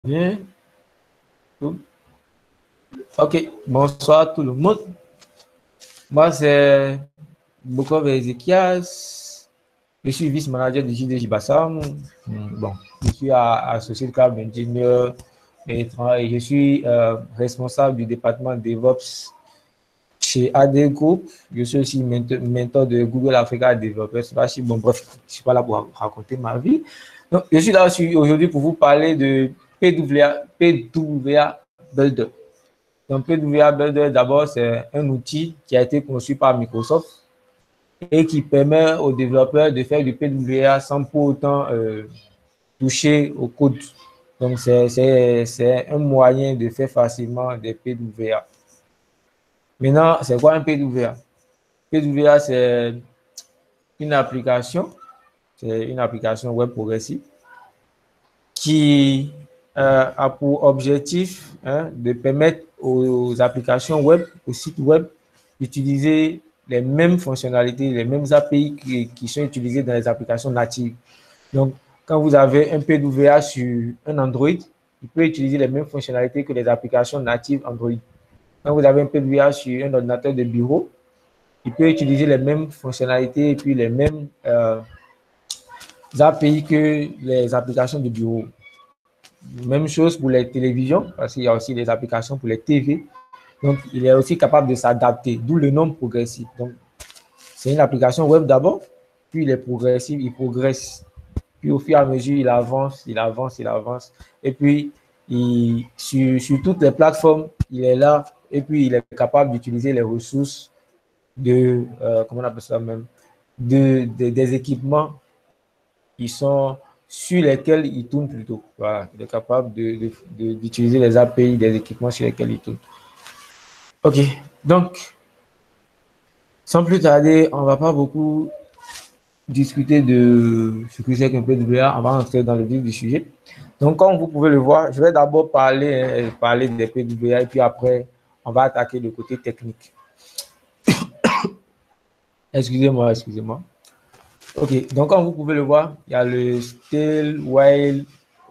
Bien. Ok, bonsoir tout le monde. Moi, c'est Bokov Ezekias. Je suis vice-manager de JDJ Bassam. Bon, je suis associé de cadre ingénieur et je suis responsable du département DevOps chez AD Group. Je suis aussi mentor de Google Africa Developers. Bon, bref, je ne suis pas là pour raconter ma vie. Donc, je suis là aujourd'hui pour vous parler de PWA Builder. Donc, PWA Builder, d'abord, c'est un outil qui a été conçu par Microsoft et qui permet aux développeurs de faire du PWA sans pour autant toucher au code. Donc, c'est un moyen de faire facilement des PWA. Maintenant, c'est quoi un PWA? PWA, c'est une application web progressive qui a pour objectif de permettre aux applications web, aux sites web, d'utiliser les mêmes fonctionnalités, les mêmes API qui sont utilisées dans les applications natives. Donc, quand vous avez un PWA sur un Android, il peut utiliser les mêmes fonctionnalités que les applications natives Android. Quand vous avez un PWA sur un ordinateur de bureau, il peut utiliser les mêmes fonctionnalités et puis les mêmes API que les applications de bureau. Même chose pour les télévisions, parce qu'il y a aussi des applications pour les TV. Donc, il est aussi capable de s'adapter, d'où le nom progressif. Donc, c'est une application web d'abord, puis il est progressif, il progresse. Puis au fur et à mesure, il avance. Et puis, sur toutes les plateformes, il est là. Et puis, il est capable d'utiliser les ressources comment on appelle ça même, des équipements qui sont sur lesquels il tourne plutôt. Voilà, il est capable d'utiliser les API des équipements sur lesquels il tourne. Ok, donc, sans plus tarder, on ne va pas beaucoup discuter de ce que c'est qu'un PWA, on va entrer dans le vif du sujet. Donc, comme vous pouvez le voir, je vais d'abord parler des PWA et puis après, on va attaquer le côté technique. Excusez-moi. Ok, donc comme vous pouvez le voir, il y a le Still While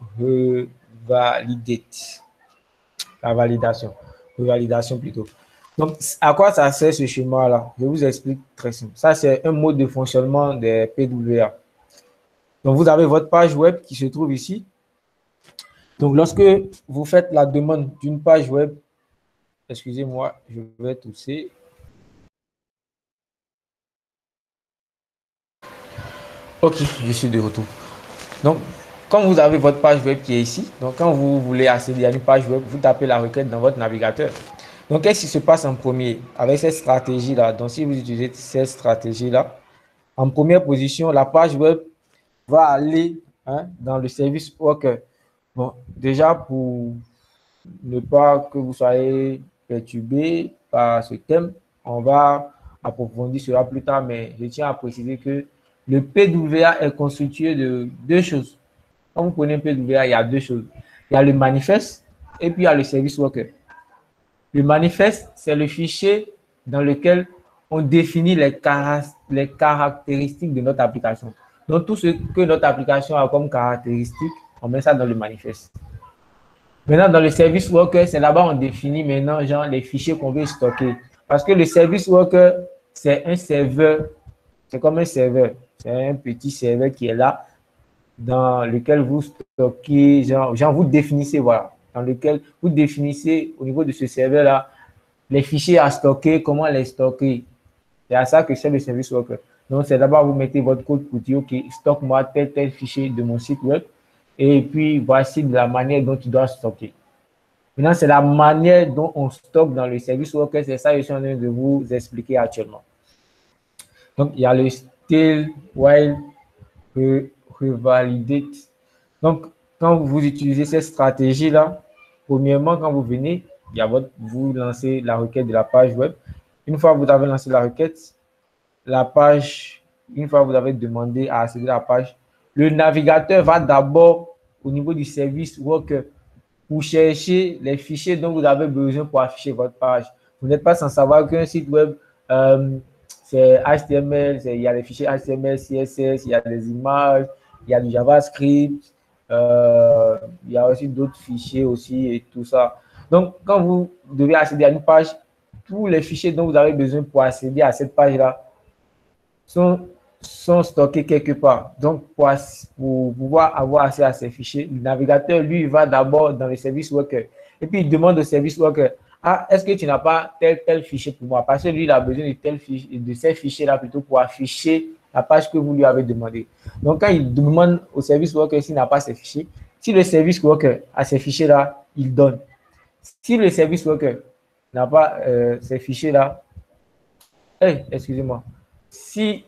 Revalidate. La revalidation plutôt. Donc, à quoi ça sert ce schéma-là? Je vous explique très simple. Ça, c'est un mode de fonctionnement des PWA. Donc, vous avez votre page web qui se trouve ici. Donc, lorsque vous faites la demande d'une page web, excusez-moi, je vais tousser. Ok, je suis de retour. Donc, quand vous avez votre page web qui est ici, donc quand vous voulez accéder à une page web, vous tapez la requête dans votre navigateur. Donc, qu'est-ce qui se passe en premier avec cette stratégie-là? Donc, si vous utilisez cette stratégie-là, en première position, la page web va aller dans le service worker. Bon, déjà, pour ne pas que vous soyez perturbé par ce thème, on va approfondir cela plus tard, mais je tiens à préciser que le PWA est constitué de deux choses. Quand vous prenez un PWA, il y a deux choses. Il y a le manifeste et puis il y a le service worker. Le manifeste, c'est le fichier dans lequel on définit les caractéristiques de notre application. Donc, tout ce que notre application a comme caractéristiques, on met ça dans le manifeste. Maintenant, dans le service worker, c'est là-bas on définit maintenant genre, les fichiers qu'on veut stocker. Parce que le service worker, c'est un serveur, c'est comme un serveur. C'est un petit serveur qui est là, dans lequel vous stockez, genre vous définissez, voilà, dans lequel vous définissez au niveau de ce serveur-là les fichiers à stocker, comment les stocker. C'est à ça que c'est le service worker. Donc, c'est d'abord vous mettez votre code pour dire, OK, stocke-moi tel fichier de mon site web. Et puis, voici la manière dont tu dois stocker. Maintenant, c'est la manière dont on stocke dans le service worker. C'est ça que je suis en train de vous expliquer actuellement. Donc, il y a le still while revalidate. Donc, quand vous utilisez cette stratégie-là, premièrement, quand vous venez, vous lancez la requête de la page web. Une fois que vous avez lancé la requête, une fois que vous avez demandé à accéder à la page, le navigateur va d'abord au niveau du service worker pour chercher les fichiers dont vous avez besoin pour afficher votre page. Vous n'êtes pas sans savoir qu'un site web, c'est HTML, il y a les fichiers HTML, CSS, il y a des images, il y a du JavaScript, Il y a aussi d'autres fichiers aussi et tout ça. Donc, quand vous devez accéder à une page, tous les fichiers dont vous avez besoin pour accéder à cette page-là sont stockés quelque part. Donc, pour pouvoir avoir accès à ces fichiers, le navigateur, lui, va d'abord dans le service worker. Et puis, il demande au service worker, ah, est-ce que tu n'as pas tel fichier pour moi? Parce que lui, il a besoin de ces fichiers-là plutôt pour afficher la page que vous lui avez demandé. Donc, quand il demande au service worker s'il n'a pas ces fichiers, si le service worker a ces fichiers-là, il donne. Si le service worker n'a pas ces fichiers-là, excusez-moi, si,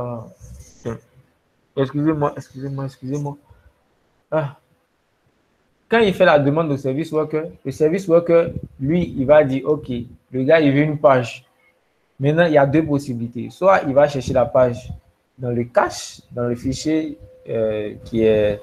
excusez-moi. Ah. Quand il fait la demande au service worker, le service worker, lui, il va dire, OK, le gars, il veut une page. Maintenant, il y a deux possibilités. Soit il va chercher la page dans le cache, dans le fichier qui est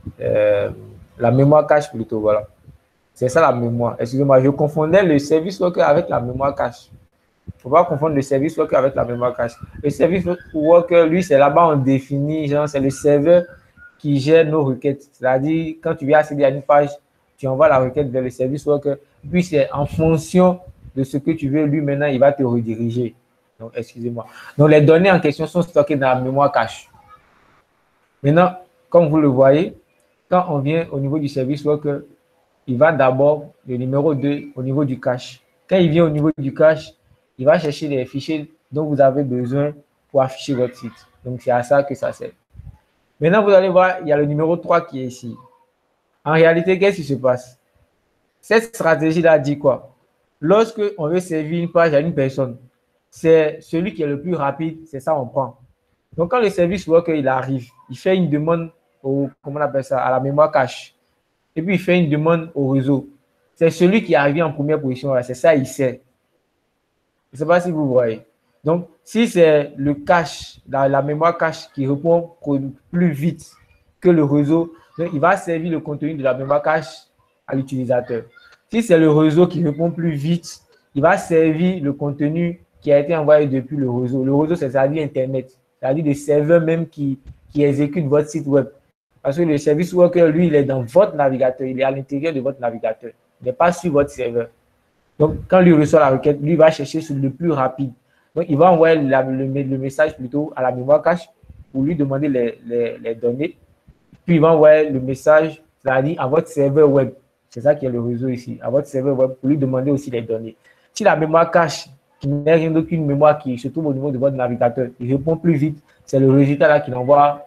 la mémoire cache plutôt, voilà. C'est ça la mémoire. Excusez-moi, je confondais le service worker avec la mémoire cache. Il ne faut pas confondre le service worker avec la mémoire cache. Le service worker, lui, c'est là-bas, on définit, genre, c'est le serveur qui gère nos requêtes. C'est-à-dire, quand tu viens accéder à une page, tu envoies la requête vers le service worker. Puis, c'est en fonction de ce que tu veux, lui, maintenant, il va te rediriger. Donc, excusez-moi. Donc, les données en question sont stockées dans la mémoire cache. Maintenant, comme vous le voyez, quand on vient au niveau du service worker, il va d'abord, le numéro 2, au niveau du cache. Quand il vient au niveau du cache, il va chercher les fichiers dont vous avez besoin pour afficher votre site. Donc, c'est à ça que ça sert. Maintenant, vous allez voir, il y a le numéro 3 qui est ici. En réalité, qu'est-ce qui se passe? Cette stratégie-là dit quoi? Lorsque on veut servir une page à une personne, c'est celui qui est le plus rapide, c'est ça on prend. Donc, quand le service worker il arrive, il fait une demande comment on appelle ça, à la mémoire cache. Et puis, il fait une demande au réseau. C'est celui qui est arrivé en première position, c'est ça, il sait. Je ne sais pas si vous voyez. Donc, si c'est le cache, la mémoire cache qui répond plus vite que le réseau, donc il va servir le contenu de la mémoire cache à l'utilisateur. Si c'est le réseau qui répond plus vite, il va servir le contenu qui a été envoyé depuis le réseau. Le réseau, c'est-à-dire Internet, c'est-à-dire des serveurs même qui exécutent votre site web. Parce que le service worker, lui, il est dans votre navigateur, il est à l'intérieur de votre navigateur. Il n'est pas sur votre serveur. Donc, quand lui reçoit la requête, lui va chercher sur le plus rapide. Donc, il va envoyer le message plutôt à la mémoire cache pour lui demander les données. Puis, il va envoyer le message, c'est-à-dire à votre serveur web. C'est ça qui est le réseau ici, à votre serveur web pour lui demander aussi les données. Si la mémoire cache, qui n'est rien d'autre qu'une mémoire qui se trouve au niveau de votre navigateur, il répond plus vite, c'est le résultat là qu'il envoie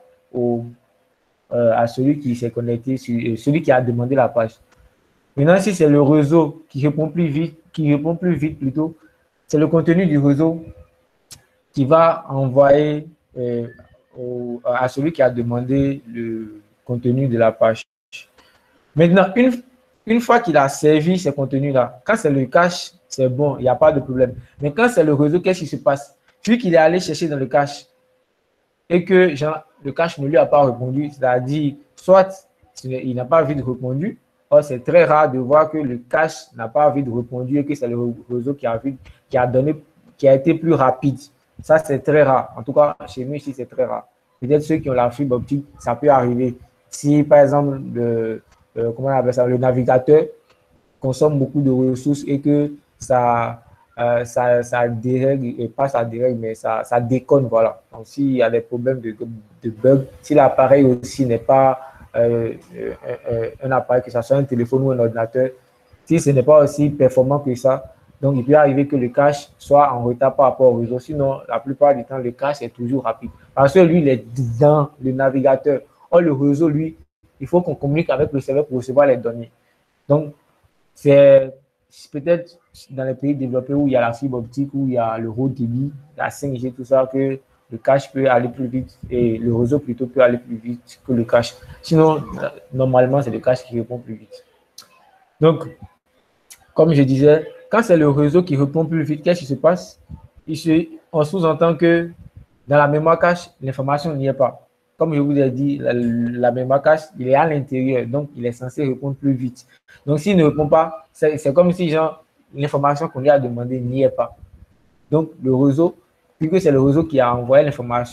à celui qui s'est connecté, celui qui a demandé la page. Maintenant, si c'est le réseau qui répond plus vite plutôt, c'est le contenu du réseau qui va envoyer à celui qui a demandé le contenu de la page. Maintenant, une fois qu'il a servi ces contenus-là, quand c'est le cache, c'est bon, il n'y a pas de problème. Mais quand c'est le réseau, qu'est-ce qui se passe? Vu qu'il est allé chercher dans le cache et que le cache ne lui a pas répondu, c'est-à-dire soit il n'a pas vite répondu, or c'est très rare de voir que le cache n'a pas vite répondu et que c'est le réseau qui a été plus rapide. Ça, c'est très rare. En tout cas, chez nous ici, c'est très rare. Peut-être ceux qui ont la fibre optique, ça peut arriver. Si, par exemple, comment on appelle ça, le navigateur consomme beaucoup de ressources et que ça dérègle, et pas ça dérègle, mais ça déconne, voilà. Donc, s'il y a des problèmes de bug, si l'appareil aussi n'est pas un appareil, que ce soit un téléphone ou un ordinateur, si ce n'est pas aussi performant que ça, donc il peut arriver que le cache soit en retard par rapport au réseau. Sinon, la plupart du temps, le cache est toujours rapide. Parce que lui, il est dans le navigateur. Or, le réseau, lui, il faut qu'on communique avec le serveur pour recevoir les données. Donc, c'est peut-être dans les pays développés où il y a la fibre optique, où il y a le haut débit, la 5G, tout ça, que le cache peut aller plus vite et le réseau plutôt peut aller plus vite que le cache. Sinon, normalement, c'est le cache qui répond plus vite. Donc, comme je disais, quand c'est le réseau qui répond plus vite, qu'est-ce qui se passe? On sous-entend que dans la mémoire cache, l'information n'y est pas. Comme je vous ai dit, la mémoire cache, il est à l'intérieur, donc il est censé répondre plus vite. Donc, s'il ne répond pas, c'est comme si l'information qu'on lui a demandé n'y est pas. Donc, le réseau, puisque c'est le réseau qui a envoyé l'information,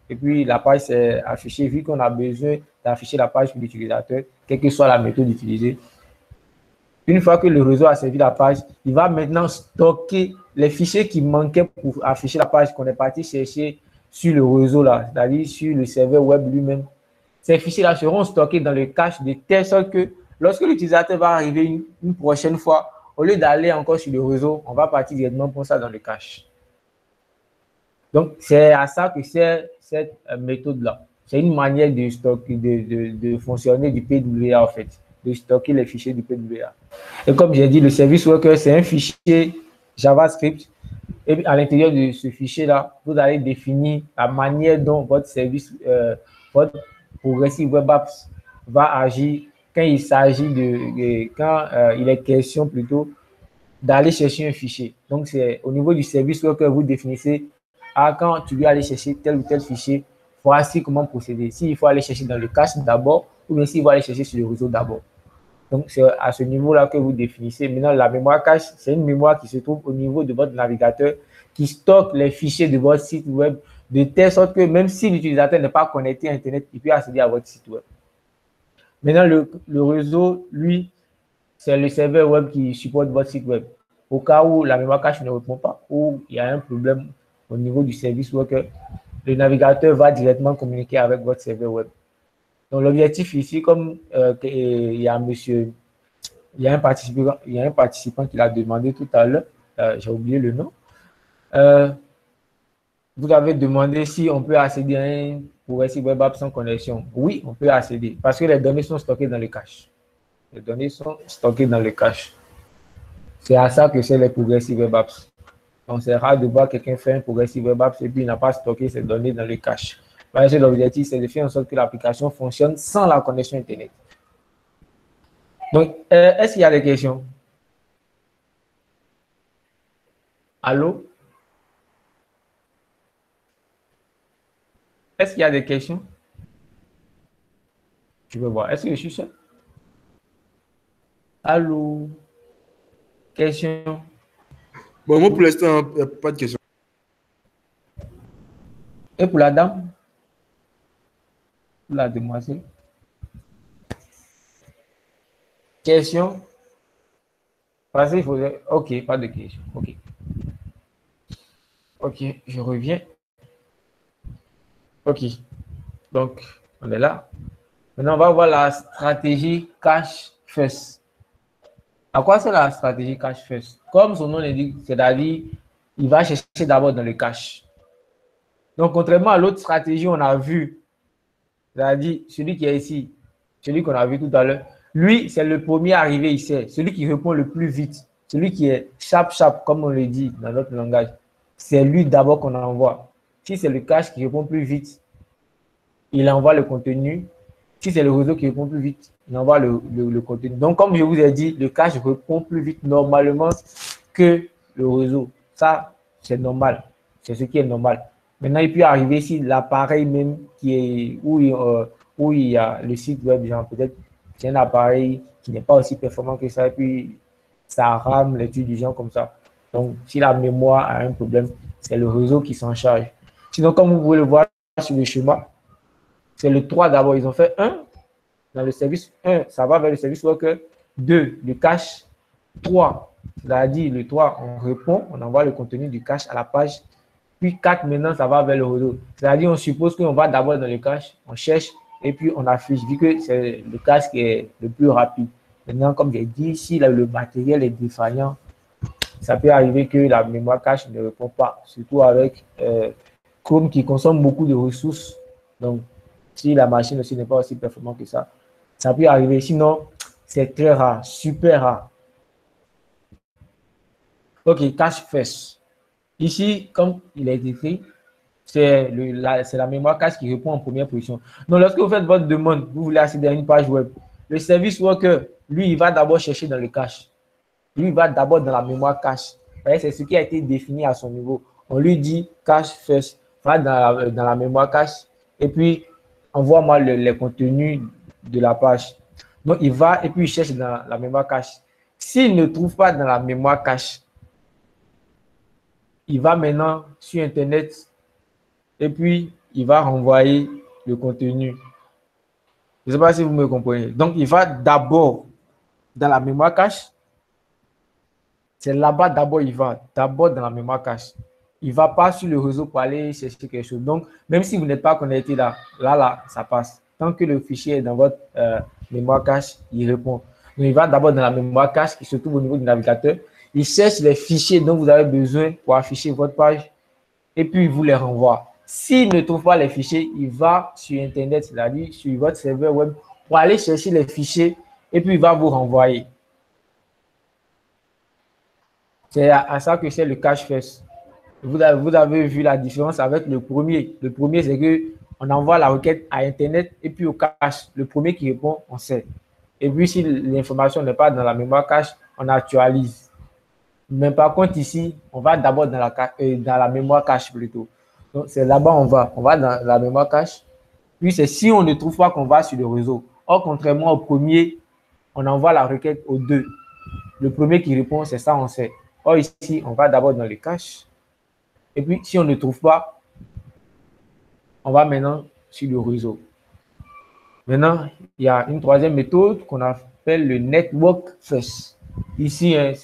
et puis la page s'est affichée. Vu qu'on a besoin d'afficher la page pour l'utilisateur, quelle que soit la méthode utilisée, une fois que le réseau a servi la page, il va maintenant stocker les fichiers qui manquaient pour afficher la page qu'on est parti chercher sur le réseau là, c'est-à-dire sur le serveur web lui-même. Ces fichiers-là seront stockés dans le cache de telle sorte que lorsque l'utilisateur va arriver une prochaine fois, au lieu d'aller encore sur le réseau, on va partir directement pour ça dans le cache. Donc, c'est à ça que sert cette méthode-là. C'est une manière de stocker, de fonctionner du PWA en fait, de stocker les fichiers du PWA. Et comme j'ai dit, le service worker, c'est un fichier JavaScript. Et à l'intérieur de ce fichier-là, vous allez définir la manière dont votre service, votre Progressive Web Apps va agir quand il s'agit quand il est question plutôt d'aller chercher un fichier. Donc, c'est au niveau du service worker, vous définissez quand tu veux aller chercher tel ou tel fichier, voici comment procéder. S'il faut aller chercher dans le cache d'abord, ou bien s'il faut aller chercher sur le réseau d'abord. Donc, c'est à ce niveau-là que vous définissez. Maintenant, la mémoire cache, c'est une mémoire qui se trouve au niveau de votre navigateur qui stocke les fichiers de votre site web de telle sorte que même si l'utilisateur n'est pas connecté à Internet, il peut accéder à votre site web. Maintenant, le réseau, lui, c'est le serveur web qui supporte votre site web. Au cas où la mémoire cache ne répond pas ou il y a un problème au niveau du service worker, le navigateur va directement communiquer avec votre serveur web. Donc, l'objectif ici, comme il y a un participant qui l'a demandé tout à l'heure, j'ai oublié le nom. Vous avez demandé si on peut accéder à un Progressive Web App sans connexion. Oui, on peut accéder parce que les données sont stockées dans le cache. Les données sont stockées dans le cache. C'est à ça que c'est les Progressive Web Apps. Donc, c'est rare de voir quelqu'un faire un Progressive Web Apps et puis il n'a pas stocké ses données dans le cache. L'objectif, c'est de faire en sorte que l'application fonctionne sans la connexion Internet. Donc, est-ce qu'il y a des questions? Allô? Est-ce qu'il y a des questions? Je veux voir. Est-ce que je suis seul? Allô? Question? Bon, moi, pour l'instant, pas de question. Et pour la dame? Pour la demoiselle? Question? Parce qu'il faudrait... Ok, pas de question. Ok. Ok, je reviens. Ok. Donc, on est là. Maintenant, on va voir la stratégie cache first. À quoi c'est la stratégie cache first? Comme son nom l'indique, c'est-à-dire, il va chercher d'abord dans le cache. Donc, contrairement à l'autre stratégie, on a vu, c'est-à-dire, celui qui est ici, celui qu'on a vu tout à l'heure, lui, c'est le premier arrivé ici, celui qui répond le plus vite, celui qui est sharp, comme on le dit dans notre langage. C'est lui d'abord qu'on envoie. Si c'est le cache qui répond plus vite, il envoie le contenu. Si c'est le réseau qui répond plus vite, il envoie le contenu. Donc, comme je vous ai dit, le cache répond plus vite normalement que le réseau. Ça, c'est normal. C'est ce qui est normal. Maintenant, il peut arriver si l'appareil même où il y a le site web, genre peut-être c'est un appareil qui n'est pas aussi performant que ça, et puis ça rame les trucs du genre comme ça. Donc, si la mémoire a un problème, c'est le réseau qui s'en charge. Sinon, comme vous pouvez le voir sur le schéma, c'est le 3 d'abord. Ils ont fait 1 dans le service 1, ça va vers le service worker. 2, le cache. 3, c'est-à-dire le 3, on répond, on envoie le contenu du cache à la page. Puis 4, maintenant, ça va vers le réseau. C'est-à-dire, on suppose qu'on va d'abord dans le cache, on cherche et puis on affiche, vu que c'est le cache qui est le plus rapide. Maintenant, comme j'ai dit, si le matériel est défaillant, ça peut arriver que la mémoire cache ne répond pas, surtout avec Chrome qui consomme beaucoup de ressources. Donc, si la machine aussi n'est pas aussi performante que ça, ça peut arriver. Sinon, c'est très rare, super rare. Ok, cache first. Ici, comme il est écrit, c'est la mémoire cache qui répond en première position. Donc, lorsque vous faites votre demande, vous voulez accéder à une page web, le service worker, lui, il va d'abord chercher dans le cache. Lui, il va d'abord dans la mémoire cache. C'est ce qui a été défini à son niveau. On lui dit cache first, va dans la mémoire cache et puis envoie-moi les contenus de la page. Donc, il va et puis il cherche dans la mémoire cache. S'il ne trouve pas dans la mémoire cache, il va maintenant sur Internet et puis il va renvoyer le contenu. Je ne sais pas si vous me comprenez. Donc, il va d'abord dans la mémoire cache. C'est là-bas d'abord, il va d'abord dans la mémoire cache. Il ne va pas sur le réseau pour aller chercher quelque chose. Donc, même si vous n'êtes pas connecté là, ça passe. Tant que le fichier est dans votre mémoire cache, il répond. Donc, il va d'abord dans la mémoire cache qui se trouve au niveau du navigateur. Il cherche les fichiers dont vous avez besoin pour afficher votre page et puis il vous les renvoie. S'il ne trouve pas les fichiers, il va sur Internet, c'est-à-dire sur votre serveur web, pour aller chercher les fichiers et puis il va vous renvoyer. C'est à ça que c'est le cache first. Vous avez vu la différence avec le premier. Le premier, c'est qu'on envoie la requête à Internet et puis au cache. Le premier qui répond, on sait. Et puis, si l'information n'est pas dans la mémoire cache, on actualise. Mais par contre, ici, on va d'abord dans la mémoire cache plutôt. Donc, c'est là-bas on va dans la mémoire cache. Puis, c'est si on ne trouve pas qu'on va sur le réseau. Or, contrairement au premier, on envoie la requête aux deux. Le premier qui répond, c'est ça, on sait. Or, ici, on va d'abord dans les caches. Et puis, si on ne trouve pas, on va maintenant sur le réseau. Maintenant, il y a une troisième méthode qu'on appelle le network first. Ici, hein,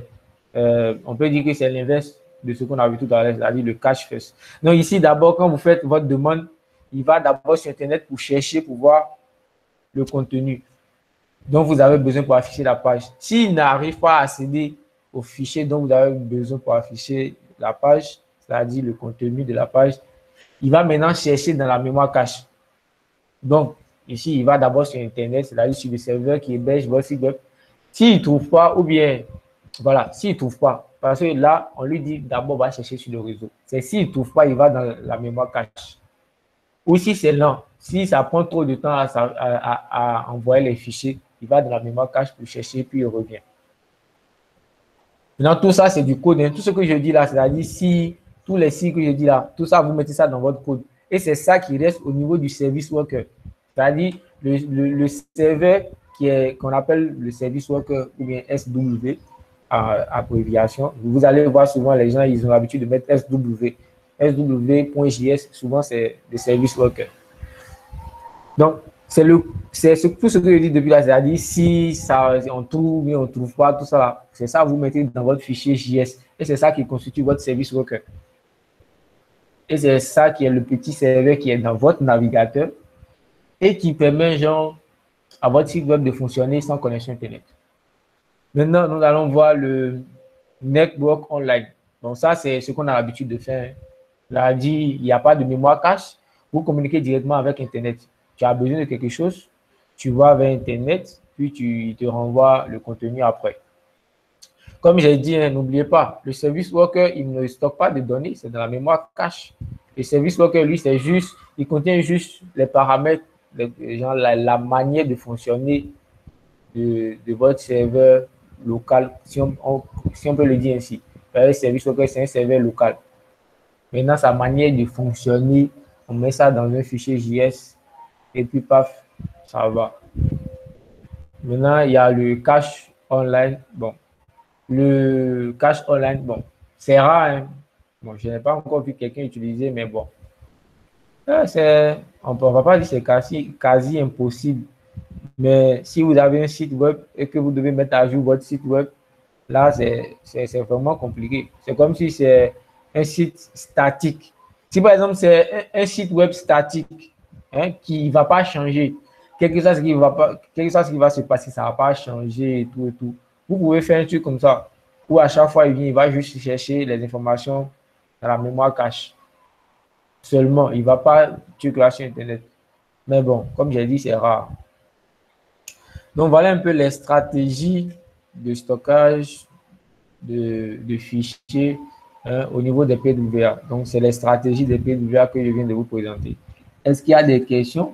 on peut dire que c'est l'inverse de ce qu'on a vu tout à l'heure, c'est-à-dire le cache first. Donc ici, d'abord, quand vous faites votre demande, il va d'abord sur Internet pour chercher, pour voir le contenu dont vous avez besoin pour afficher la page. S'il n'arrive pas à accéder au fichier dont vous avez besoin pour afficher la page, c'est-à-dire le contenu de la page, il va maintenant chercher dans la mémoire cache. Donc, ici, il va d'abord sur Internet, c'est-à-dire sur le serveur qui héberge votre site web. S'il ne trouve pas, ou bien, voilà, s'il ne trouve pas, parce que là, on lui dit d'abord, va chercher sur le réseau. C'est s'il ne trouve pas, il va dans la mémoire cache. Ou si c'est lent, si ça prend trop de temps à envoyer les fichiers, il va dans la mémoire cache pour chercher, puis il revient. Maintenant, tout ça, c'est du code. Hein. Tout ce que je dis là, c'est-à-dire si tous les cycles que je dis là, tout ça, vous mettez ça dans votre code. Et c'est ça qui reste au niveau du service worker. C'est-à-dire le serveur qu'on appelle le service worker ou bien SW, abréviation. Vous allez voir souvent les gens, ils ont l'habitude de mettre SW. SW.js, souvent c'est le service worker. Donc, c'est tout ce que je dis depuis là, c'est-à-dire si ça, on trouve, mais on ne trouve pas, tout ça, c'est ça, vous mettez dans votre fichier JS. Et c'est ça qui constitue votre service worker. Et c'est ça qui est le petit serveur qui est dans votre navigateur et qui permet, genre, à votre site web de fonctionner sans connexion Internet. Maintenant, nous allons voir le network online. Donc, ça, c'est ce qu'on a l'habitude de faire. Là, dit, il n'y a pas de mémoire cache. Vous communiquez directement avec Internet. Tu as besoin de quelque chose, tu vas vers Internet, puis tu te renvoies le contenu après. Comme j'ai dit, hein, n'oubliez pas, le service worker, il ne stocke pas de données, c'est dans la mémoire cache. Le service worker, lui, c'est juste, il contient juste les paramètres, genre la manière de fonctionner de votre serveur local, si on peut le dire ainsi. Le service worker, c'est un serveur local. Maintenant, sa manière de fonctionner, on met ça dans un fichier JS et puis paf, ça va. Maintenant, il y a le cache online. Bon, le cache online, bon, c'est rare. Hein? Bon, je n'ai pas encore vu quelqu'un utiliser, mais bon. On ne va pas dire que c'est quasi impossible. Mais si vous avez un site web et que vous devez mettre à jour votre site web, là, c'est vraiment compliqué. C'est comme si c'est un site statique. Si par exemple, c'est un site web statique, hein, qui ne va pas changer, quelque chose qui va se passer, ça ne va pas changer et tout et tout. Vous pouvez faire un truc comme ça, où à chaque fois, il va juste chercher les informations dans la mémoire cache. Seulement, il ne va pas tuer sur Internet. Mais bon, comme j'ai dit, c'est rare. Donc, voilà un peu les stratégies de stockage de fichiers, hein, au niveau des PWA. Donc, c'est les stratégies des PWA que je viens de vous présenter. Est-ce qu'il y a des questions?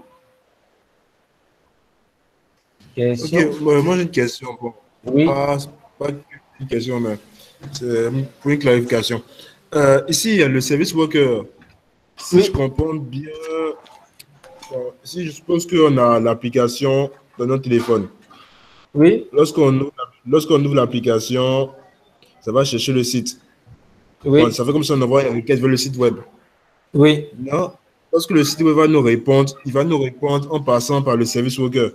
Ok, moi j'ai une question. Bon, Oui. Pas une question, mais c'est pour une clarification. Ici, il y a le service worker. Si je comprends bien, si je suppose qu'on a l'application dans notre téléphone. Oui. Lorsqu'on ouvre l'application, ça va chercher le site. Oui. Bon, ça fait comme si on envoie une requête vers le site web. Oui. Non. lorsque le site web va nous répondre, il va nous répondre en passant par le service worker.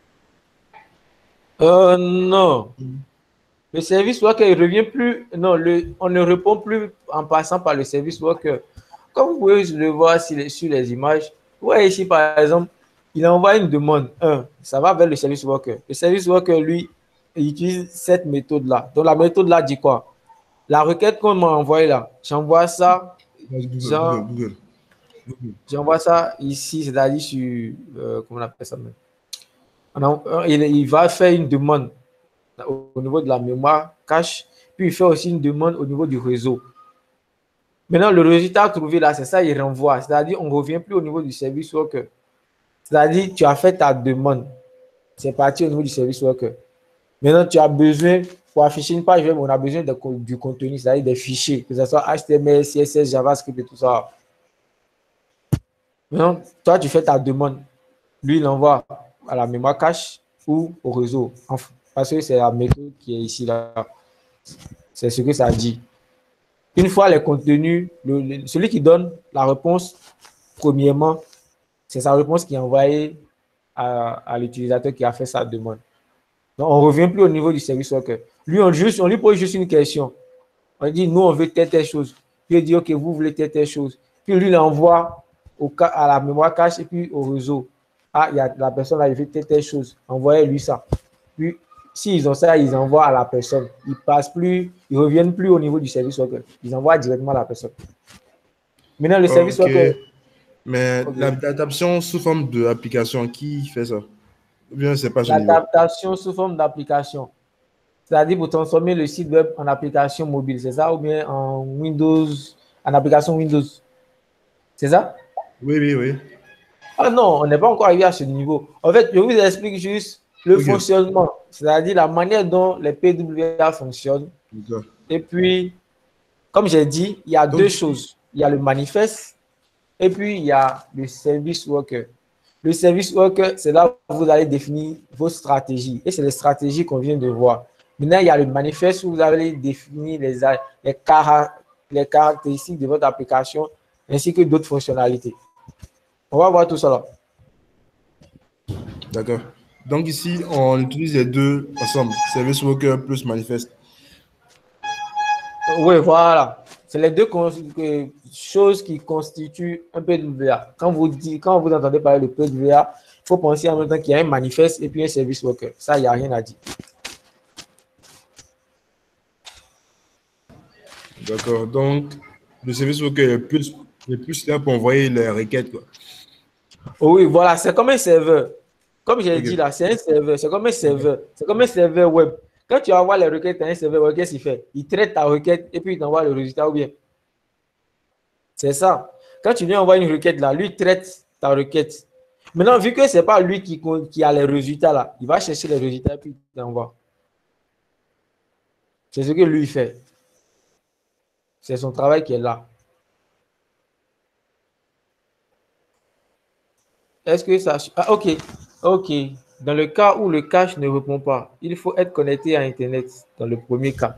Non. Le service worker, il revient plus. Non, on ne répond plus en passant par le service worker. Comme vous pouvez le voir sur les images, vous voyez ici, par exemple, il envoie une demande. Ça va vers le service worker. Le service worker, lui, il utilise cette méthode-là. Donc, la méthode-là dit quoi? La requête qu'on m'a envoyée là, j'envoie ça, j'envoie ça ici, c'est-à-dire sur, comment on appelle ça même? Il va faire une demande au niveau de la mémoire cache, puis il fait aussi une demande au niveau du réseau. Maintenant, le résultat trouvé là, c'est ça, il renvoie. C'est-à-dire, on ne revient plus au niveau du service worker. C'est-à-dire, tu as fait ta demande. C'est parti au niveau du service worker. Maintenant, tu as besoin, pour afficher une page web, on a besoin du contenu, c'est-à-dire des fichiers, que ce soit HTML, CSS, JavaScript et tout ça. Maintenant, toi, tu fais ta demande. Lui, il envoie à la mémoire cache ou au réseau. Parce que c'est la méthode qui est ici, là. C'est ce que ça dit. Une fois les contenus, celui qui donne la réponse, premièrement, c'est sa réponse qui est envoyée à l'utilisateur qui a fait sa demande. Donc, on ne revient plus au niveau du service worker. Lui, on lui pose juste une question. On dit, nous, on veut telle chose. Puis il dit, OK, vous voulez telle chose. Puis lui, il envoie à la mémoire cache et puis au réseau. Ah, il y a la personne là, il veut telle chose. Envoyez-lui ça. Puis, s'ils ont ça, ils envoient à la personne. Ils ne reviennent plus au niveau du service worker. Ils envoient directement à la personne. Maintenant, le service worker. Mais l'adaptation sous forme d'application, qui fait ça? Ou bien c'est pas ce niveau? L'adaptation sous forme d'application. C'est-à-dire pour transformer le site web en application mobile, c'est ça? Ou bien en Windows, en application Windows. C'est ça? Oui. Ah non, on n'est pas encore arrivé à ce niveau. En fait, je vous explique juste le fonctionnement, c'est-à-dire la manière dont les PWA fonctionnent. Et puis, comme j'ai dit, il y a deux choses. Il y a le manifeste et puis il y a le service worker. Le service worker, c'est là où vous allez définir vos stratégies. Et c'est les stratégies qu'on vient de voir. Maintenant, il y a le manifeste où vous allez définir les caractéristiques de votre application ainsi que d'autres fonctionnalités. On va voir tout ça là. D'accord. Donc ici, on utilise les deux ensemble, service worker plus manifeste. Oui, voilà. C'est les deux choses qui constituent un PWA. Quand vous entendez parler de PWA, il faut penser en même temps qu'il y a un manifeste et puis un service worker. Ça, il n'y a rien à dire. D'accord. Donc, le service worker est plus là pour envoyer les requêtes, quoi. Oui, voilà. C'est comme un serveur. Comme j'ai dit là, c'est un serveur. C'est comme un serveur. C'est comme un serveur web. Quand tu envoies les requêtes à un serveur, qu'est-ce qu'il fait? Il traite ta requête et puis il t'envoie le résultat ou bien. C'est ça. Quand tu lui envoies une requête là, lui traite ta requête. Maintenant, vu que ce n'est pas lui qui a les résultats là, il va chercher les résultats et puis il t'envoie. C'est ce que lui fait. C'est son travail qui est là. Est-ce que ça... Ah, ok. Ok. Dans le cas où le cache ne répond pas, il faut être connecté à Internet dans le premier cas.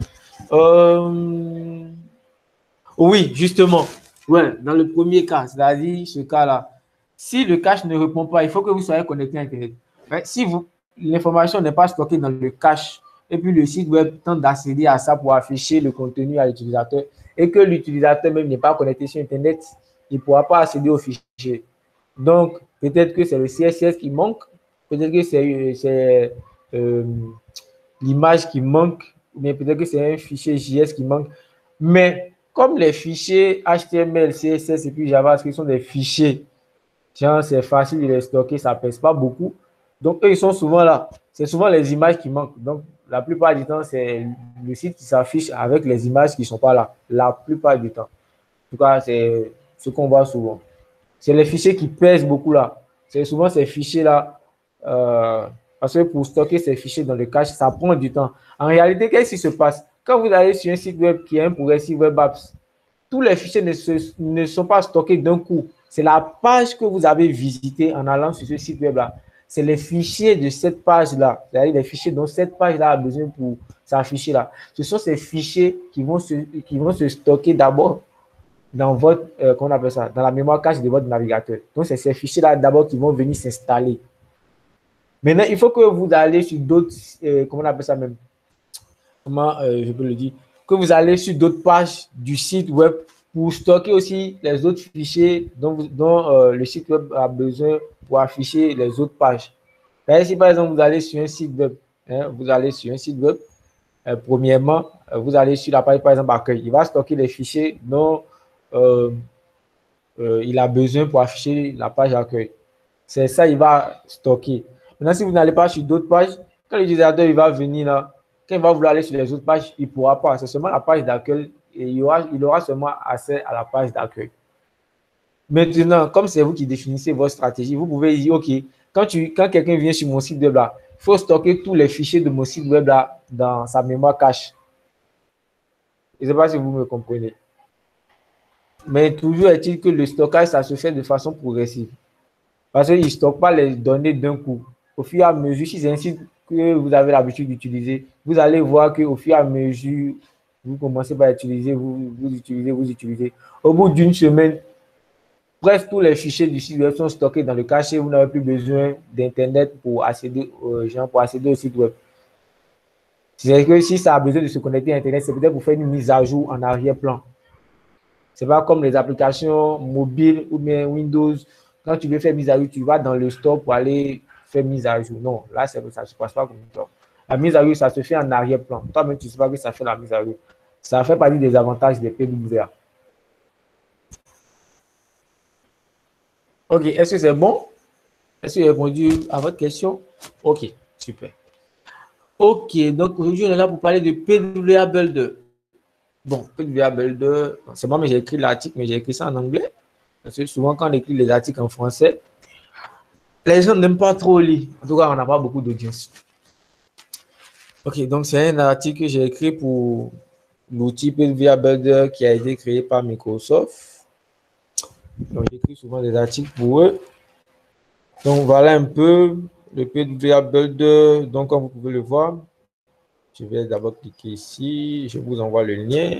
Oui, justement. Ouais, dans le premier cas, c'est-à-dire ce cas-là. Si le cache ne répond pas, il faut que vous soyez connecté à Internet. Si l'information n'est pas stockée dans le cache et puis le site web tente d'accéder à ça pour afficher le contenu à l'utilisateur et que l'utilisateur même n'est pas connecté sur Internet, il ne pourra pas accéder au fichier. Donc, peut-être que c'est le CSS qui manque, peut-être que c'est l'image qui manque, mais peut-être que c'est un fichier JS qui manque. Mais comme les fichiers HTML, CSS et puis JavaScript sont des fichiers, c'est facile de les stocker, ça ne pèse pas beaucoup. Donc, eux, ils sont souvent là. C'est souvent les images qui manquent. Donc, la plupart du temps, c'est le site qui s'affiche avec les images qui ne sont pas là. La plupart du temps. En tout cas, c'est ce qu'on voit souvent. C'est les fichiers qui pèsent beaucoup là. C'est souvent ces fichiers-là. Parce que pour stocker ces fichiers dans le cache, ça prend du temps. En réalité, qu'est-ce qui se passe? Quand vous allez sur un site web qui est un progressive web apps, tous les fichiers ne sont pas stockés d'un coup. C'est la page que vous avez visitée en allant sur ce site web-là. C'est les fichiers de cette page-là. C'est-à-dire les fichiers dont cette page-là a besoin pour s'afficher là. Ce sont ces fichiers qui vont se stocker d'abord dans votre, comment on appelle ça, dans la mémoire cache de votre navigateur. Donc, c'est ces fichiers-là d'abord qui vont venir s'installer. Maintenant, il faut que vous allez sur d'autres, comment on appelle ça même, comment je peux le dire, que vous allez sur d'autres pages du site web pour stocker aussi les autres fichiers dont le site web a besoin pour afficher les autres pages. Si par exemple vous allez sur un site web, premièrement, vous allez sur la page par exemple accueil, il va stocker les fichiers dont il a besoin pour afficher la page accueil. C'est ça, il va stocker. Maintenant, si vous n'allez pas sur d'autres pages, quand l'utilisateur il va venir là, quand il va vouloir aller sur les autres pages, il ne pourra pas. C'est seulement la page d'accueil et il aura seulement accès à la page d'accueil. Maintenant, comme c'est vous qui définissez votre stratégie, vous pouvez dire, OK, quand quelqu'un vient sur mon site web là, il faut stocker tous les fichiers de mon site web là dans sa mémoire cache. Je ne sais pas si vous me comprenez. Mais toujours est-il que le stockage, ça se fait de façon progressive. Parce qu'il ne stocke pas les données d'un coup. Au fur et à mesure, si c'est un site que vous avez l'habitude d'utiliser, vous allez voir qu'au fur et à mesure, vous commencez par utiliser, vous utilisez. Au bout d'une semaine, presque tous les fichiers du site web sont stockés dans le cache et vous n'avez plus besoin d'Internet pour accéder au site web. C'est que si ça a besoin de se connecter à Internet, c'est peut-être pour faire une mise à jour en arrière-plan. Ce n'est pas comme les applications mobiles ou bien Windows. Quand tu veux faire mise à jour, tu vas dans le store pour aller faire mise à jour. Non, là, ça ne se passe pas comme ça. La mise à jour, ça se fait en arrière-plan. Toi-même, tu ne sais pas que ça fait la mise à jour. Ça fait partie des avantages des PWA. OK, est-ce que c'est bon? Est-ce que j'ai répondu à votre question? OK, super. OK, donc aujourd'hui, on est là pour parler de PWA Builder. Bon, PWA Builder, c'est moi, mais j'ai écrit l'article, mais j'ai écrit ça en anglais. Parce que souvent, quand on écrit les articles en français, les gens n'aiment pas trop lire. En tout cas, on n'a pas beaucoup d'audience. OK, donc c'est un article que j'ai écrit pour l'outil PWA Builder qui a été créé par Microsoft. Donc, j'écris souvent des articles pour eux. Donc, voilà un peu le PWA Builder. Donc, comme vous pouvez le voir, je vais d'abord cliquer ici. Je vous envoie le lien.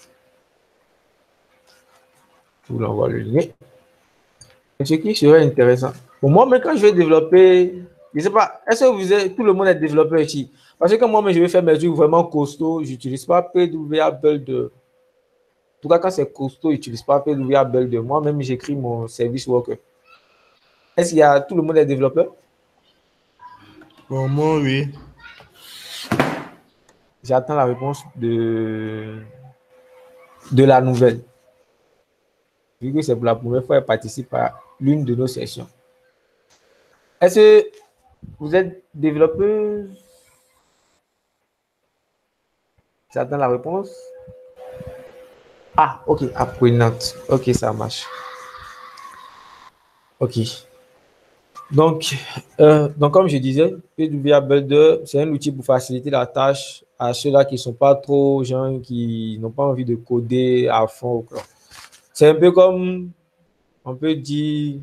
Je vous envoie le lien. Ce qui serait intéressant. Pour moi, mais quand je vais développer, je ne sais pas, est-ce que tout le monde est développeur ici? Parce que quand moi, je vais faire mes trucs vraiment costauds, je n'utilise pas PWA Builder. En tout cas, quand c'est costaud, je n'utilise pas PWA Builder. Moi-même, j'écris mon service worker. Est-ce qu'il y a tout le monde est développeur? Pour moi, oui. J'attends la réponse de la nouvelle. Vu que c'est pour la première fois qu'elle participe à l'une de nos sessions. Est-ce que vous êtes développeuse? J'attends la réponse. Ah, ok, apprenante. Ok, ça marche. Ok. Donc, comme je disais, PWA Builder, c'est un outil pour faciliter la tâche à ceux-là qui ne sont pas trop gens, qui n'ont pas envie de coder à fond. C'est un peu comme, on peut dire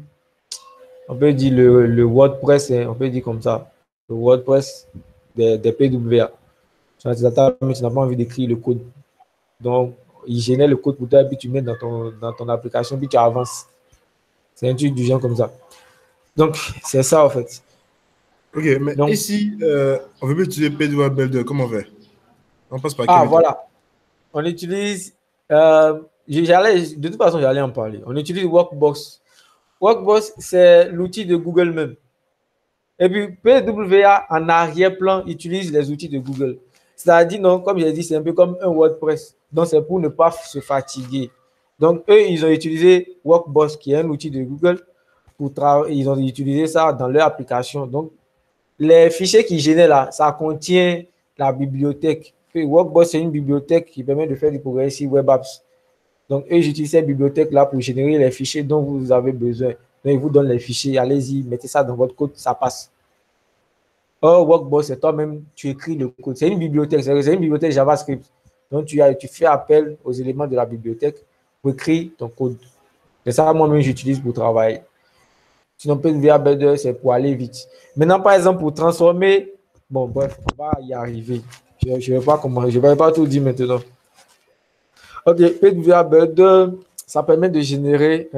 le WordPress, hein, on peut dire comme ça, le WordPress des PWA. Tu n'as pas envie d'écrire le code. Donc, il génère le code pour toi et puis tu mets dans ton application, puis tu avances. C'est un truc du genre comme ça. Donc, c'est ça en fait. Ok, mais donc, ici, on veut utiliser PWA Builder, comment on fait? On passe par quel état? Voilà. On utilise, de toute façon, j'allais en parler. On utilise Workbox. Workbox, c'est l'outil de Google même. Et puis, PWA, en arrière-plan, utilise les outils de Google. C'est-à-dire, non, comme j'ai dit, c'est un peu comme un WordPress. Donc, c'est pour ne pas se fatiguer. Donc, eux, ils ont utilisé Workbox, qui est un outil de Google. Ils ont utilisé ça dans leur application. Donc, les fichiers qu'ils génèrent là, ça contient la bibliothèque. Workbox, c'est une bibliothèque qui permet de faire du progressive web apps. Donc, eux, j'utilise cette bibliothèque-là pour générer les fichiers dont vous avez besoin. Donc, ils vous donnent les fichiers. Allez-y, mettez ça dans votre code, ça passe. Or, Workbox, c'est toi-même, tu écris le code. C'est une bibliothèque, c'est une bibliothèque JavaScript. Donc, tu fais appel aux éléments de la bibliothèque pour écrire ton code. C'est ça, moi-même, j'utilise pour travailler. Sinon, PWA Builder, c'est pour aller vite. Maintenant, par exemple, pour transformer, bon, bref, on va y arriver. Je ne vais pas tout dire maintenant. Ok, PWA Builder, ça permet de générer,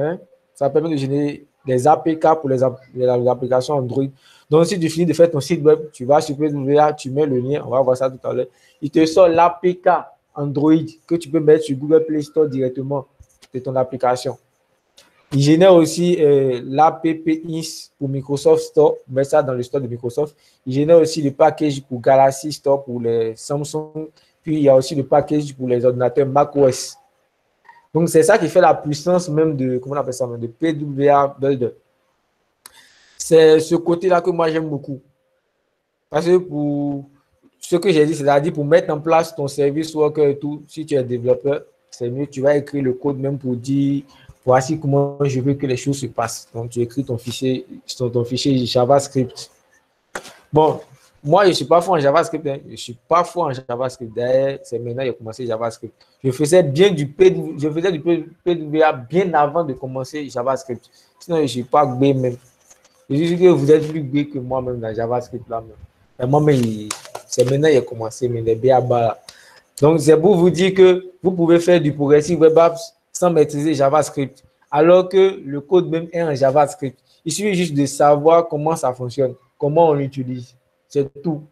des APK pour les applications Android. Donc, si tu finis de faire ton site web, tu vas sur PWA, tu mets le lien, on va voir ça tout à l'heure. Il te sort l'APK Android que tu peux mettre sur Google Play Store directement de ton application. Il génère aussi l'app pour Microsoft Store, met ça dans le store de Microsoft. Il génère aussi le package pour Galaxy Store pour les Samsung. Puis il y a aussi le package pour les ordinateurs macOS. Donc c'est ça qui fait la puissance même de, comment on appelle ça, de PWA Builder. C'est ce côté-là que moi j'aime beaucoup. Parce que pour ce que j'ai dit, c'est-à-dire pour mettre en place ton service worker et tout, si tu es développeur, c'est mieux, tu vas écrire le code même pour dire voici comment je veux que les choses se passent. Donc, tu écris ton fichier JavaScript. Bon, moi, je ne suis pas fort en JavaScript. Hein. Je ne suis pas fort en JavaScript. D'ailleurs, c'est maintenant que j'ai commencé JavaScript. Je faisais du PWA bien avant de commencer JavaScript. Sinon, je ne suis pas B même. Je dis que vous êtes plus B que moi-même dans JavaScript là même. Mais moi-même, c'est maintenant que j'ai commencé, mais les B à bas. Donc, c'est pour vous dire que vous pouvez faire du Progressive Web Apps sans maîtriser JavaScript, alors que le code même est en JavaScript. Il suffit juste de savoir comment ça fonctionne, comment on l'utilise. C'est tout.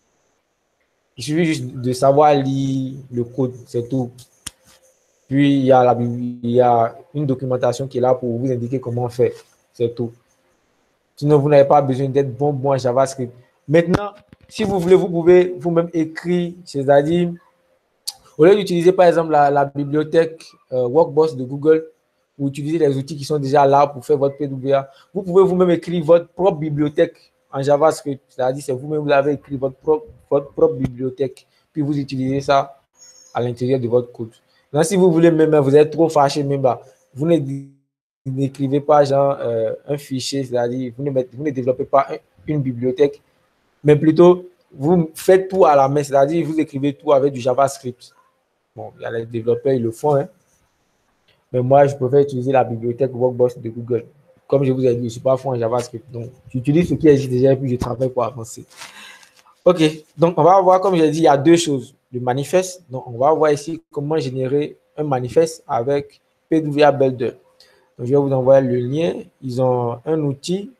Il suffit juste de savoir lire le code, c'est tout. Puis, il y a une documentation qui est là pour vous indiquer comment faire. C'est tout. Sinon, vous n'avez pas besoin d'être bon en JavaScript. Maintenant, si vous voulez, vous pouvez vous-même écrire, c'est-à-dire, au lieu d'utiliser par exemple la bibliothèque Workbox de Google, ou utiliser les outils qui sont déjà là pour faire votre PWA, vous pouvez vous-même écrire votre propre bibliothèque en JavaScript. C'est-à-dire c'est vous-même, vous avez écrit votre propre bibliothèque, puis vous utilisez ça à l'intérieur de votre code. Donc, si vous voulez même, vous êtes trop fâché même, vous n'écrivez pas genre un fichier, c'est-à-dire vous ne développez pas une bibliothèque, mais plutôt vous faites tout à la main, c'est-à-dire vous écrivez tout avec du JavaScript. Bon, il y a les développeurs, ils le font, hein. Mais moi, je préfère utiliser la bibliothèque Workbox de Google. Comme je vous ai dit, je ne suis pas fort en JavaScript. Donc, j'utilise ce qui existe déjà et puis je travaille pour avancer. OK. Donc, on va voir, comme je l'ai dit, il y a deux choses. Le manifeste. Donc, on va voir ici comment générer un manifeste avec PWA Builder. Donc, je vais vous envoyer le lien. Ils ont un outil.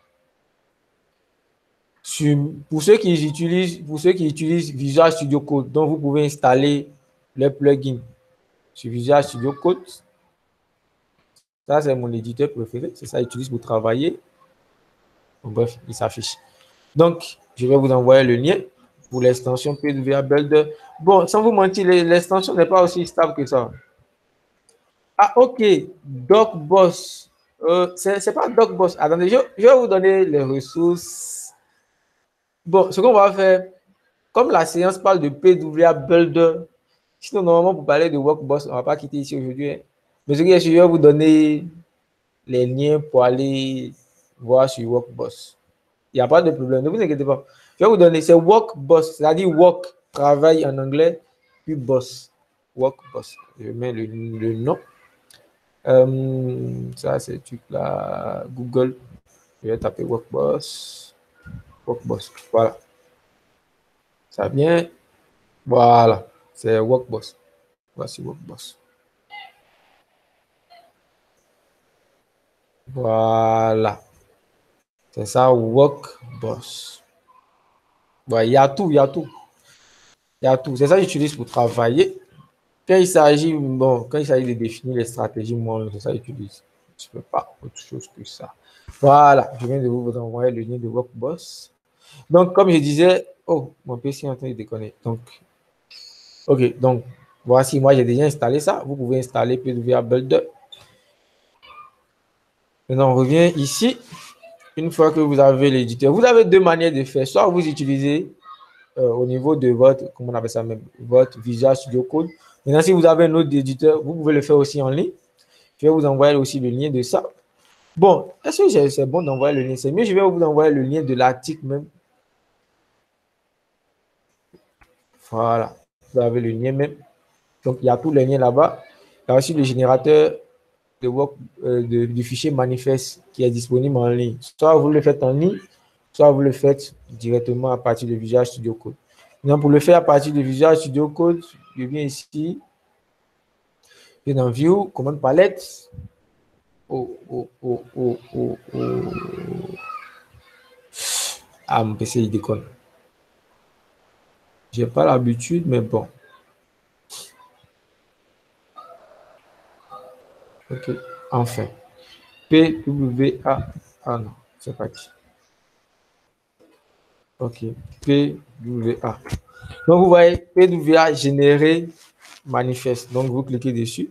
Pour ceux qui utilisent Visual Studio Code, donc vous pouvez installer le plugin sur Visual Studio Code. Ça, c'est mon éditeur préféré. C'est ça que j'utilise pour travailler. Bon, bref, il s'affiche. Donc, je vais vous envoyer le lien pour l'extension PWA Builder. Bon, sans vous mentir, l'extension n'est pas aussi stable que ça. Ah, OK. DocBoss. C'est pas DocBoss. Attendez, je vais vous donner les ressources. Bon, ce qu'on va faire, comme la séance parle de PWA Builder, sinon, normalement, pour parler de Workboss, on ne va pas quitter ici aujourd'hui. Hein. Mais ce que je vais vous donner les liens pour aller voir sur Workboss. Il n'y a pas de problème, ne vous inquiétez pas. Je vais vous donner, c'est Workboss, c'est-à-dire work, travail en anglais, puis boss. Workboss. Je mets le nom. Ça, c'est le truc là, Google. Je vais taper Workboss. Workboss, voilà. Ça vient. Voilà, c'est Workboss. Voici Workboss. Voilà. C'est ça, Workboss. Ouais, il y a tout, il y a tout. Il y a tout. C'est ça que j'utilise pour travailler. Quand il s'agit de définir les stratégies, moi, c'est ça que j'utilise. Je ne peux pas autre chose que ça. Voilà, je viens de vous envoyer le lien de Workboss. Donc, comme je disais, oh, mon PC est en train de déconner. Donc, OK, donc, voici, moi, j'ai déjà installé ça. Vous pouvez installer PWA Builder. Maintenant, on revient ici. Une fois que vous avez l'éditeur, vous avez deux manières de faire. Soit vous utilisez au niveau de votre, comment on appelle ça même, votre Visual Studio Code. Maintenant, si vous avez un autre éditeur, vous pouvez le faire aussi en ligne. Je vais vous envoyer aussi le lien de ça. Bon, est-ce que c'est bon d'envoyer le lien? C'est mieux, je vais vous envoyer le lien de l'article même. Voilà, vous avez le lien même. Donc, il y a tous les liens là-bas. Il y a aussi le générateur du fichier manifeste qui est disponible en ligne. Soit vous le faites en ligne, soit vous le faites directement à partir de Visual Studio Code. Maintenant, pour le faire à partir de Visual Studio Code, je viens ici. Je vais dans View, commande palette. Ah, mon PC, il déconne. J'ai pas l'habitude, mais bon. Ok, enfin. PWA. Ah non, c'est parti. Ok, PWA. Donc, vous voyez, PWA généré manifeste. Donc, vous cliquez dessus.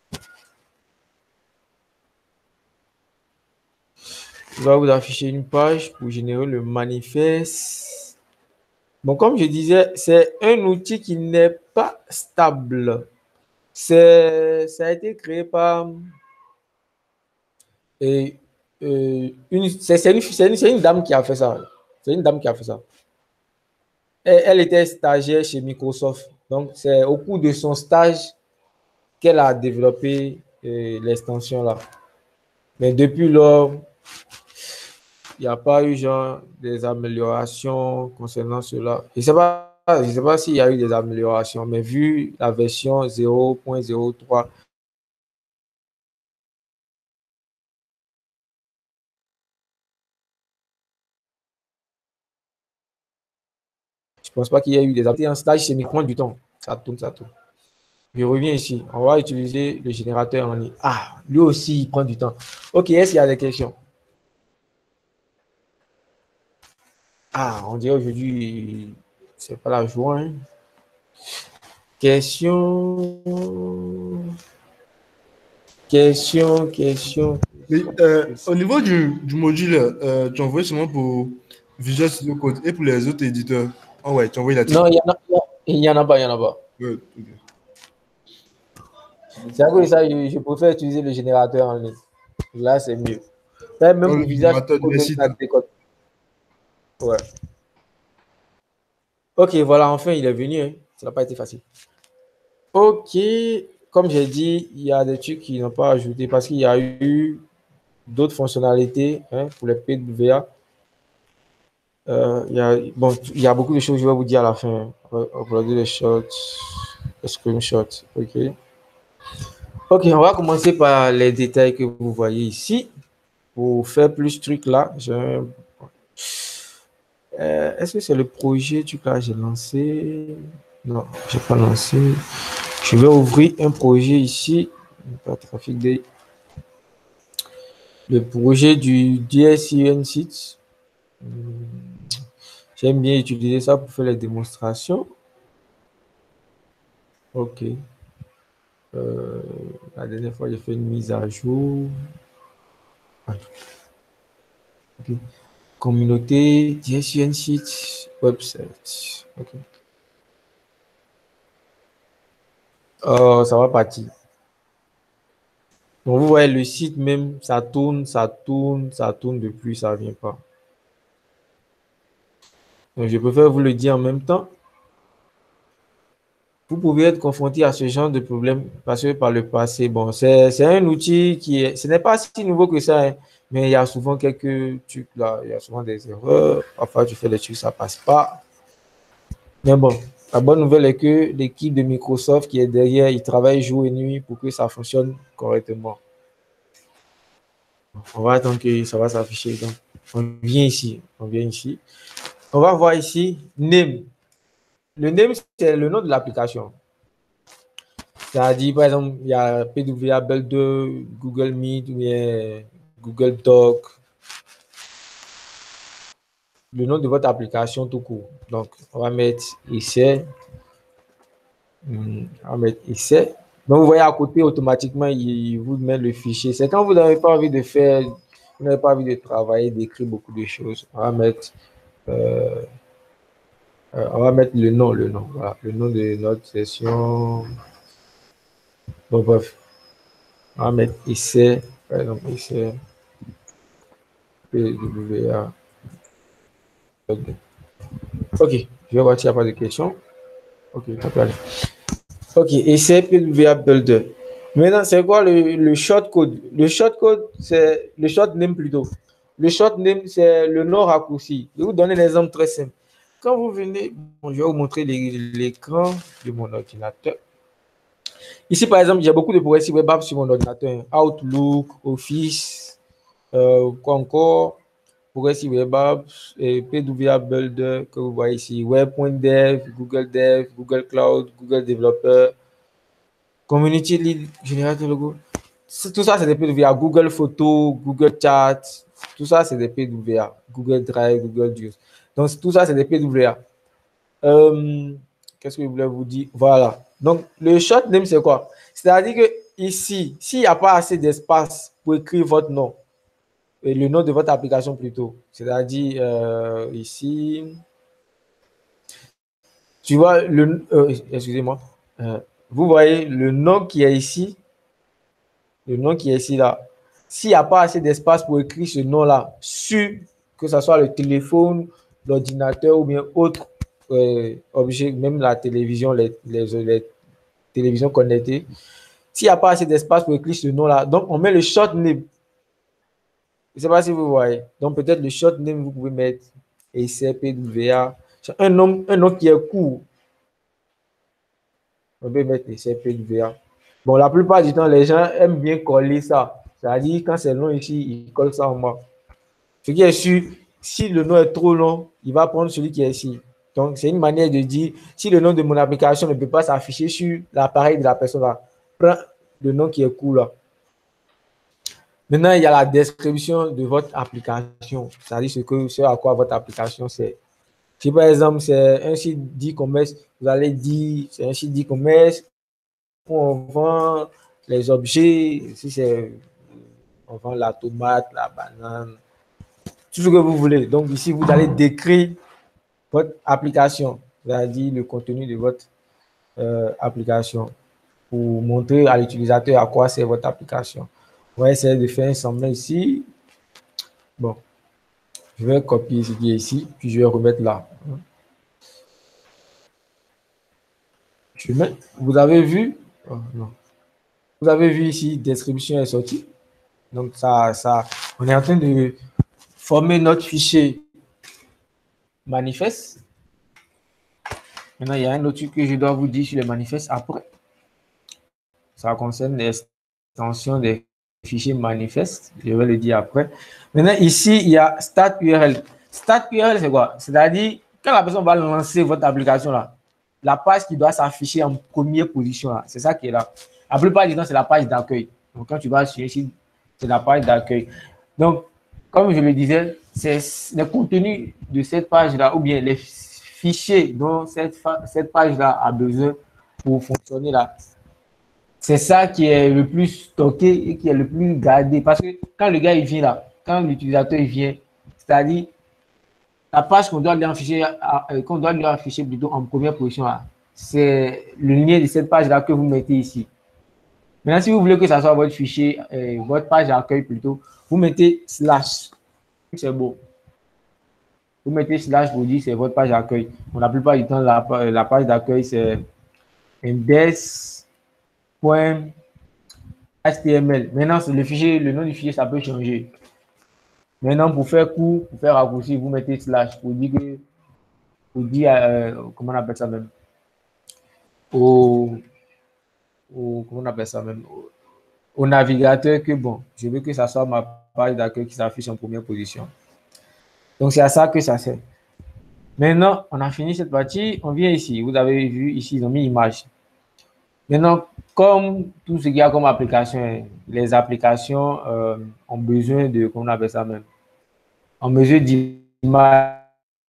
Il va vous afficher une page pour générer le manifeste. Bon, comme je disais, c'est un outil qui n'est pas stable. Ça a été créé par c'est une dame qui a fait ça. C'est une dame qui a fait ça. Elle était stagiaire chez Microsoft. Donc, c'est au cours de son stage qu'elle a développé l'extension là. Mais depuis lors, il n'y a pas eu genre des améliorations concernant cela. Je ne sais pas s'il y a eu des améliorations, mais vu la version 0.03, je ne pense pas qu'il y ait eu des améliorations. Un stage, c'est prend du temps. Ça tourne, ça tourne. Je reviens ici. On va utiliser le générateur en ligne. Ah, lui aussi, il prend du temps. Ok, est-ce qu'il y a des questions? Ah, on dirait aujourd'hui, c'est pas la joie. Hein. Question. Question. Mais au niveau du module, tu envoies seulement pour Visual Studio Code et pour les autres éditeurs. Ah ouais, tu envoies là-dessus. Non, il y en a pas, il y en a pas. Ouais, ok. C'est à cause de ça je préfère utiliser le générateur en ligne. Là, c'est mieux. Même Dans pour le visage, générateur des même sites. ça déconne. Ouais. Ok, voilà, enfin, il est venu. Hein. Ça n'a pas été facile. Ok, comme j'ai dit, il y a des trucs qui n'ont pas ajouté parce qu'il y a eu d'autres fonctionnalités hein, pour les PWA. Il y a beaucoup de choses, je vais vous dire à la fin. Uploader les shots, les screenshots. Ok. Ok, on va commencer par les détails que vous voyez ici. Pour faire plus ce truc là, est-ce que c'est le projet truc là j'ai lancé? Non, j'ai pas lancé. Je vais ouvrir un projet ici. Trafic Day. Le projet du DSIN site. J'aime bien utiliser ça pour faire les démonstrations. Ok. La dernière fois, j'ai fait une mise à jour. Okay. Communauté, DSIN site, website. Ok. Oh, ça va partir. Donc, vous voyez le site même, ça tourne depuis, ça ne vient pas. Donc, je préfère vous le dire en même temps. Vous pouvez être confronté à ce genre de problème parce que par le passé, bon, c'est un outil ce n'est pas si nouveau que ça, hein, mais il y a souvent quelques trucs là, il y a souvent des erreurs. Parfois, tu fais des trucs, ça passe pas. Mais bon, la bonne nouvelle est que l'équipe de Microsoft qui est derrière, il travaille jour et nuit pour que ça fonctionne correctement. On va attendre que ça va s'afficher. Donc, on vient ici. On va voir ici, name. Le name, c'est le nom de l'application. Ça dit, par exemple, il y a PWA Build 2, Google Meet, ou bien Google Doc. Le nom de votre application tout court. Donc, on va mettre essai. Donc, vous voyez à côté, automatiquement, il vous met le fichier. C'est quand vous n'avez pas envie de faire, vous n'avez pas envie de travailler, d'écrire beaucoup de choses. On va mettre le nom, voilà, le nom de notre session. Bon, bref, on va mettre essai, par exemple, essai PWA. Ok, je vais voir s'il n'y a pas de questions. Ok, ça peut aller. Ok, essai PWA Builder. Maintenant, c'est quoi le shortcode? Le shortcode, c'est le short name plutôt. Le short name, c'est le nom raccourci. Je vais vous donner un exemple très simple. Quand vous venez, bon, je vais vous montrer l'écran de mon ordinateur. Ici, par exemple, j'ai beaucoup de progressive web apps sur mon ordinateur. Outlook, Office, quoi encore, progressive web apps, et PWA Builder que vous voyez ici, Web.dev, Google Cloud, Google Developer, Community Lead, générateur logo. Tout ça, c'est des PWA. Google Photos, Google Chat, tout ça, c'est des PWA. Google Drive, Google Juice. Donc, tout ça, c'est des PWA. Qu'est-ce que je voulais vous dire? Voilà. Donc, le short name, c'est quoi? C'est-à-dire que ici, s'il n'y a pas assez d'espace pour écrire votre nom, et le nom de votre application plutôt, c'est-à-dire ici, tu vois, excusez-moi, vous voyez le nom qui est ici, le nom qui est ici là. S'il n'y a pas assez d'espace pour écrire ce nom-là sur, que ce soit le téléphone, l'ordinateur ou bien autre objet, même la télévision, les télévisions connectées, s'il n'y a pas assez d'espace pour écrire ce nom-là, donc on met le short name. Je ne sais pas si vous voyez. Donc peut-être le short name, vous pouvez mettre ECPWA. Un nom qui est court. On peut mettre ECPWA. Bon, la plupart du temps, les gens aiment bien coller ça. C'est-à-dire, quand c'est long ici, ils collent ça en bas. Ce qui est sûr, si le nom est trop long, il va prendre celui qui est ici. Donc, c'est une manière de dire, si le nom de mon application ne peut pas s'afficher sur l'appareil de la personne là, prends le nom qui est court là. Maintenant, il y a la description de votre application, c'est-à-dire ce à quoi votre application sert. Si par exemple, c'est un site d'e-commerce, vous allez dire, c'est un site d'e-commerce où on vend les objets, si c'est, on vend la tomate, la banane, tout ce que vous voulez. Donc ici, vous allez décrire votre application, c'est-à-dire le contenu de votre application pour montrer à l'utilisateur à quoi c'est votre application. On va essayer de faire un semblant ici. Bon, je vais copier ce qui est ici, puis je vais remettre là. Vous avez vu, oh, non. Vous avez vu ici, description est sortie. Donc, on est en train de former notre fichier manifeste. Maintenant, il y a un autre truc que je dois vous dire sur le manifeste après. Ça concerne l'extension des fichiers manifestes. Je vais le dire après. Maintenant, ici, il y a Start URL. Start URL, c'est quoi? C'est-à-dire, quand la personne va lancer votre application là, la page qui doit s'afficher en première position là, c'est ça qui est là. La plupart du temps, c'est la page d'accueil. Donc, quand tu vas sur ici, c'est la page d'accueil. Donc, comme je le disais, c'est le contenu de cette page-là ou bien les fichiers dont cette page-là a besoin pour fonctionner là. C'est ça qui est le plus stocké et qui est le plus gardé. Parce que quand le gars il vient là, quand l'utilisateur il vient, c'est-à-dire la page qu'on doit lui afficher plutôt en première position là, c'est le lien de cette page-là que vous mettez ici. Maintenant, si vous voulez que ça soit votre fichier, votre page d'accueil plutôt, vous mettez slash. C'est beau. Vous mettez slash pour dire c'est votre page d'accueil. Bon, la plupart du temps, la page d'accueil, c'est index.html. Maintenant, le nom du fichier, ça peut changer. Maintenant, pour faire court, pour faire raccourci, vous mettez slash pour dire comment on appelle ça même, comment on appelle ça même, au navigateur que bon, je veux que ça soit ma page d'accueil qui s'affiche en première position. Donc, c'est à ça que ça sert. Maintenant, on a fini cette partie. On vient ici. Vous avez vu ici, ils ont mis image. Maintenant, comme tout ce qu'il y a comme application, les applications ont besoin de, comment on appelle ça même, ont besoin d'image,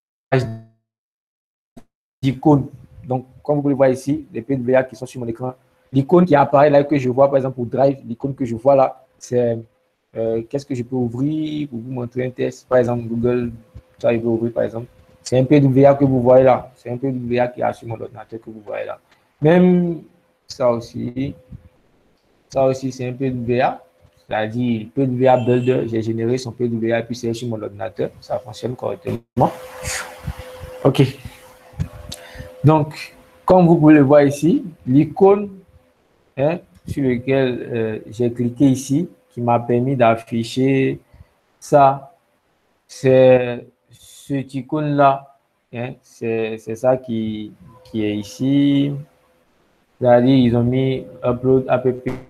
d'icônes. Donc, comme vous le voyez ici, les PWA qui sont sur mon écran, l'icône qui apparaît là, que je vois, par exemple, pour Drive, l'icône que je vois là, c'est qu'est-ce que je peux ouvrir pour vous montrer un test. Par exemple, Google, ça, il veut ouvrir, par exemple. C'est un PWA que vous voyez là. C'est un PWA qui est sur mon ordinateur que vous voyez là. Même ça aussi, c'est un PWA. C'est-à-dire, PWA Builder, j'ai généré son PWA, puis c'est sur mon ordinateur. Ça fonctionne correctement. OK. Donc, comme vous pouvez le voir ici, l'icône sur laquelle j'ai cliqué ici, qui m'a permis d'afficher ça, c'est cette icône-là. C'est ça qui est ici. C'est-à-dire, ils ont mis upload app.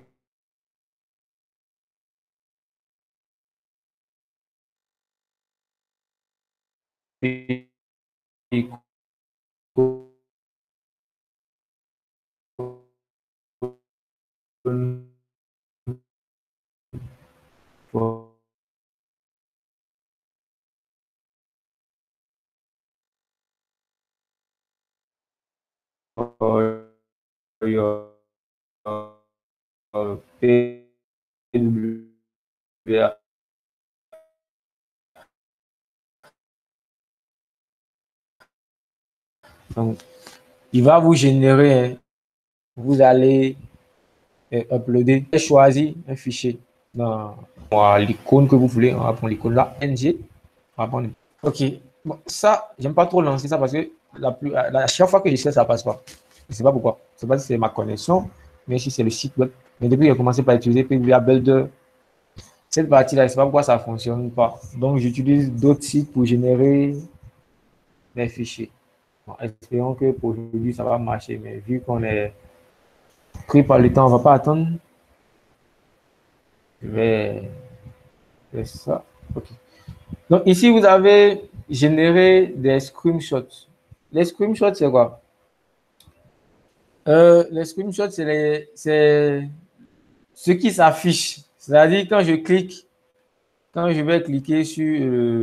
PWA. Donc, il va vous générer, hein, vous allez uploader, choisir un fichier dans l'icône que vous voulez. On va prendre l'icône là, NG. On va prendre. Ok. Bon, ça, j'aime pas trop lancer ça parce que chaque fois que j'essaie, ça passe pas. Je sais pas pourquoi. Je sais pas si c'est ma connexion, mais si c'est le site web. Mais depuis que j'ai commencé par utiliser PWA Builder, cette partie-là, je ne sais pas pourquoi ça ne fonctionne pas. Donc, j'utilise d'autres sites pour générer mes fichiers. Bon, espérons que pour aujourd'hui, ça va marcher. Mais vu qu'on est pris par le temps, on ne va pas attendre. Je vais faire ça. OK. Donc, ici, vous avez généré des screenshots. Les screenshots, c'est quoi? Les screenshots, c'est ce qui s'affiche. C'est-à-dire, quand je vais cliquer sur,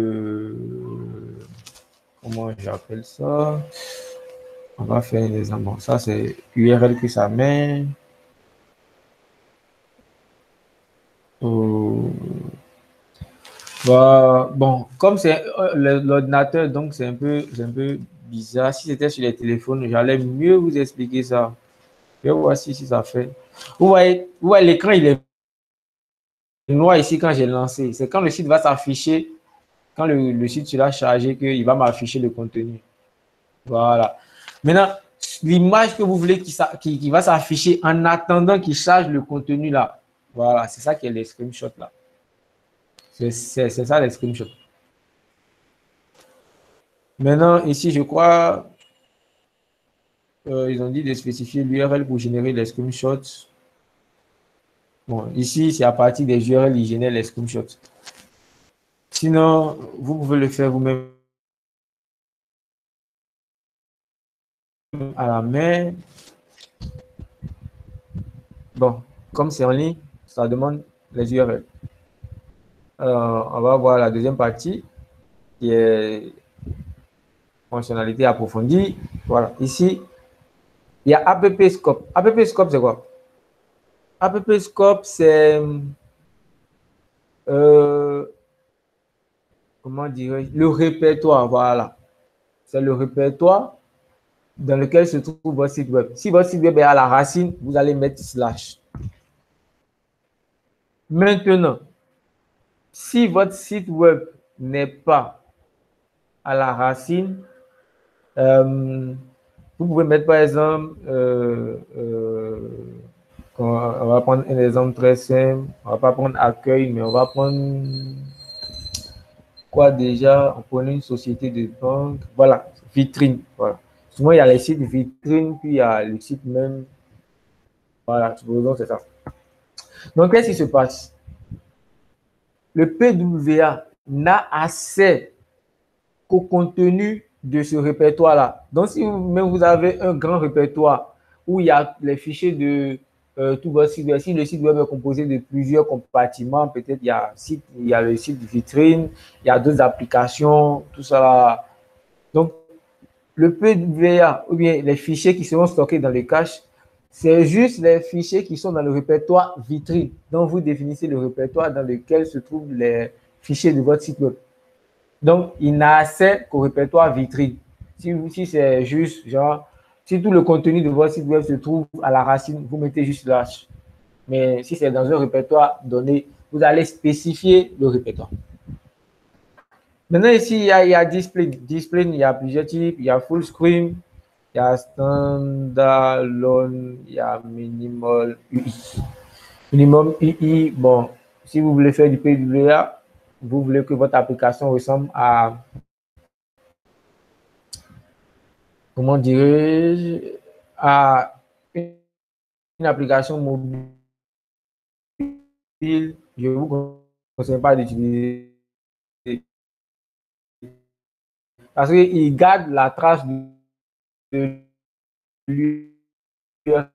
comment j'appelle ça? On va faire un exemple. Bon, ça, c'est URL que ça met. Bah, bon, comme c'est l'ordinateur, donc c'est un peu bizarre. Si c'était sur les téléphones, j'allais mieux vous expliquer ça. Je vais voir si ça fait. Vous voyez l'écran, il est noir ici quand j'ai lancé. C'est quand le site va s'afficher, quand le site sera chargé, qu'il va m'afficher le contenu. Voilà. Maintenant, l'image que vous voulez qui va s'afficher en attendant qu'il charge le contenu là. Voilà, c'est ça qui est les screenshots là. C'est ça les screenshots. Maintenant, ici, je crois, ils ont dit de spécifier l'URL pour générer les screenshots. Bon, ici, c'est à partir des URL, ils génèrent les screenshots. Sinon, vous pouvez le faire vous-même à la main. Bon, comme c'est en ligne, ça demande les URL. On va voir la deuxième partie qui est fonctionnalité approfondie. Voilà, ici, il y a AppScope. AppScope, c'est quoi? AppScope, c'est comment dirais-je, le répertoire, voilà. C'est le répertoire dans lequel se trouve votre site web. Si votre site web est à la racine, vous allez mettre slash. Maintenant, si votre site web n'est pas à la racine, vous pouvez mettre par exemple, on va prendre un exemple très simple, on va pas prendre accueil, mais on va prendre quoi déjà? On prend une société de banque, voilà, vitrine, voilà. Souvent, il y a les sites vitrines, puis il y a le site même, voilà, supposons c'est ça. Donc, qu'est-ce qui se passe? Le PWA n'a accès qu'au contenu de ce répertoire-là. Donc, si vous avez un grand répertoire où il y a les fichiers de tout votre site web, si le site web est composé de plusieurs compartiments, peut-être il y a le site de vitrine, il y a d'autres applications, tout ça. Donc, le PWA ou bien les fichiers qui seront stockés dans le cache, c'est juste les fichiers qui sont dans le répertoire vitrine. Donc, vous définissez le répertoire dans lequel se trouvent les fichiers de votre site web. Donc, il n'a accès qu'au répertoire vitrine. Si c'est juste, genre, si tout le contenu de votre site web se trouve à la racine, vous mettez juste slash. Mais si c'est dans un répertoire donné, vous allez spécifier le répertoire. Maintenant, ici, il y a display. Display, il y a plusieurs types. Il y a full screen, il y a standalone, il y a minimal UI. Minimum UI, bon, si vous voulez faire du PWA, vous voulez que votre application ressemble à, comment dirais-je, à une application mobile, je ne vous conseille pas d'utiliser parce qu'il garde la trace de l'URL.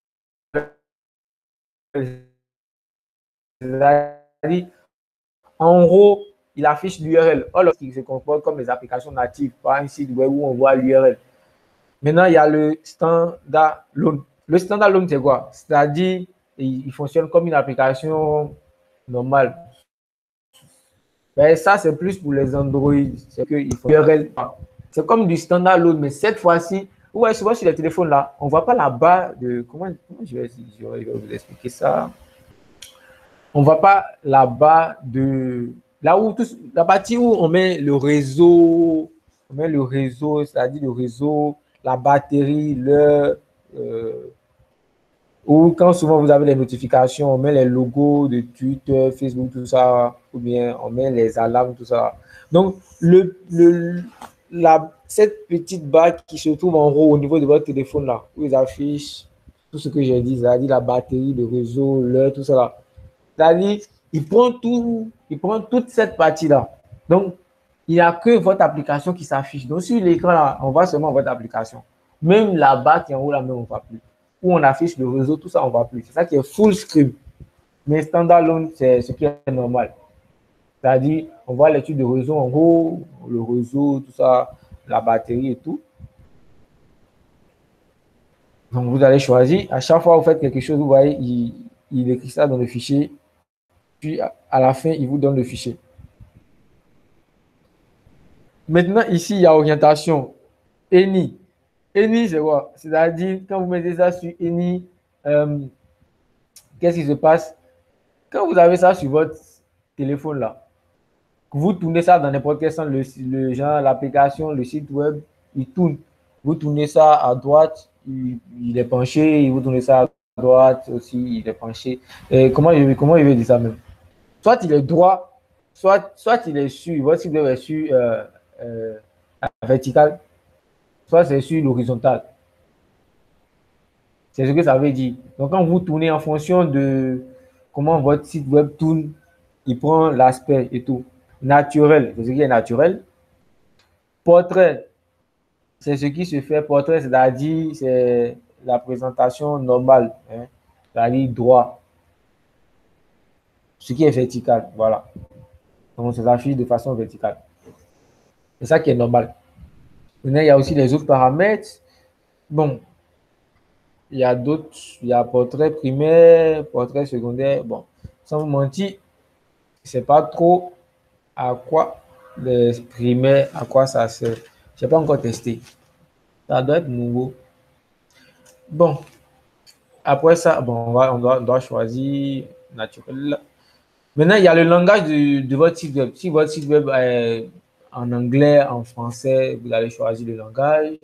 C'est-à-dire, en gros, il affiche l'URL. Or, lorsqu'il se comporte comme les applications natives, pas un site web où on voit l'URL. Maintenant, il y a le standalone. Le standalone, c'est quoi? C'est-à-dire, il fonctionne comme une application normale. Mais ça, c'est plus pour les Android. C'est qu'il faut l'URL. C'est comme du standalone, mais cette fois-ci, ouais, souvent sur les téléphones là, on ne voit pas la barre de. Comment je vais vous expliquer ça? On ne voit pas la barre de. Là où la partie où on met le réseau, c'est-à-dire le réseau, la batterie, ou quand souvent vous avez les notifications, on met les logos de Twitter, Facebook, tout ça, ou bien on met les alarmes, tout ça. Donc, cette petite barre qui se trouve en haut au niveau de votre téléphone là, où ils affichent tout ce que j'ai dit, c'est-à-dire la batterie, le réseau, l'heure, tout ça là. C'est-à-dire, il prend toute cette partie-là. Donc, il n'y a que votre application qui s'affiche. Donc, sur l'écran, là, on voit seulement votre application. Même la barre qui est en haut, là, même, on ne voit plus. Où on affiche le réseau, tout ça, on ne voit plus. C'est ça qui est full screen. Mais standalone, c'est ce qui est normal. C'est-à-dire, on voit l'étude de réseau en haut, le réseau, tout ça, la batterie et tout. Donc, vous allez choisir. À chaque fois que vous faites quelque chose, vous voyez, il écrit ça dans le fichier. Puis, à la fin, il vous donne le fichier. Maintenant, ici, il y a orientation. ENI. ENI, c'est quoi? C'est-à-dire, quand vous mettez ça sur ENI, qu'est-ce qui se passe? Quand vous avez ça sur votre téléphone là, vous tournez ça dans n'importe quel sens, le genre, l'application, le site web, il tourne. Vous tournez ça à droite, il est penché, vous tournez ça à droite aussi, il est penché. Comment je vais dire ça même? Soit il est droit, soit il est sur, votre site web est sur la verticale, soit c'est sur l'horizontale. C'est ce que ça veut dire. Donc, quand vous tournez en fonction de comment votre site web tourne, il prend l'aspect et tout. Naturel, c'est ce qui est naturel. Portrait, c'est ce qui se fait. Portrait, c'est-à-dire, c'est la présentation normale, hein, c'est-à-dire droit. Ce qui est vertical, voilà. Donc, ça s'affiche de façon verticale. C'est ça qui est normal. Maintenant, il y a aussi les autres paramètres. Bon, il y a d'autres, il y a portrait primaire, portrait secondaire. Bon, sans vous mentir, je ne sais pas trop à quoi les primaires, à quoi ça sert. Je n'ai pas encore testé. Ça doit être nouveau. Bon, après ça, bon, on doit choisir naturel. Maintenant, il y a le langage de votre site web. Si votre site web est en anglais, en français, vous allez choisir le langage.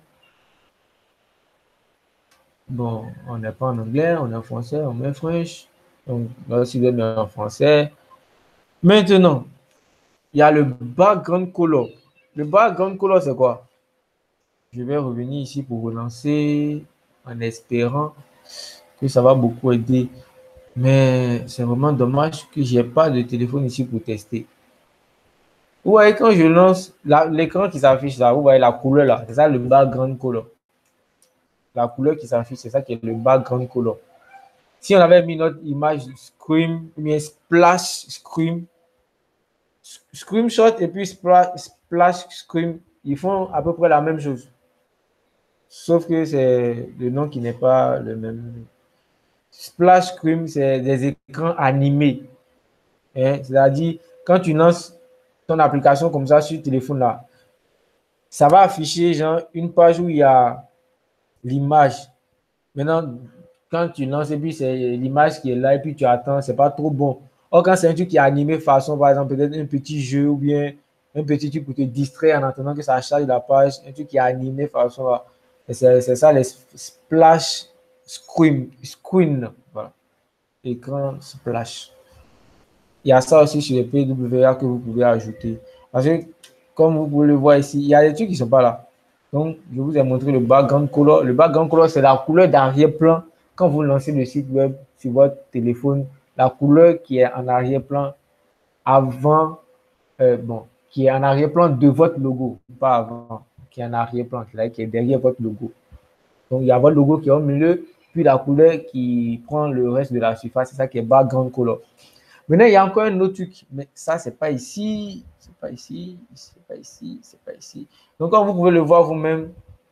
Bon, on n'est pas en anglais, on est en français, on met French. Donc, votre site web est en français. Maintenant, il y a le background color. Le background color, c'est quoi? Je vais revenir ici pour relancer en espérant que ça va beaucoup aider. Mais c'est vraiment dommage que je n'ai pas de téléphone ici pour tester. Vous voyez, quand je lance l'écran qui s'affiche là, vous voyez la couleur là, c'est ça le background color. La couleur qui s'affiche, c'est ça qui est le background color. Si on avait mis notre image Scream, ou bien Splash Scream, Screenshot et puis Splash Scream, ils font à peu près la même chose. Sauf que c'est le nom qui n'est pas le même. Splash Screen, c'est des écrans animés. Hein? C'est-à-dire, quand tu lances ton application comme ça sur le téléphone là, ça va afficher genre une page où il y a l'image. Maintenant, quand tu lances et puis c'est l'image qui est là et puis tu attends, c'est pas trop bon. Or, quand c'est un truc qui est animé façon, par exemple, peut-être un petit jeu ou bien un petit truc pour te distraire en attendant que ça charge la page, un truc qui est animé façon, c'est ça les splash screen, voilà. Écran splash. Il y a ça aussi sur les PWA que vous pouvez ajouter. Parce que, comme vous pouvez le voir ici, il y a des trucs qui ne sont pas là. Donc, je vous ai montré le background color. Le background color, c'est la couleur d'arrière-plan quand vous lancez le site web sur votre téléphone, la couleur qui est en arrière-plan avant, qui est en arrière-plan de votre logo, pas avant, qui est en arrière-plan, c'est-à-dire qui est derrière votre logo. Donc, il y a votre logo qui est au milieu, puis la couleur qui prend le reste de la surface, c'est ça qui est background color. Maintenant, il y a encore un autre truc, mais ça, c'est pas ici, c'est pas ici, c'est pas ici, c'est pas ici. Donc, comme vous pouvez le voir vous-même,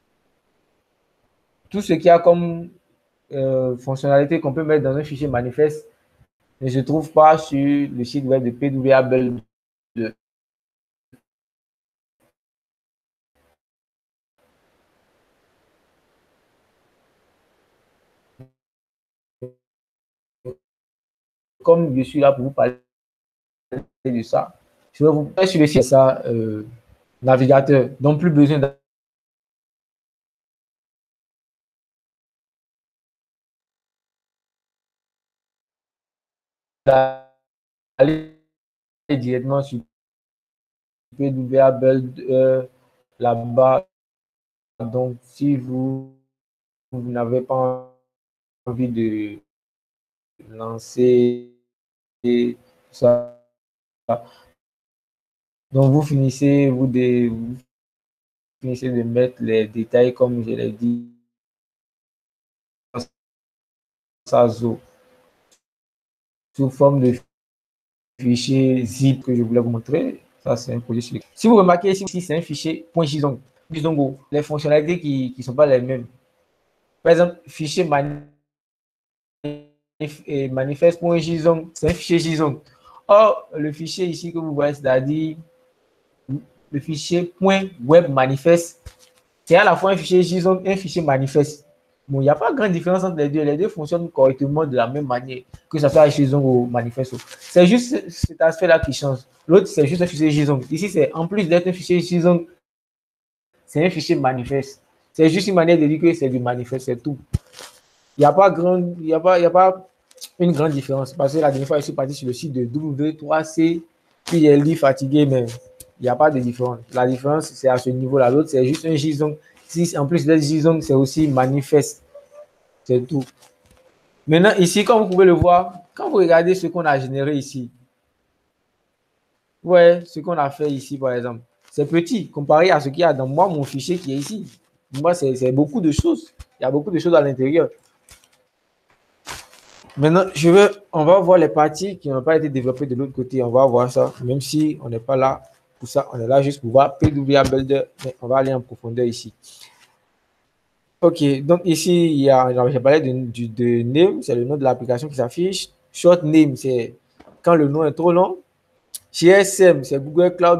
tout ce qu'il y a comme fonctionnalité qu'on peut mettre dans un fichier manifeste ne se trouve pas sur le site web de PWA Build. Comme je suis là pour vous parler de ça, je vais vous mettre sur le site ça, navigateur, donc plus besoin d'aller directement sur PWA Build là-bas. Donc, si vous n'avez pas envie de lancer ça, donc vous finissez de mettre les détails comme je l'ai dit, ça sous forme de fichier zip que je voulais vous montrer. Ça, c'est un projet sur. Si vous remarquez ici, c'est un fichier .json. JSON, les fonctionnalités qui ne sont pas les mêmes. Par exemple, fichier manifeste.json, c'est un fichier JSON. Or, le fichier ici que vous voyez, c'est-à-dire le fichier .web manifeste, c'est à la fois un fichier JSON et un fichier manifeste. Bon, il n'y a pas grande différence entre les deux. Les deux fonctionnent correctement de la même manière, que ce soit JSON ou manifeste. C'est juste cet aspect-là qui change. L'autre, c'est juste un fichier JSON. Ici, c'est en plus d'être un fichier JSON, c'est un fichier manifeste. C'est juste une manière de dire que c'est du manifeste, c'est tout. Il n'y a pas une grande différence. Parce que la dernière fois, je suis parti sur le site de W3C, puis j'ai dit fatigué, mais il n'y a pas de différence. La différence, c'est à ce niveau-là. L'autre, c'est juste un JSON. Si en plus d'être JSON, c'est aussi manifeste. C'est tout. Maintenant, ici, comme vous pouvez le voir, quand vous regardez ce qu'on a généré ici, ouais, ce qu'on a fait ici, par exemple, c'est petit comparé à ce qu'il y a dans moi, mon fichier qui est ici. Moi, c'est beaucoup de choses. Il y a beaucoup de choses à l'intérieur. Maintenant, on va voir les parties qui n'ont pas été développées de l'autre côté. On va voir ça, même si on n'est pas là pour ça. On est là juste pour voir PWA Builder, mais on va aller en profondeur ici. Ok, donc ici, j'ai parlé de name, c'est le nom de l'application qui s'affiche. Short name, c'est quand le nom est trop long. GSM, c'est Google Cloud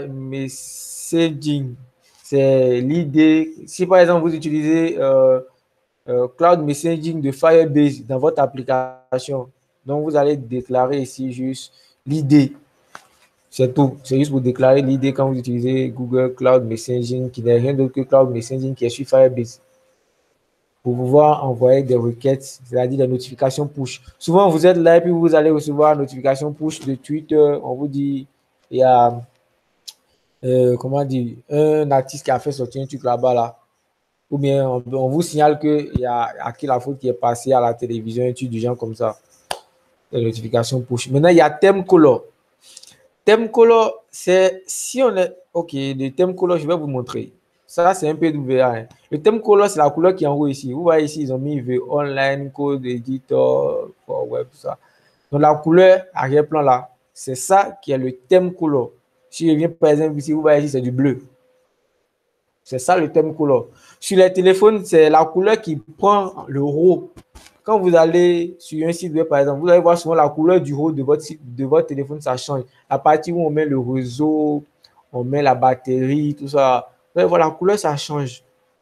Messaging, c'est l'idée. Si par exemple vous utilisez Cloud Messaging de Firebase dans votre application, donc vous allez déclarer ici juste l'idée. C'est tout. C'est juste pour déclarer l'idée quand vous utilisez Google Cloud Messaging, qui n'est rien d'autre que Cloud Messaging qui est sur Firebase, pour pouvoir envoyer des requêtes, c'est-à-dire des notifications push. Souvent, vous êtes là et puis vous allez recevoir une notification push de Twitter. On vous dit, il y a, comment dire, un artiste qui a fait sortir un truc là-bas, là. Ou bien on vous signale qu'il y a Aki la faute qui est passé à la télévision, un truc du genre comme ça. Les notifications push. Maintenant, il y a thème color. Thème color, c'est si on est. Ok, le thème color, je vais vous montrer. Ça, c'est un peu PWA. Hein. Le thème color, c'est la couleur qui est en haut ici. Vous voyez ici, ils ont mis V online, code editor, for web, tout ça. Donc, la couleur arrière-plan là, c'est ça qui est le thème color. Si je viens par exemple ici, vous voyez ici, c'est du bleu. C'est ça le thème color. Sur les téléphones, c'est la couleur qui prend le RAW. Quand vous allez sur un site web, par exemple, vous allez voir souvent la couleur du RAW de votre téléphone, ça change. À partir où on met le réseau, on met la batterie, tout ça. Vous allez voir la couleur, ça change.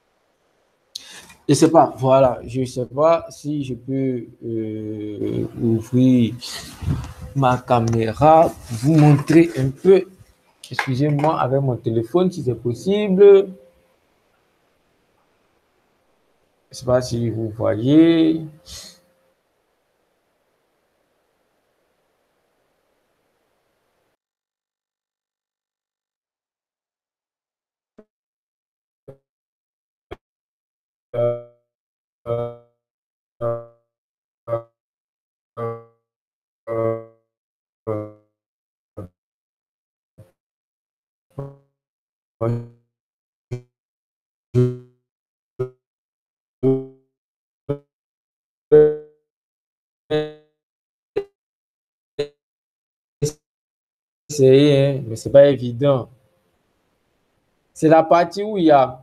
Je ne sais pas, voilà, je ne sais pas si je peux ouvrir ma caméra pour vous montrer un peu. Excusez-moi, avec mon téléphone, si c'est possible. Je ne sais pas si vous voyez. Euh, essayer, hein, mais c'est pas évident. C'est la partie où il y a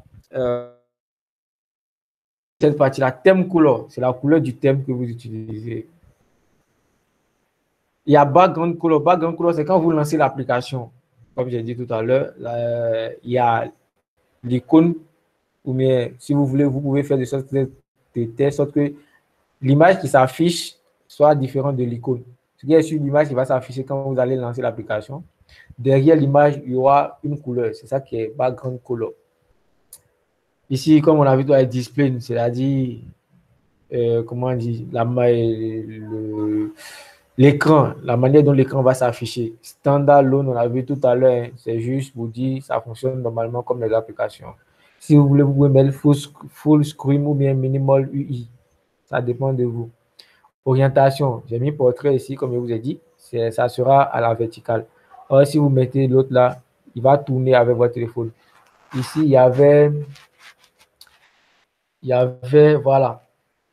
cette partie-là, thème couleur. C'est la couleur du thème que vous utilisez. Il y a background color. Background color, c'est quand vous lancez l'application. Comme j'ai dit tout à l'heure, il y a l'icône, ou bien si vous voulez, vous pouvez faire de telle sorte que l'image qui s'affiche soit différente de l'icône. Ce qui est sur l'image qui va s'afficher quand vous allez lancer l'application. Derrière l'image, il y aura une couleur. C'est ça qui est background color. Ici, comme on a vu dans le display, c'est-à-dire, comment on dit, l'écran, la manière dont l'écran va s'afficher. Standalone, on l'a vu tout à l'heure, hein, c'est juste pour dire ça fonctionne normalement comme les applications. Si vous voulez, vous pouvez mettre full screen ou bien minimal UI. Ça dépend de vous. Orientation, j'ai mis portrait ici, comme je vous ai dit, ça sera à la verticale. Or, si vous mettez l'autre là, il va tourner avec votre téléphone. Ici, il y avait, voilà,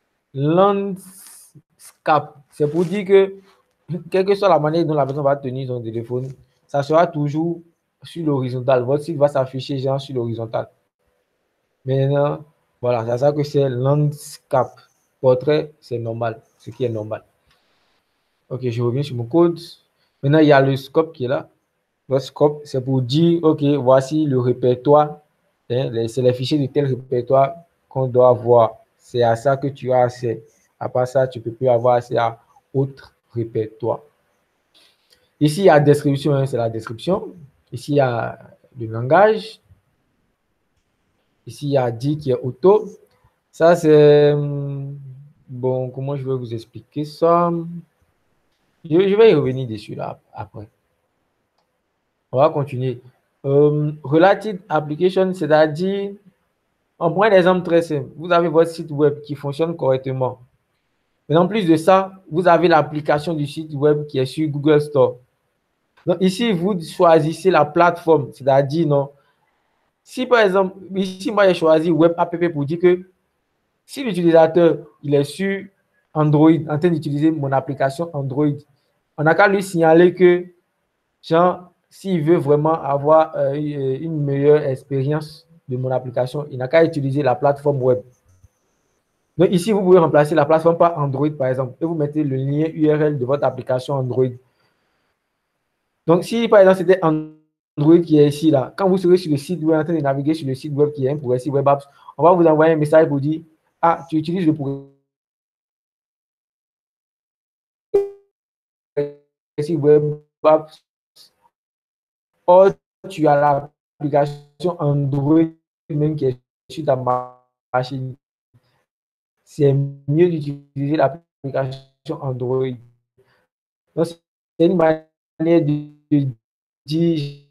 landscape. C'est pour dire que, quelle que soit la manière dont la personne va tenir son téléphone, ça sera toujours sur l'horizontale. Votre site va s'afficher genre sur l'horizontale. Maintenant, voilà, c'est ça que c'est landscape. Portrait, c'est normal, ce qui est normal. Ok, je reviens sur mon code. Maintenant, il y a le scope qui est là. Le scope, c'est pour dire, ok, voici le répertoire. Hein, c'est les fichiers de tel répertoire qu'on doit voir. C'est à ça que tu as accès. À part ça, tu ne peux plus avoir accès à autre répertoire. Ici, il y a description, hein, c'est la description. Ici, il y a le langage. Ici, il y a dit qui est auto. Ça, c'est... Bon, comment je vais vous expliquer ça? Je vais y revenir dessus là après. On va continuer. Related application, c'est-à-dire, on prend un exemple très simple. Vous avez votre site web qui fonctionne correctement. Mais en plus de ça, vous avez l'application du site web qui est sur Google Store. Donc ici, vous choisissez la plateforme, c'est-à-dire, non. Si par exemple, ici, moi, j'ai choisi Web App pour dire que si l'utilisateur, il est sur Android, en train d'utiliser mon application Android, on n'a qu'à lui signaler que, genre, s'il veut vraiment avoir une meilleure expérience de mon application, il n'a qu'à utiliser la plateforme web. Donc ici, vous pouvez remplacer la plateforme par Android, par exemple, et vous mettez le lien URL de votre application Android. Donc si, par exemple, c'était Android qui est ici, là, quand vous serez sur le site web, en train de naviguer sur le site web qui est un progressive web apps, on va vous envoyer un message pour dire, ah, tu utilises le progressive web apps, or tu as l'application Android même qui est sur ta machine. C'est mieux d'utiliser l'application Android. Donc, c'est une manière de dire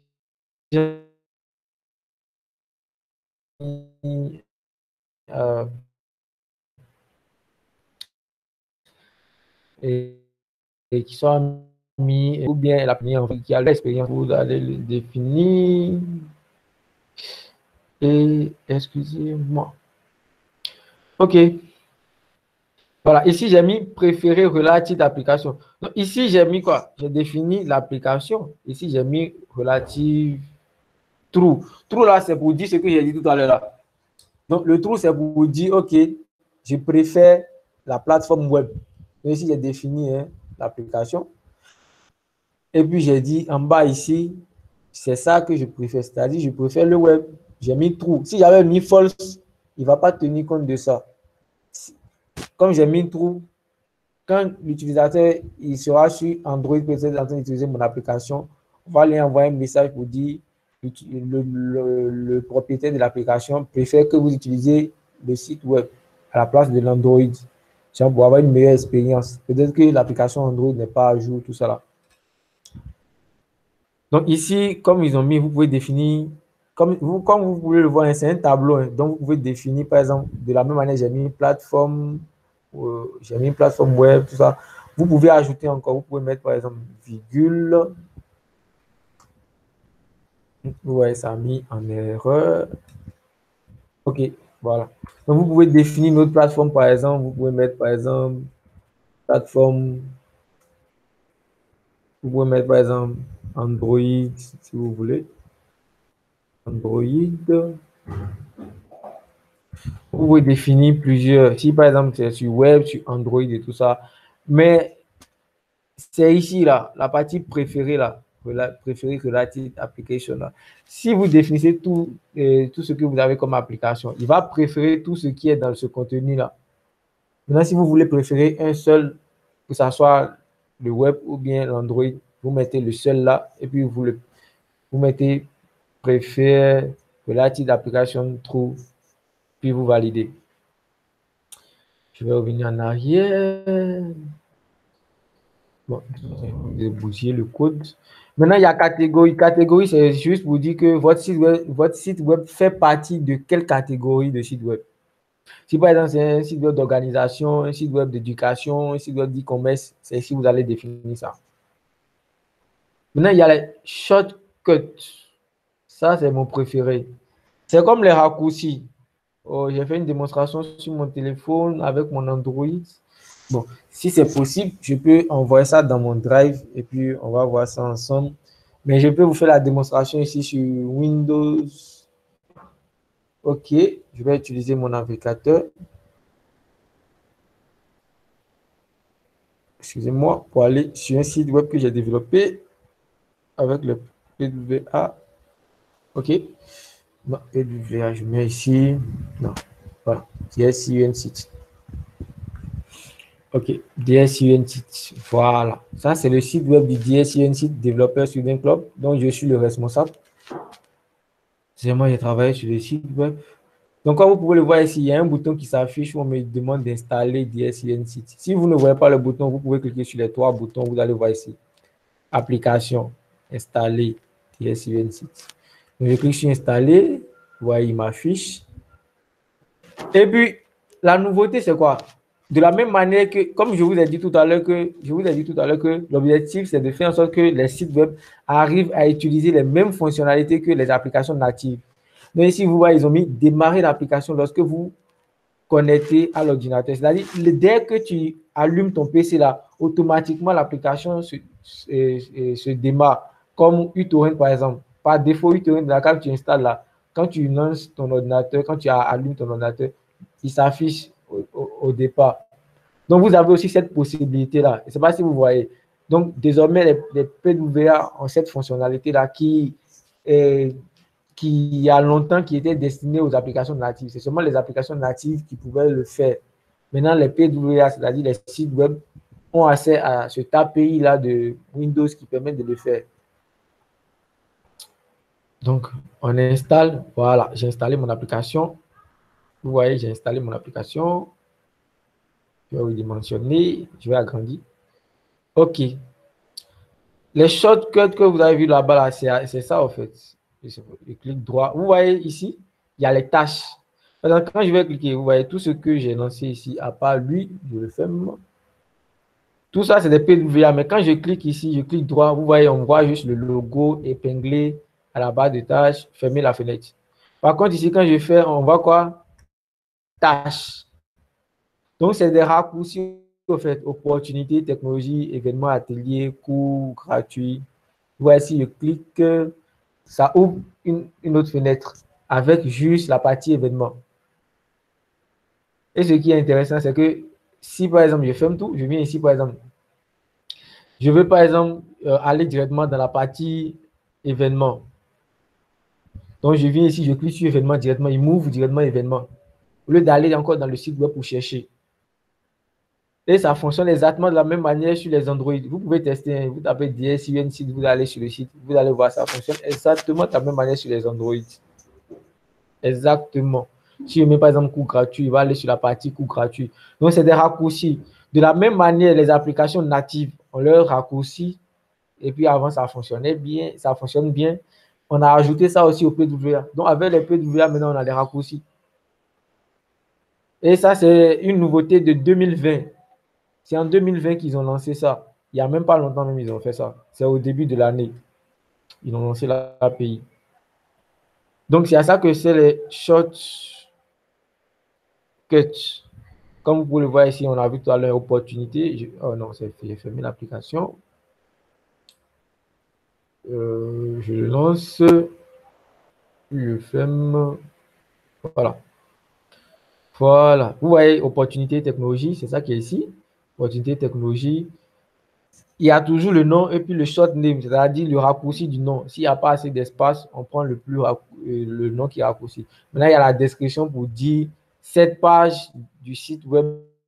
et qui soit mis, ou bien la première qui a l'expérience, vous allez le définir. Et excusez-moi. OK. Voilà, ici j'ai mis préféré relative d'application. Donc ici j'ai mis quoi? J'ai défini l'application. Ici j'ai mis relative true. True là, c'est pour dire ce que j'ai dit tout à l'heure là. Donc le true, c'est pour dire, OK, je préfère la plateforme web. Donc ici j'ai défini hein, l'application. Et puis j'ai dit en bas ici, c'est ça que je préfère. C'est-à-dire, je préfère le web. J'ai mis true. Si j'avais mis false, il ne va pas tenir compte de ça. Comme j'ai mis true, quand l'utilisateur il sera sur Android, peut-être en train d'utiliser mon application, on va lui envoyer un message pour dire le propriétaire de l'application préfère que vous utilisiez le site web à la place de l'Android pour avoir une meilleure expérience. Peut-être que l'application Android n'est pas à jour, tout ça là. Donc ici, comme ils ont mis, vous pouvez définir, comme vous pouvez le voir, c'est un tableau. Hein, donc vous pouvez définir, par exemple, de la même manière, j'ai mis une plateforme web, tout ça. Vous pouvez ajouter encore, vous pouvez mettre par exemple virgule. Ouais, ça a mis en erreur. OK, voilà. Donc vous pouvez définir une autre plateforme, par exemple, vous pouvez mettre par exemple plateforme. Vous pouvez mettre par exemple Android, si vous voulez. Android. Vous pouvez définir plusieurs. Si par exemple, c'est sur web, sur Android et tout ça. Mais c'est ici, là, la partie préférée, là. Préférée relative application, là. Si vous définissez tout ce que vous avez comme application, il va préférer tout ce qui est dans ce contenu-là. Maintenant, si vous voulez préférer un seul, que ce soit le web ou bien l'Android, vous mettez le seul là et puis vous mettez préfère relative application true, puis vous validez. Je vais revenir en arrière. Bon, je vais bousiller le code. Maintenant, il y a catégorie. Catégorie, c'est juste pour dire que votre site web fait partie de quelle catégorie de site web. Si par exemple, c'est un site web d'organisation, un site web d'éducation, un site web d'e-commerce, c'est ici que vous allez définir ça. Maintenant, il y a les shortcuts. Ça, c'est mon préféré. C'est comme les raccourcis. Oh, j'ai fait une démonstration sur mon téléphone avec mon Android. Bon, si c'est possible, je peux envoyer ça dans mon Drive et puis on va voir ça ensemble. Mais je peux vous faire la démonstration ici sur Windows. OK, je vais utiliser mon navigateur. Excusez-moi, pour aller sur un site web que j'ai développé avec le PWA. OK. Non, PWA, je mets ici. Non, voilà. DSUN site. OK, DSUN site. Voilà. Ça, c'est le site web du DSUN site Développeur Student Club, dont je suis le responsable. C'est moi, j'ai travaillé sur le site web. Donc, comme vous pouvez le voir ici, il y a un bouton qui s'affiche où on me demande d'installer DSUN site. Si vous ne voyez pas le bouton, vous pouvez cliquer sur les trois boutons, vous allez voir ici. Application, installer DSUN site. Donc, je clique sur installer, vous voyez, il m'affiche. Et puis, la nouveauté, c'est quoi? De la même manière que, comme je vous ai dit tout à l'heure que l'objectif, c'est de faire en sorte que les sites web arrivent à utiliser les mêmes fonctionnalités que les applications natives. Donc ici, vous voyez, ils ont mis démarrer l'application lorsque vous connectez à l'ordinateur. C'est-à-dire, dès que tu allumes ton PC là, automatiquement, l'application se démarre. Comme uTorrent, par exemple. Par défaut, uTorrent, quand tu installes là, quand tu lances ton ordinateur, quand tu allumes ton ordinateur, il s'affiche au départ. Donc, vous avez aussi cette possibilité-là. Je ne sais pas si vous voyez. Donc, désormais, les PWA ont cette fonctionnalité-là qui y a longtemps qui était destinée aux applications natives. C'est seulement les applications natives qui pouvaient le faire. Maintenant, les PWA, c'est-à-dire les sites web, ont accès à cet API-là de Windows qui permet de le faire. Donc, on installe, voilà, j'ai installé mon application. Vous voyez, j'ai installé mon application. Je vais redimensionner, je vais agrandir. OK. Les shortcuts que vous avez vu là-bas, là, c'est ça, en fait. Je clique droit. Vous voyez ici, il y a les tâches. Donc, quand je vais cliquer, vous voyez tout ce que j'ai lancé ici, à part lui, je le ferme. Tout ça, c'est des PWA. Mais quand je clique ici, je clique droit, vous voyez, on voit juste le logo épinglé à la barre de tâches, fermer la fenêtre. Par contre, ici, quand je fais, on voit quoi? Tâches. Donc, c'est des raccourcis, en fait, opportunités, technologie, événements, ateliers, cours gratuits. Voici, je clique, ça ouvre une autre fenêtre avec juste la partie événements. Et ce qui est intéressant, c'est que si par exemple je ferme tout, je viens ici par exemple, je veux par exemple aller directement dans la partie événements. Donc je viens ici, je clique sur événements directement, il m'ouvre directement événements. Au lieu d'aller encore dans le site web pour chercher. Et ça fonctionne exactement de la même manière sur les Android. Vous pouvez tester, vous tapez DSUN site, vous allez sur le site, vous allez voir, ça fonctionne exactement de la même manière sur les Android. Exactement. Si je mets par exemple cours gratuit, il va aller sur la partie cours gratuit. Donc, c'est des raccourcis. De la même manière, les applications natives ont leurs raccourcis. Et puis avant, ça fonctionnait bien, ça fonctionne bien. On a ajouté ça aussi au PWA. Donc, avec les PWA, maintenant, on a des raccourcis. Et ça, c'est une nouveauté de 2020. C'est en 2020 qu'ils ont lancé ça. Il n'y a même pas longtemps même, ils ont fait ça. C'est au début de l'année. Ils ont lancé l'API. Donc, c'est à ça que c'est les shortcuts. Comme vous pouvez le voir ici, on a vu tout à l'heure opportunité. Oh non, j'ai fermé l'application. Je le lance. Je ferme. Voilà. Voilà. Vous voyez, opportunité technologie, c'est ça qui est ici. Opportunité technologie. Il y a toujours le nom et puis le short name, c'est-à-dire le raccourci du nom. S'il n'y a pas assez d'espace, on prend le nom qui est raccourci. Maintenant, il y a la description pour dire cette page du site web.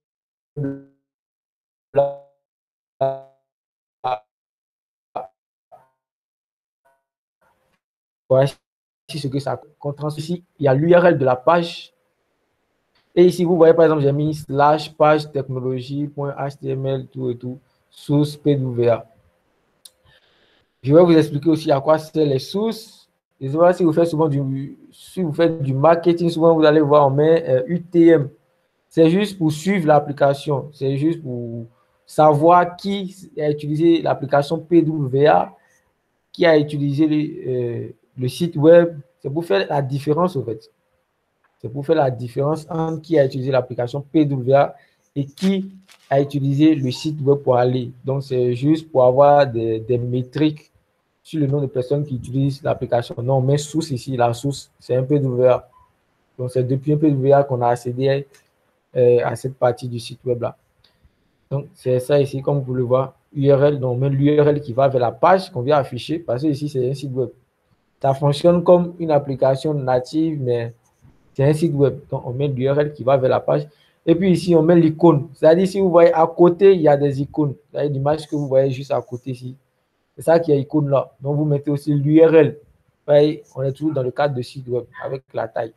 Voici ce que ça comprend. Ici, il y a l'URL de la page. Et ici, vous voyez, par exemple, j'ai mis slash page technologie.html, tout et tout, source PWA. Je vais vous expliquer aussi à quoi servent les sources. Je ne sais pas si vous faites souvent si vous faites du marketing, souvent vous allez voir, on met UTM. C'est juste pour suivre l'application. C'est juste pour savoir qui a utilisé l'application PWA, qui a utilisé le site web. C'est pour faire la différence, en fait. C'est pour faire la différence entre qui a utilisé l'application PWA et qui a utilisé le site web pour aller. Donc, c'est juste pour avoir des métriques sur le nombre de personnes qui utilisent l'application. Non, on met source ici. La source, c'est un PWA. Donc, c'est depuis un PWA qu'on a accédé à cette partie du site web là. Donc, c'est ça ici, comme vous pouvez le voir, URL. Donc, on met l'URL qui va vers la page qu'on vient afficher parce que ici, c'est un site web. Ça fonctionne comme une application native, mais c'est un site web. Donc, on met l'URL qui va vers la page. Et puis ici, on met l'icône. C'est-à-dire, si vous voyez à côté, il y a des icônes. C'est-à-dire l'image que vous voyez juste à côté ici. C'est ça qui est icône là. Donc, vous mettez aussi l'URL. On est toujours dans le cadre de site web avec la taille.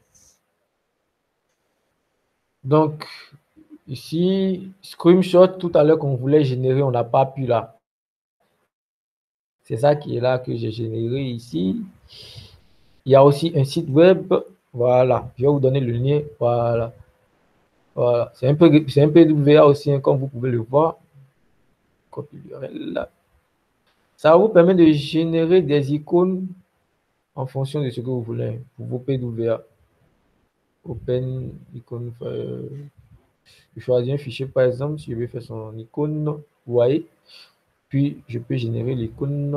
Donc, ici, screenshot, tout à l'heure qu'on voulait générer, on n'a pas pu là. C'est ça qui est là que j'ai généré ici. Il y a aussi un site web. Voilà. Je vais vous donner le lien. Voilà. Voilà. C'est un PWA aussi, hein, comme vous pouvez le voir. Copie l'URL. Ça vous permet de générer des icônes en fonction de ce que vous voulez pour vos PWA. Open icône. Je choisis un fichier, par exemple, si je veux faire son icône, vous voyez. Puis, je peux générer l'icône.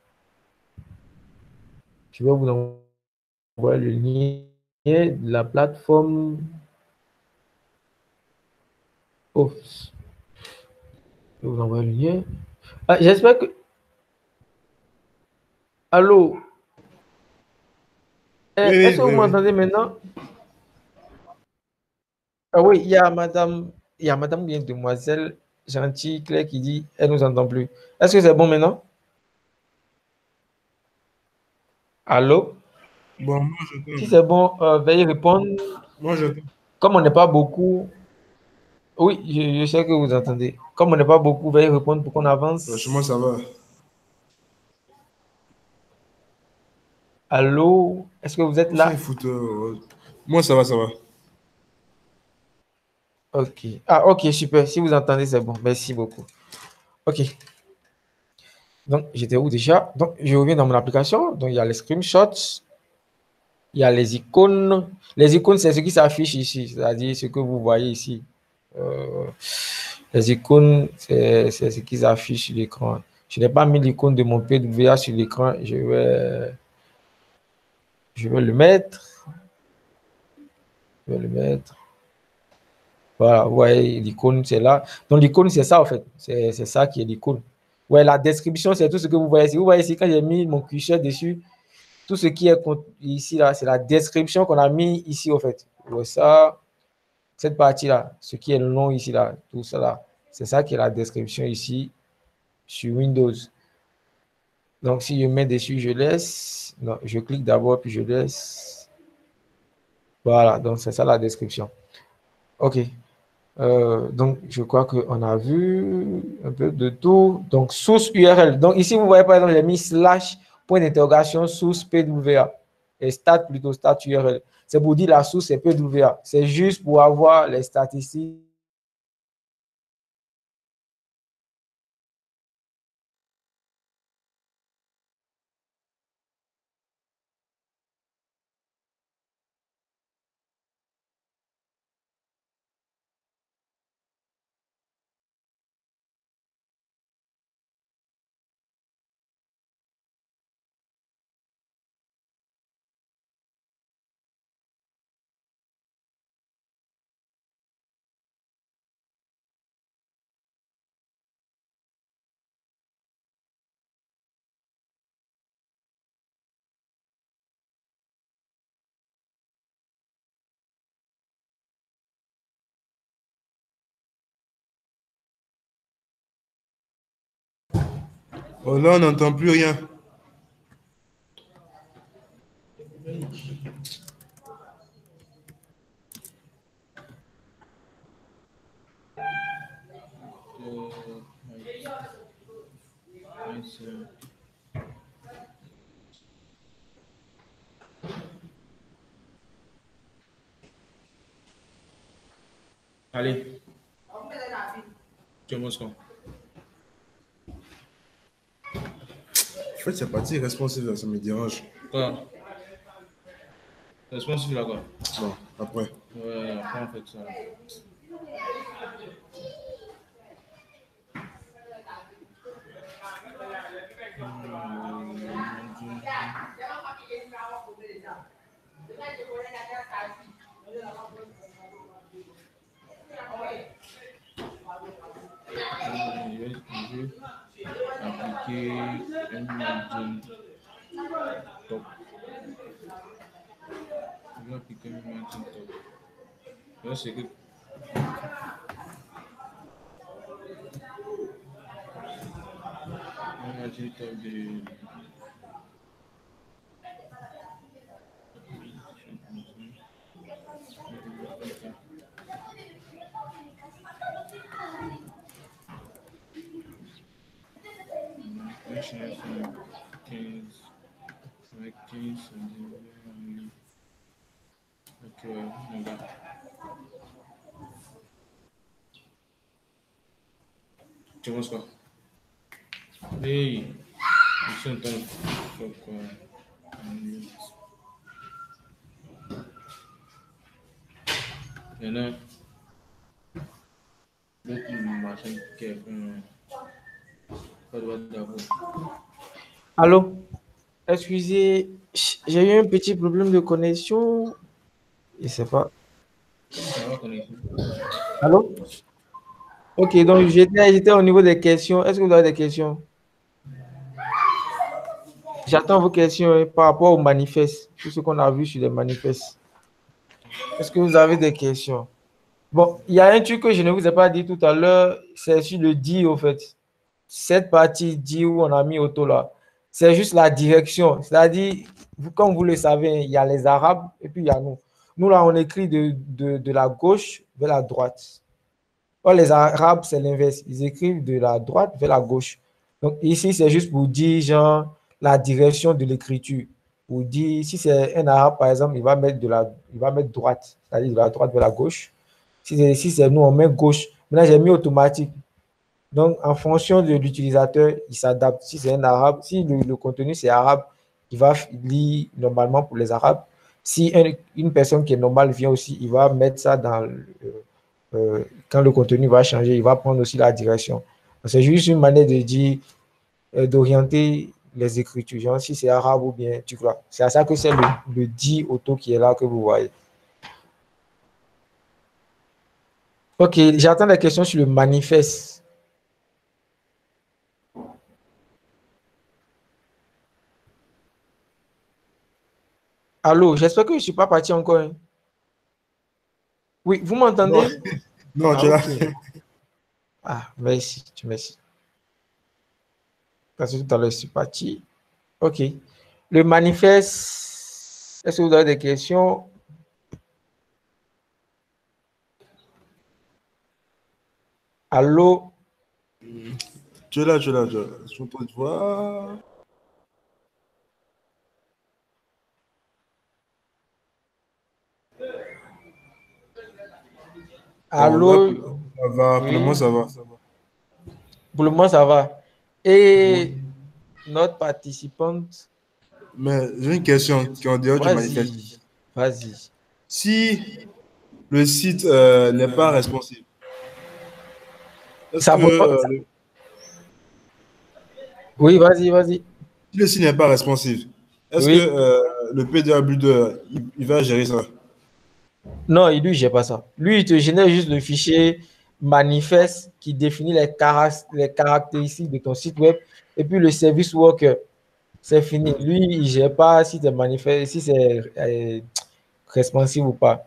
Je vais vous envoyer le lien de la plateforme. Oh, je vais vous envoyer le lien. Ah, j'espère que. Allô? Oui, Est-ce oui, que vous oui, oui. m'entendez maintenant? Ah oui, il y a madame bien demoiselle gentille Claire qui dit elle nous entend plus. Est-ce que c'est bon maintenant? Allô? Bon, moi, Si j'entends. c'est bon, veuillez répondre. Moi, j'entends. Comme on n'est pas beaucoup, oui, je sais que vous entendez. Comme on n'est pas beaucoup, veuillez répondre pour qu'on Franchement, avance. ça va. Allô? Est-ce que vous êtes Enfin, là? foot, moi, ça va, ça va. Ok. Ah, ok, super. Si vous entendez, c'est bon. Merci beaucoup. Ok. Donc, j'étais où déjà? Donc, je reviens dans mon application. Donc, il y a les screenshots, il y a les icônes. Les icônes, c'est ce qui s'affiche ici, c'est-à-dire ce que vous voyez ici. Euh, les icônes, c'est ce qui s'affiche sur l'écran. Je n'ai pas mis l'icône de mon PWA sur l'écran. Je vais le mettre. Je vais le mettre. Voilà, vous voyez, l'icône, c'est là. Donc, l'icône, c'est ça, en fait. C'est ça qui est l'icône. Ouais, la description, c'est tout ce que vous voyez ici. Vous voyez ici, quand j'ai mis mon curseur dessus, tout ce qui est ici, là, c'est la description qu'on a mis ici, en fait. Ouais, ça, cette partie-là, ce qui est le nom ici, là, tout ça, là, c'est ça qui est la description ici sur Windows. Donc, si je mets dessus, je laisse. Non, je clique d'abord, puis je laisse. Voilà, donc c'est ça la description. OK. Donc, je crois qu'on a vu un peu de tout. Donc, source URL. Donc, ici, vous voyez, par exemple, j'ai mis slash point d'interrogation source PWA et stat plutôt stat URL. C'est pour dire la source, c'est PWA. C'est juste pour avoir les statistiques Oh, là, on n'entend plus rien. Allez, tu commences quand? En fait, c'est parti responsive, là, ça me dérange. Quoi? Responsif là quoi? Bon, après. Ouais, après on fait ça. Je vais appliquer un margin top. Je vais appliquer un margin top. Là, c'est que un margin top de ok, on va. Tu penses quoi? Hey, ils sont en train de faire quoi? Il y en a d'autres machins qui font pas de droit d'abord. Allô? Excusez, j'ai eu un petit problème de connexion. Je sais pas. Ça va connecter. Allô? Ok, donc j'étais au niveau des questions. Est-ce que vous avez des questions? J'attends vos questions par rapport au manifeste, tout ce qu'on a vu sur les manifestes. Est-ce que vous avez des questions? Bon, il y a un truc que je ne vous ai pas dit tout à l'heure, c'est sur le dit au fait. Cette partie dit où on a mis auto là, c'est juste la direction. C'est-à-dire, comme vous le savez, il y a les Arabes et puis il y a nous. Nous là, on écrit de la gauche vers la droite. Or, les Arabes, c'est l'inverse. Ils écrivent de la droite vers la gauche. Donc ici, c'est juste pour dire, genre, la direction de l'écriture. Pour dire, si c'est un Arabe, par exemple, il va mettre droite, c'est-à-dire de la droite vers la gauche. Si c'est nous, on met gauche. Maintenant, j'ai mis automatique. Donc, en fonction de l'utilisateur, il s'adapte. Si c'est un arabe, si le contenu c'est arabe, il va lire normalement pour les arabes. Si une personne qui est normale vient aussi, il va mettre ça dans quand le contenu va changer, il va prendre aussi la direction. C'est juste une manière de dire, d'orienter les écritures, genre si c'est arabe ou bien tu vois. C'est à ça que c'est le dit auto qui est là que vous voyez. Ok, j'attends des questions sur le manifeste. Allô, j'espère que je ne suis pas parti encore, hein. Oui, vous Non, m'entendez? non, tu Ah, es là. ok. Ah, merci, merci. Parce que tout à l'heure, je suis parti. Ok. Le manifeste, est-ce que vous avez des questions? Allô? Tu es là, tu es là. Je peux te voir. Bon, là, Allô? ça va. Pour le moment, Oui. ça va. Ça va. Pour le moment, ça va. Et notre participante, Mais j'ai une question qui est en dehors du manifeste. vas-y, vas-y. Si le site n'est pas responsive, est-ce Ça que vaut pas- Oui, vas-y, vas-y. si le site n'est pas responsive, est-ce que Oui. le PDA Builder, il va gérer ça? Non, lui, j'ai pas ça. Lui, il te génère juste le fichier manifeste qui définit les caractéristiques de ton site web et puis le service worker. C'est fini. Lui, il ne gère pas si c'est manifeste, si c'est responsive ou pas.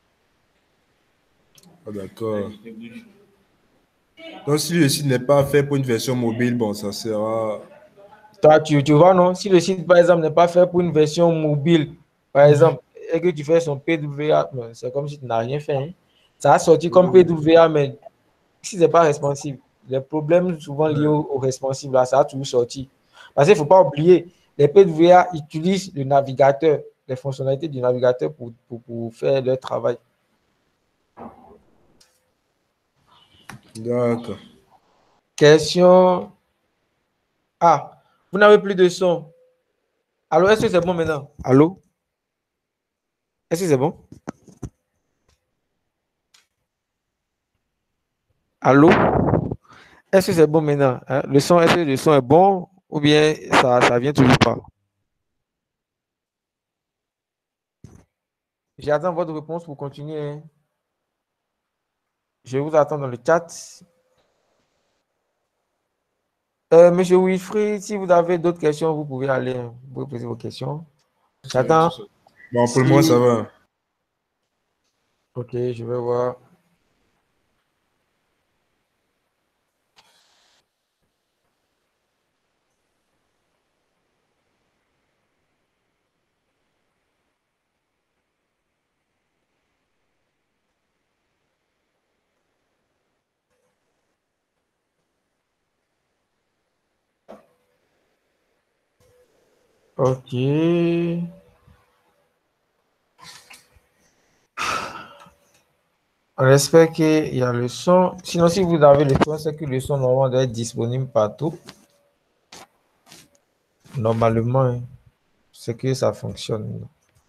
Ah, d'accord. Donc, si le site n'est pas fait pour une version mobile, bon, ça sera. Toi, tu vois, non? Si le site, par exemple, n'est pas fait pour une version mobile, par exemple, et que tu fais son PWA, c'est comme si tu n'as rien fait, hein. Ça a sorti comme PWA, mais si ce n'est pas responsive, les problèmes souvent liés au responsive, là, ça a toujours sorti. Parce qu'il ne faut pas oublier, les PWA utilisent le navigateur, les fonctionnalités du navigateur pour faire leur travail. D'accord. Question. Ah, vous n'avez plus de son. Allô, est-ce que c'est bon maintenant? Allô? Est-ce que c'est bon? Allô? Est-ce que c'est bon maintenant? Hein? Est-ce que le son est bon ou bien ça vient toujours pas? J'attends votre réponse pour continuer, hein. Je vous attends dans le chat. Monsieur Wilfried, si vous avez d'autres questions, vous pouvez aller, hein. Vous pouvez poser vos questions. J'attends. Bon, pour le moment, ça va. Ok, je vais voir. Ok. On espère qu'il y a le son. Sinon, si vous avez le son, c'est que le son normalement doit être disponible partout. Normalement, hein, c'est que ça fonctionne.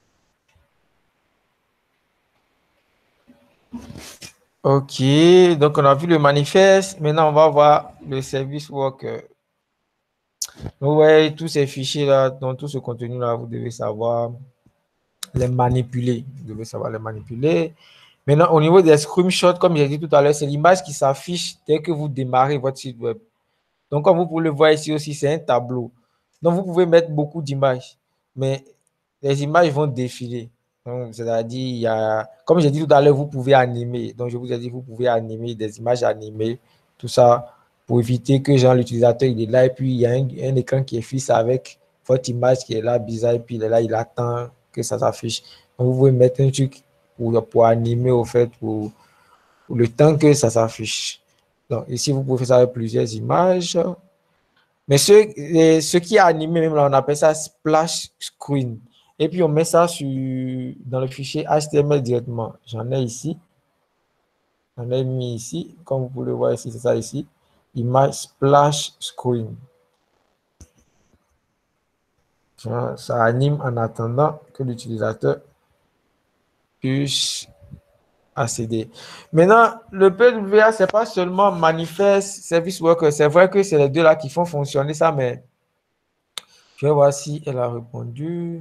Ok, donc on a vu le manifeste. Maintenant, on va voir le service worker. Donc, ouais, tous ces fichiers-là, dans tout ce contenu-là, vous devez savoir les manipuler. Vous devez savoir les manipuler. Maintenant, au niveau des screenshots, comme j'ai dit tout à l'heure, c'est l'image qui s'affiche dès que vous démarrez votre site web. Donc, comme vous pouvez le voir ici aussi, c'est un tableau. Donc, vous pouvez mettre beaucoup d'images, mais les images vont défiler. C'est-à-dire, il y a, comme j'ai dit tout à l'heure, vous pouvez animer. Donc, je vous ai dit, vous pouvez animer des images animées, tout ça, pour éviter que genre, l'utilisateur il est là et puis il y a un écran qui est fixe avec votre image qui est là, bizarre, et puis il est là, il attend que ça s'affiche. Donc, vous pouvez mettre un truc pour animer, au fait, pour le temps que ça s'affiche. Donc, ici, vous pouvez faire ça avec plusieurs images. Mais ce qui est animé, même là, on appelle ça splash screen. Et puis, on met ça dans le fichier HTML directement. J'en ai ici. J'en ai mis ici. Comme vous pouvez le voir ici, c'est ça ici. Image splash screen. Ça anime en attendant que l'utilisateur puisse accéder. Maintenant, le PWA, ce n'est pas seulement Manifest Service Worker. C'est vrai que c'est les deux là qui font fonctionner ça, mais je vais voir si elle a répondu.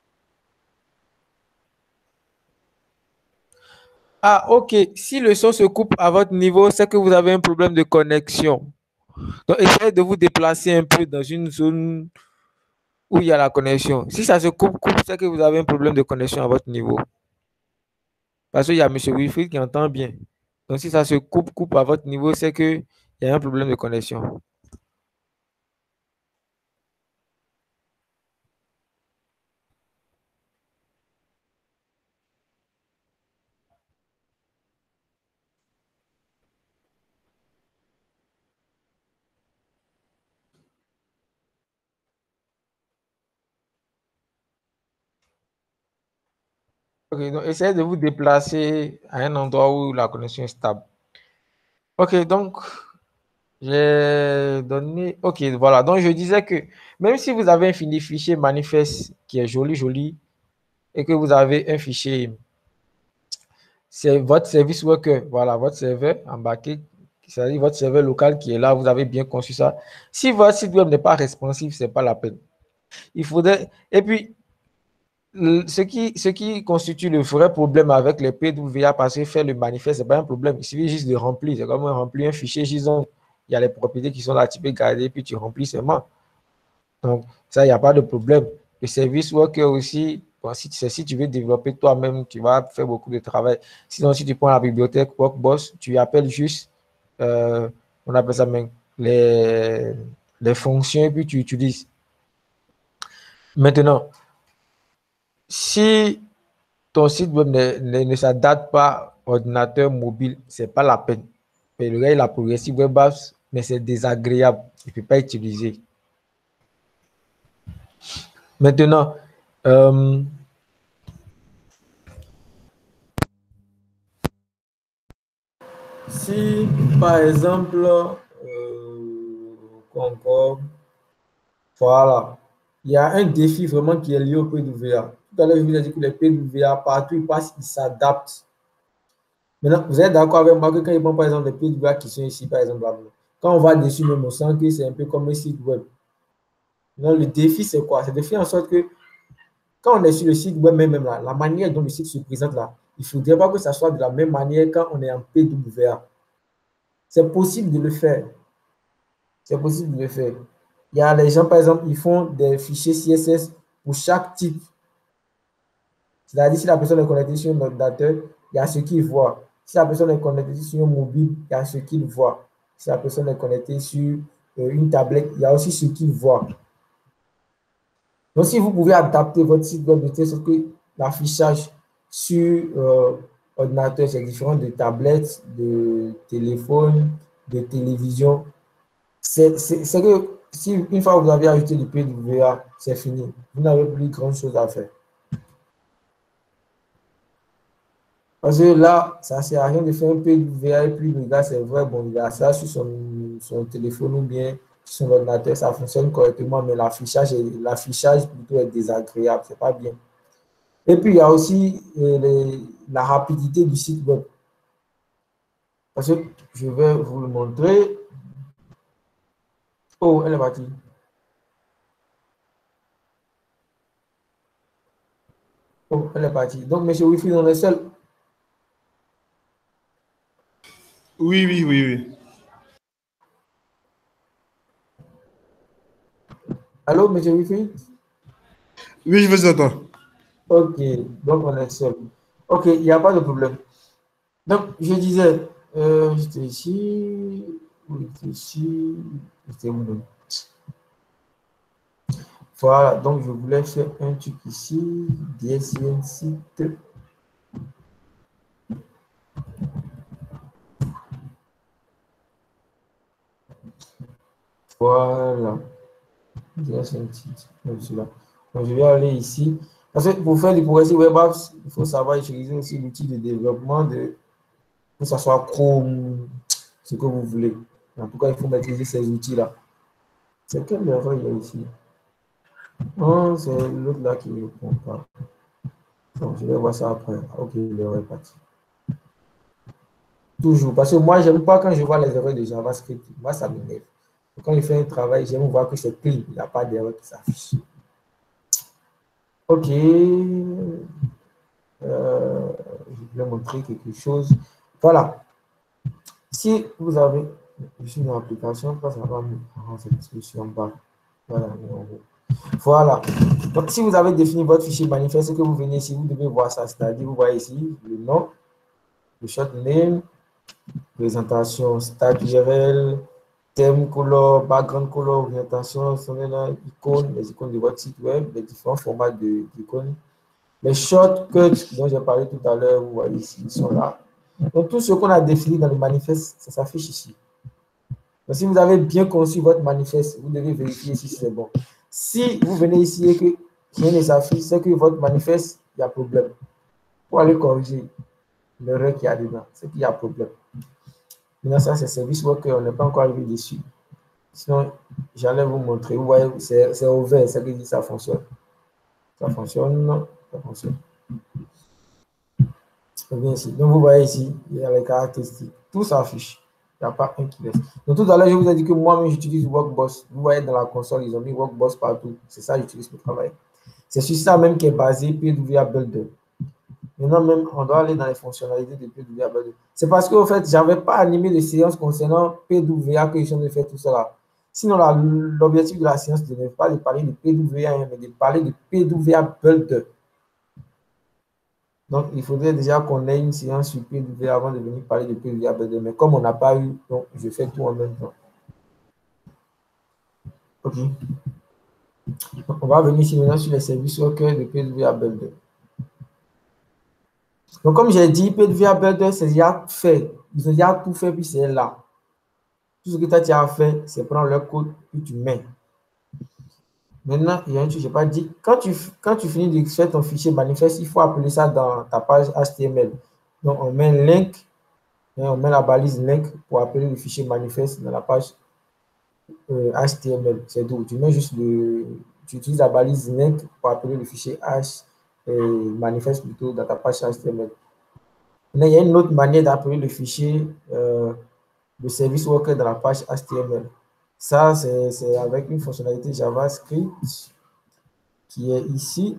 Ah, ok. Si le son se coupe à votre niveau, c'est que vous avez un problème de connexion. Donc, essayez de vous déplacer un peu dans une zone où il y a la connexion. Si ça se coupe, c'est que vous avez un problème de connexion à votre niveau. Parce qu'il y a M. Wilfried qui entend bien. Donc, si ça se coupe à votre niveau, c'est qu'il y a un problème de connexion. Ok, donc essayez de vous déplacer à un endroit où la connexion est stable. Ok, donc j'ai donné. Ok, voilà. Donc je disais que même si vous avez un fichier manifeste qui est joli, et que vous avez un fichier, c'est votre service worker, voilà, votre serveur embarqué, c'est-à-dire votre serveur local qui est là, vous avez bien conçu ça. Si votre site web n'est pas responsive, ce n'est pas la peine. Il faudrait. Et puis, ce qui constitue le vrai problème avec les PWA, parce que faire le manifeste, ce n'est pas un problème. Il suffit juste de remplir. C'est comme remplir un fichier JSON. Il y a les propriétés qui sont là, tu peux garder, puis tu remplis seulement. Donc, ça, il n'y a pas de problème. Le service worker aussi, bon, si tu veux développer toi-même, tu vas faire beaucoup de travail. Sinon, si tu prends la bibliothèque Workboss, tu appelles juste, on appelle ça même les fonctions et puis tu utilises. Maintenant, si ton site web ne s'adapte pas à ordinateur mobile, c'est pas la peine. Le gars, il a progressé web apps, mais c'est désagréable. Il ne peut pas utiliser. Maintenant, si par exemple, encore, voilà, il y a un défi vraiment qui est lié au PWA. Tout à l'heure, je vous ai dit que les PWA, partout ils passent, ils s'adaptent. Maintenant, vous êtes d'accord avec moi que quand ils prennent par exemple les PWA qui sont ici, par exemple, quand on va dessus, même on sent que c'est un peu comme un site web. Non, le défi, c'est quoi? C'est de faire en sorte que quand on est sur le site web, même là, la manière dont le site se présente là, il ne faudrait pas que ça soit de la même manière quand on est en PWA. C'est possible de le faire. C'est possible de le faire. Il y a les gens, par exemple, ils font des fichiers CSS pour chaque type. C'est-à-dire, si la personne est connectée sur un ordinateur, il y a ce qu'il voit. Si la personne est connectée sur un mobile, il y a ce qu'il voit. Si la personne est connectée sur une tablette, il y a aussi ce qu'il voit. Donc, si vous pouvez adapter votre site web de telle sorte que l'affichage sur ordinateur, c'est différent de tablettes, de téléphone, de télévision. C'est que si une fois vous avez ajouté du PWA, c'est fini. Vous n'avez plus grand chose à faire. Parce que là, ça ne sert à rien de faire un PWA et puis le gars, c'est vrai, bon, il a ça sur son téléphone ou bien sur son ordinateur, ça fonctionne correctement, mais l'affichage plutôt est désagréable, c'est pas bien. Et puis, il y a aussi la rapidité du site web. Parce que je vais vous le montrer. Oh, elle est partie. Oh, elle est partie. Donc, monsieur Wi-Fi, on est seul. Oui, oui, oui, oui. Allô, monsieur Wi-Fi? Oui, je vous attends. Ok, donc on est seul. Ok, il n'y a pas de problème. Donc, je disais, j'étais ici, j'étais ici, j'étais où donc? Voilà, donc je voulais faire un truc ici, DSN site. Voilà, DSN site. Donc, je vais aller ici. Parce que pour faire du progressive web apps, il faut savoir utiliser aussi l'outil de développement que ce soit Chrome, ce que vous voulez. En tout cas, il faut maîtriser ces outils-là. C'est quelle erreur il y a ici? Oh, c'est l'autre là qui ne répond pas. Donc, je vais voir ça après. Ok, l'erreur est partie. Toujours. Parce que moi, je n'aime pas quand je vois les erreurs de JavaScript. Moi, ça m'énerve. Quand il fait un travail, j'aime voir que c'est clean. Il n'y a pas d'erreur qui s'affiche. Ok. Je vais montrer quelque chose. Voilà. Si vous avez, je suis dans l'application, ça va me rendre cette discussion en bas. Voilà. Voilà. Donc, si vous avez défini votre fichier manifeste, que vous venez ici, vous devez voir ça. C'est-à-dire, vous voyez ici le nom, le short name, présentation, stack URL, thème, color, background color, orientation, icônes, les icônes de votre site web, les différents formats d'icônes. Les shortcuts dont j'ai parlé tout à l'heure, vous voyez ici, ils sont là. Donc, tout ce qu'on a défini dans le manifeste, ça s'affiche ici. Donc, si vous avez bien conçu votre manifeste, vous devez vérifier si c'est bon. Si vous venez ici et que rien ne s'affiche, c'est que votre manifeste, il y a problème. Pour aller corriger l'erreur qu'il y a dedans, c'est qu'il y a problème. Maintenant, ça, c'est Service Worker, on n'est pas encore arrivé dessus. Sinon, j'allais vous montrer. Vous voyez, c'est ouvert, ça veut dire que ça fonctionne. Ça fonctionne, ça fonctionne. Bien ici. Donc, vous voyez ici, il y a les caractéristiques. Tout s'affiche. Il n'y a pas un qui laisse. Donc, tout à l'heure, je vous ai dit que moi-même, j'utilise Workboss. Vous voyez dans la console, ils ont mis Workboss partout. C'est ça que j'utilise pour travailler. C'est sur ça même qui est basé PWA Builder. Maintenant, même, on doit aller dans les fonctionnalités de PWA Builder. C'est parce qu'en fait, je n'avais pas animé de séance concernant PWA que je suis en train de faire tout cela. Sinon, l'objectif de la séance n'est pas de parler de PWA, mais de parler de PWA Builder. Donc, il faudrait déjà qu'on ait une séance sur PWA avant de venir parler de PWA Builder. Mais comme on n'a pas eu, donc je fais tout en même temps. OK. On va venir ici maintenant sur les services workers de PWA Builder. Donc, comme j'ai dit, PWA Builder, c'est déjà fait. Ils ont déjà tout fait, puis c'est là. Tout ce que tu as fait, c'est prendre le code, puis tu mets. Maintenant, il y a un truc que je n'ai pas dit. Quand tu finis de faire ton fichier manifeste, il faut appeler ça dans ta page HTML. Donc, on met un link, on met la balise link pour appeler le fichier manifeste dans la page HTML. C'est tout. Tu mets juste tu utilises la balise link pour appeler le fichier manifeste plutôt dans ta page HTML. Maintenant, il y a une autre manière d'appeler le fichier de service worker dans la page HTML. Ça, c'est avec une fonctionnalité JavaScript qui est ici.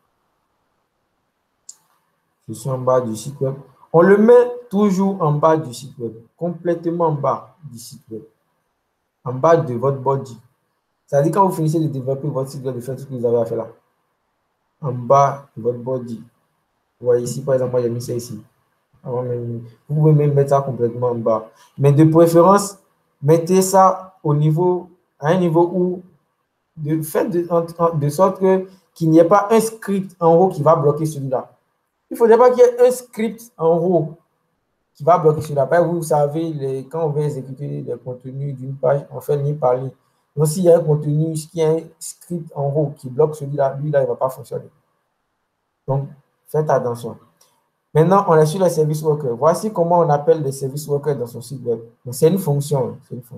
Je suis en bas du site web. On le met toujours en bas du site web, complètement en bas du site web, en bas de votre body. C'est-à-dire quand vous finissez de développer votre site web, de faire tout ce que vous avez à faire là, en bas de votre body. Vous voyez ici, par exemple, moi j'ai mis ça ici. Vous pouvez même mettre ça complètement en bas. Mais de préférence, mettez ça à un niveau où, faites de sorte qu'il n'y ait pas un script en haut qui va bloquer celui-là. Il ne faudrait pas qu'il y ait un script en haut qui va bloquer celui-là. Vous savez, quand on veut exécuter les contenus d'une page, on fait ligne par ligne. Donc, s'il y a un contenu, s'il y a un script en haut qui bloque celui-là, lui-là, il ne va pas fonctionner. Donc, faites attention. Maintenant, on est sur les service workers. Voici comment on appelle les service workers dans son site web. C'est une fonction.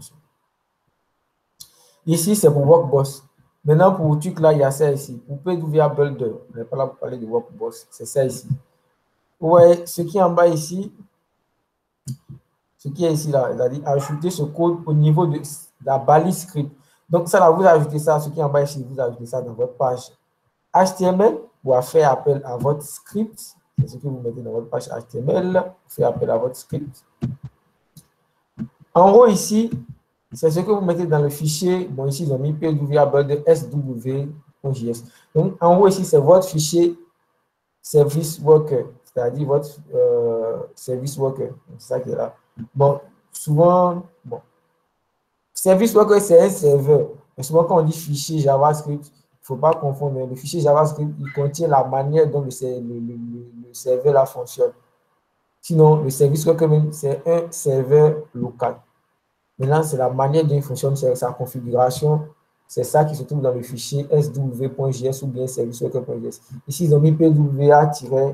Ici, c'est pour Workboss. Maintenant, pour truc là, il y a ça ici. Pour PWA Builder, on n'est pas là pour parler de Workboss. C'est ça ici. Vous voyez, ce qui est en bas ici, ce qui est ici là, c'est-à-dire ajouter ce code au niveau de la balise script. Donc, ça là, vous ajoutez ça, ce qui est en bas ici, vous ajoutez ça dans votre page HTML pour faire appel à votre script. C'est ce que vous mettez dans votre page HTML, vous faites appel à votre script. En haut ici, c'est ce que vous mettez dans le fichier. Bon, ici, ils ont mis PWA Builder SW.js. Donc, en haut ici, c'est votre fichier service worker, c'est-à-dire votre service worker. C'est ça qui est là. Bon, souvent, service worker, c'est un serveur. Mais souvent, quand on dit fichier JavaScript, il ne faut pas confondre. Le fichier JavaScript, il contient la manière dont le serveur là fonctionne. Sinon, le service worker même, c'est un serveur local. Maintenant, c'est la manière dont il fonctionne, c'est sa configuration. C'est ça qui se trouve dans le fichier sw.js ou bien serviceworker.js. Ici, ils ont mis pwa-sw.js.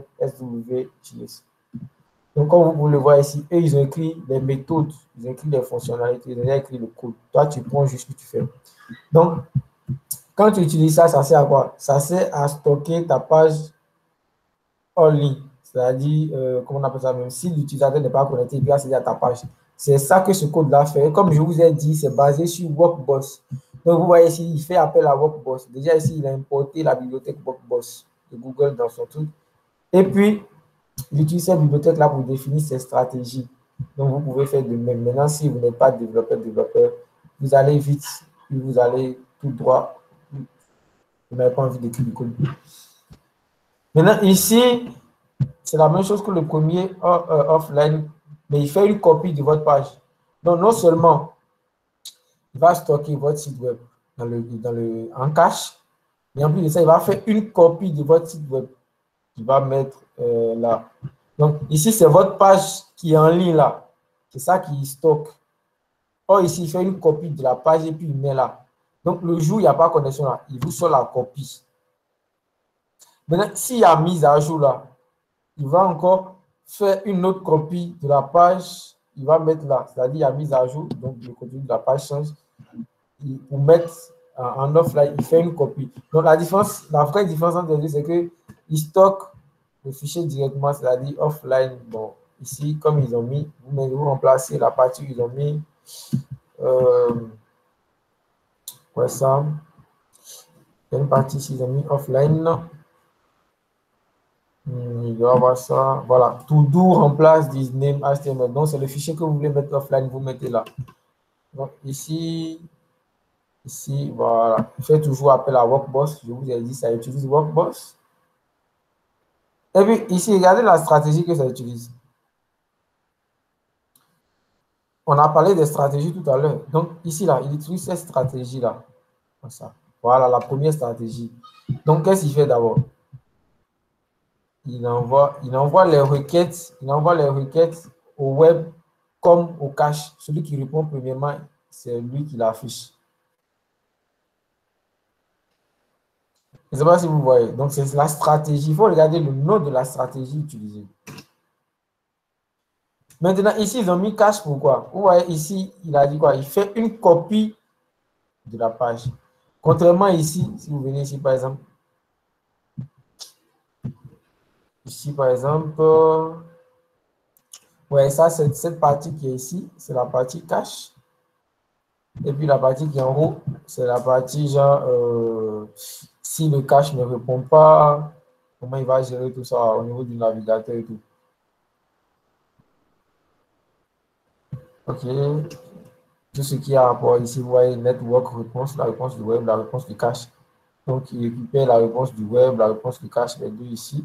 Donc, comme vous le voyez ici, eux, ils ont écrit les méthodes, ils ont écrit les fonctionnalités, ils ont écrit le code. Toi, tu prends juste ce que tu fais. Donc, quand tu utilises ça, ça sert à quoi? Ça sert à stocker ta page en ligne. C'est-à-dire, comment on appelle ça même, si l'utilisateur n'est pas connecté, il peut accéder à ta page. C'est ça que ce code-là fait. Comme je vous ai dit, c'est basé sur Workboss. Donc, vous voyez ici, il fait appel à Workboss. Déjà ici, il a importé la bibliothèque Workboss de Google dans son truc. Et puis, il utilise cette bibliothèque-là pour définir ses stratégies. Donc, vous pouvez faire de même. Maintenant, si vous n'êtes pas développeur, vous allez vite, puis vous allez tout droit. Vous n'avez pas envie d'écrire du code. Maintenant, ici, c'est la même chose que le premier offline, mais il fait une copie de votre page. Donc, non seulement il va stocker votre site web en cache, mais en plus de ça, il va faire une copie de votre site web qu'il va mettre là. Donc, ici, c'est votre page qui est en ligne là. C'est ça qui stocke. Or, ici, il fait une copie de la page et puis il met là. Donc, le jour où il n'y a pas de connexion là, il vous sort la copie. Maintenant, s'il y a mise à jour là, il va encore faire une autre copie de la page, il va mettre là, c'est-à-dire il y a mise à jour, donc le contenu de la page change. Pour mettre en offline, il fait une copie. Donc la vraie différence entre les deux, c'est qu'il stocke le fichier directement, c'est-à-dire offline. Bon, ici, comme ils ont mis, vous remplacez la partie qu'ils ont mis. Ouais, ça. Il y a une partie ici, ils ont mis offline. Il doit avoir ça. Voilà. To do remplace this name HTML. Donc, c'est le fichier que vous voulez mettre offline, vous mettez là. Donc, ici, voilà. Faites toujours appel à Workboss. Je vous ai dit, ça utilise Workboss. Et puis, ici, regardez la stratégie que ça utilise. On a parlé des stratégies tout à l'heure. Donc, ici, là, il utilise cette stratégie-là. Comme ça. Voilà la première stratégie. Donc, qu'est-ce qu'il fait d'abord? Il envoie les requêtes, au web comme au cache. Celui qui répond premièrement, c'est lui qui l'affiche. Je ne sais pas si vous voyez. Donc, c'est la stratégie. Il faut regarder le nom de la stratégie utilisée. Maintenant, ici, ils ont mis cache. Pourquoi? Vous voyez, ici, il a dit quoi? Il fait une copie de la page. Contrairement ici, si vous venez ici, par exemple, ouais, ça, c'est cette partie qui est ici, c'est la partie cache. Et puis la partie qui est en haut, c'est la partie genre, si le cache ne répond pas, comment il va gérer tout ça au niveau du navigateur et tout. Ok. Tout ce qui a rapport ici, vous voyez, network réponse, la réponse du web, la réponse du cache. Donc, il récupère la réponse du web, la réponse du cache, les deux ici,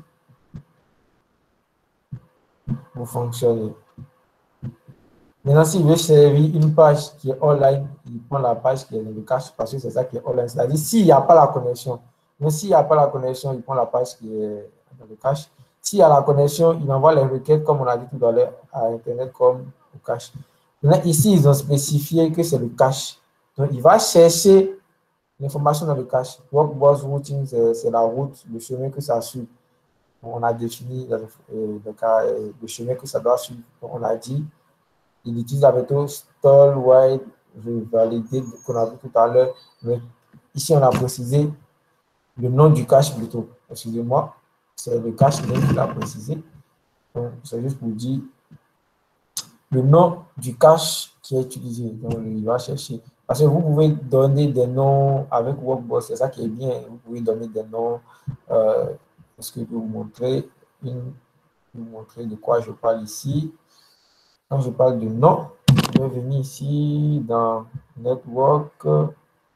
pour fonctionner. Maintenant, s'il veut servir une page qui est online, il prend la page qui est dans le cache parce que c'est ça qui est online. C'est-à-dire, s'il n'y a pas la connexion, mais s'il n'y a pas la connexion, il prend la page qui est dans le cache. S'il y a la connexion, il envoie les requêtes, comme on a dit tout à l'heure, à Internet comme au cache. Maintenant, ici, ils ont spécifié que c'est le cache. Donc, il va chercher l'information dans le cache. Workbox routing, c'est la route, le chemin que ça suit. On a défini le chemin que ça doit suivre. On a dit, il utilise la méthode stall, while, validé qu'on a vu tout à l'heure. Mais ici, on a précisé le nom du cache plutôt. Excusez-moi, c'est le cache même qu'il a précisé. C'est juste pour dire le nom du cache qui est utilisé. Donc, il va chercher. Parce que vous pouvez donner des noms avec Workbox, c'est ça qui est bien. Vous pouvez donner des noms. Est-ce que je peux vous montrer de quoi je parle ici? Quand je parle de nom, je vais venir ici dans Network. Je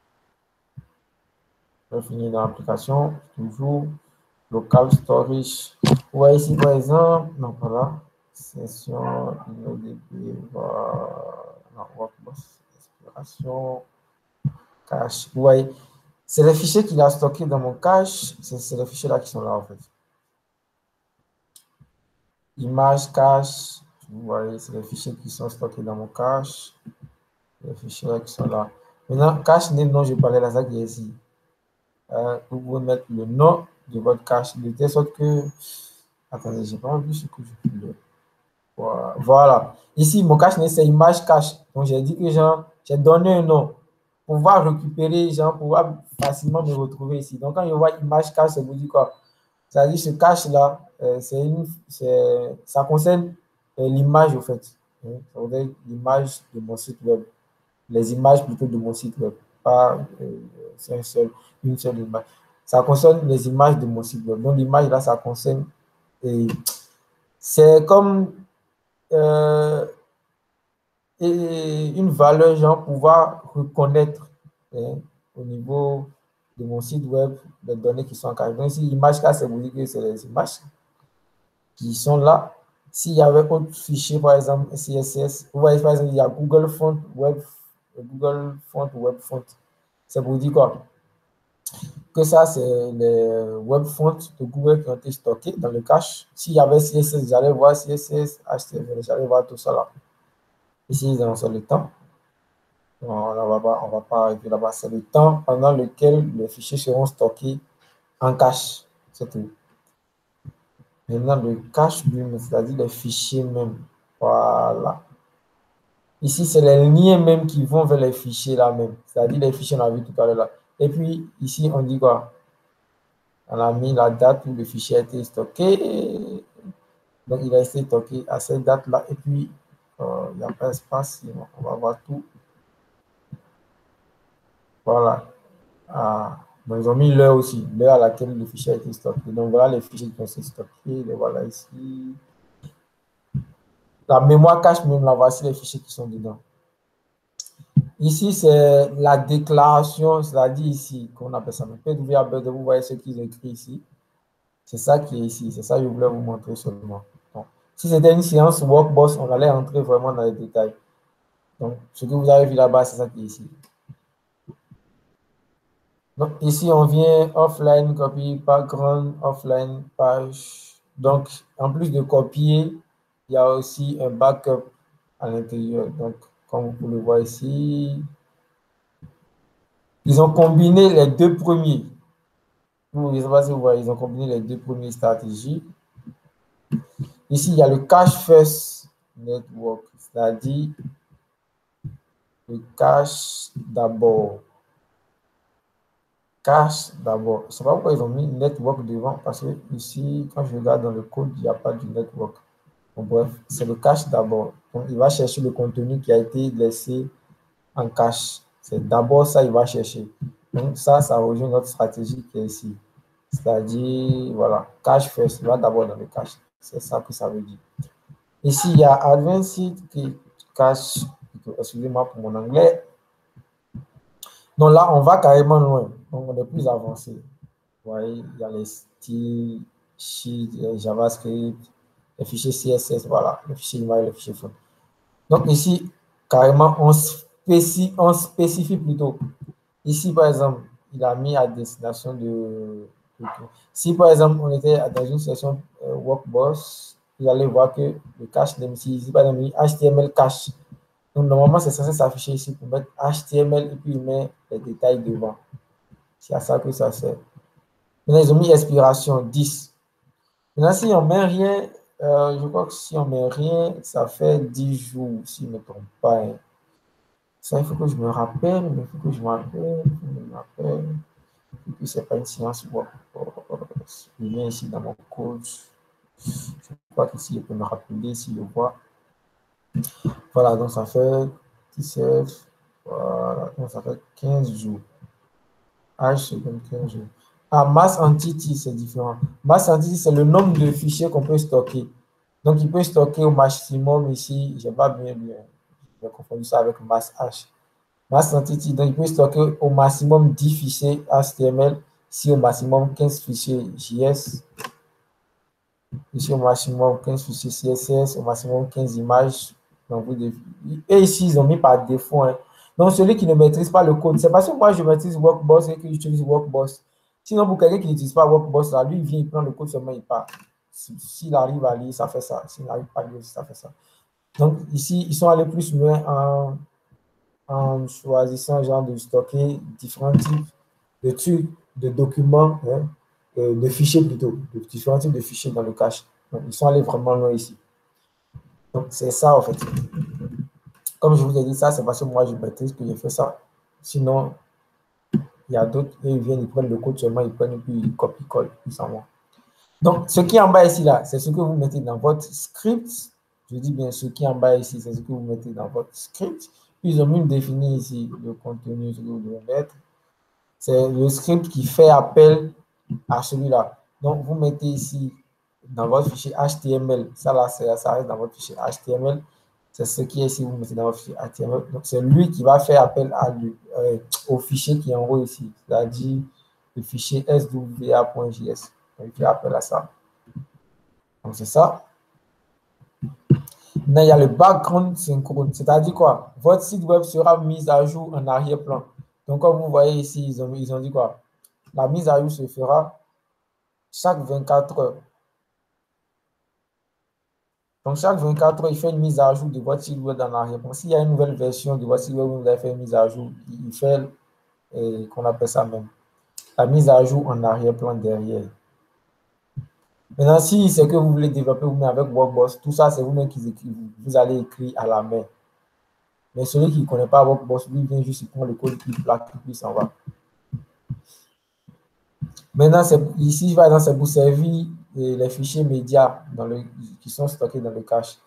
vais finir dans l'application, toujours Local Storage. Vous voyez ici, par exemple, non, voilà, session, InnoDB, non, Workbox, expiration, cache. Vous voyez, c'est les fichiers qu'il a stockés dans mon cache, c'est les fichiers là qui sont là en fait. Image, cache, vous voyez, c'est les fichiers qui sont stockés dans mon cache. Les fichiers là qui sont là. Maintenant, cache name dont je parlais là, ça qui est ici. Vous pouvez mettre le nom de votre cache de telle sorte que. Attendez, j'ai pas vu ce que je voulais. Voilà. Ici, mon cache name, c'est image cache. Donc, j'ai dit que j'ai donné un nom pour pouvoir récupérer, pouvoir facilement me retrouver ici. Donc, quand je vois image cache, ça vous dit quoi? Ça dit ce cache là, ça concerne l'image au fait. Ça veut dire l'image de mon site web. Les images plutôt de mon site web, pas une seule image. Ça concerne les images de mon site web. Donc, l'image là, ça concerne. C'est comme une valeur, pouvoir reconnaître au niveau de mon site web les données qui sont en cache. Donc, ici, l'image là, c'est vous dire que c'est les images qui sont là. S'il y avait autre fichier, par exemple, CSS, vous voyez, par exemple, il y a Google Font Web Font. C'est pour dire quoi? Que ça, c'est les web fonts de Google qui ont été stockés dans le cache. S'il y avait CSS, j'allais voir CSS, HTML, j'allais voir tout ça là. Ici, dans le temps. On ne va pas arriver là-bas. C'est le temps pendant lequel les fichiers seront stockés en cache. C'est tout. Maintenant, le cache lui-même, c'est-à-dire les fichiers même. Voilà. Ici, c'est les liens même qui vont vers les fichiers là même. C'est-à-dire les fichiers qu'on a vu tout à l'heure là. Et puis, ici, on dit quoi? On a mis la date où le fichier a été stocké. Donc, il a été stocké à cette date-là. Et puis, il n'y a pas d'espace. On va voir tout. Voilà. Donc, ils ont mis l'heure aussi, l'heure à laquelle le fichier a été stocké. Donc, voilà les fichiers qui ont été stockés. Les voilà ici. La mémoire cache même, là, voici les fichiers qui sont dedans. Ici, c'est la déclaration, c'est-à-dire ici, qu'on appelle ça. Vous voyez ce qu'ils ont écrit ici. C'est ça qui est ici. C'est ça que je voulais vous montrer seulement. Donc, si c'était une séance Workbox, on allait entrer vraiment dans les détails. Donc, ce que vous avez vu là-bas, c'est ça qui est ici. Donc, ici, on vient offline, copy, background, offline, page. Donc, en plus de copier, il y a aussi un backup à l'intérieur. Donc, comme vous le voyez ici, ils ont combiné les deux premiers. Je ne sais pas si vous voyez, ils ont combiné les deux premières stratégies. Ici, il y a le cache first network, c'est-à-dire le cache d'abord. Cache d'abord. Je ne sais pas pourquoi ils ont mis network devant, parce que ici, quand je regarde dans le code, il n'y a pas du network. Donc, bref, c'est le cache d'abord. Donc, il va chercher le contenu qui a été laissé en cache. C'est d'abord ça, il va chercher. Donc, ça rejoint notre stratégie qui est ici. C'est-à-dire, voilà, cache first, il va d'abord dans le cache. C'est ça que ça veut dire. Ici, il y a Advanced qui cache, excusez-moi pour mon anglais. Donc là, on va carrément loin. Donc, on est plus avancé. Vous voyez, il y a les styles, sheet, JavaScript, les fichiers CSS, voilà, les fichiers image, les fichiers font. Donc ici, carrément, on spécifie plutôt. Ici, par exemple, il a mis à destination de si, par exemple, on était dans une session Workboss, vous allez voir que le cache name ici, par exemple, HTML cache. Donc, normalement, c'est censé s'afficher ici pour mettre HTML et puis il met les détails devant. C'est à ça que ça sert. Maintenant, ils ont mis expiration 10. Maintenant, si on met rien, je crois que si on met rien, ça fait 10 jours, si je ne me trompe pas. Hein. Ça, il faut que je me rappelle, mais il faut que je me rappelle. Et puis, c'est pas une science. Je viens ici dans mon code. Je crois qu'ici, je peux me rappeler si je vois. Voilà, donc ça fait 17. Voilà, donc ça fait 15 jours. H, c'est comme 15 jours. Ah, mass entity, c'est différent. Mass entity, c'est le nombre de fichiers qu'on peut stocker. Donc, il peut stocker au maximum ici. Je n'ai pas bien lu. J'ai confondu ça avec mass H. Mass entity, donc il peut stocker au maximum 10 fichiers HTML, ici au maximum 15 fichiers JS, ici au maximum 15 fichiers CSS, au maximum 15 images. Donc, et ici, ils ont mis par défaut. Hein. Donc, celui qui ne maîtrise pas le code, c'est parce que moi, je maîtrise Workboss et que j'utilise Workboss. Sinon, pour quelqu'un qui n'utilise pas Workboss, là, lui, il vient, il prend le code seulement, il part. S'il arrive à lire, ça fait ça. S'il n'arrive pas à lire, ça fait ça. Donc, ici, ils sont allés plus loin en choisissant genre de stocker différents types de trucs, de documents, hein, de fichiers plutôt, de différents types de fichiers dans le cache. Donc, ils sont allés vraiment loin ici. Donc, c'est ça en fait. Comme je vous ai dit ça, c'est parce que moi, je maîtrise que j'ai fait ça. Sinon, il y a d'autres, ils viennent, ils prennent le code seulement, ils prennent, puis ils copient-collent, ils s'en vont. Donc, ce qui est en bas ici, là, c'est ce que vous mettez dans votre script. Je dis bien, ce qui est en bas ici, c'est ce que vous mettez dans votre script. Puis, ils ont même défini ici le contenu, ce que vous devez mettre. C'est le script qui fait appel à celui-là. Donc, vous mettez ici dans votre fichier HTML. Ça, là, ça reste dans votre fichier HTML. C'est ce qui est ici, vous mettez dans votre fichier HTML. Donc, c'est lui qui va faire appel au fichier qui est en haut ici, c'est-à-dire le fichier swa.js. Il fait appel à ça. Donc, c'est ça. Maintenant, il y a le background synchrone. C'est-à-dire quoi? Votre site web sera mis à jour en arrière-plan. Donc, comme vous voyez ici, ils ont dit quoi? La mise à jour se fera chaque 24 heures. Donc, chaque 24 heures, il fait une mise à jour de votre site web en arrière-plan. S'il y a une nouvelle version de votre site web où vous avez fait une mise à jour, il fait, qu'on appelle ça même, la mise à jour en arrière-plan derrière. Maintenant, si c'est que vous voulez développer vous-même avec Workboss, tout ça, c'est vous-même qui écrivez. Vous allez écrire à la main. Mais celui qui ne connaît pas Workboss, lui, il vient juste prendre le code, il plaque, puis il s'en va. Maintenant, ici, par exemple, c'est pour servir les fichiers médias qui sont stockés dans le cache.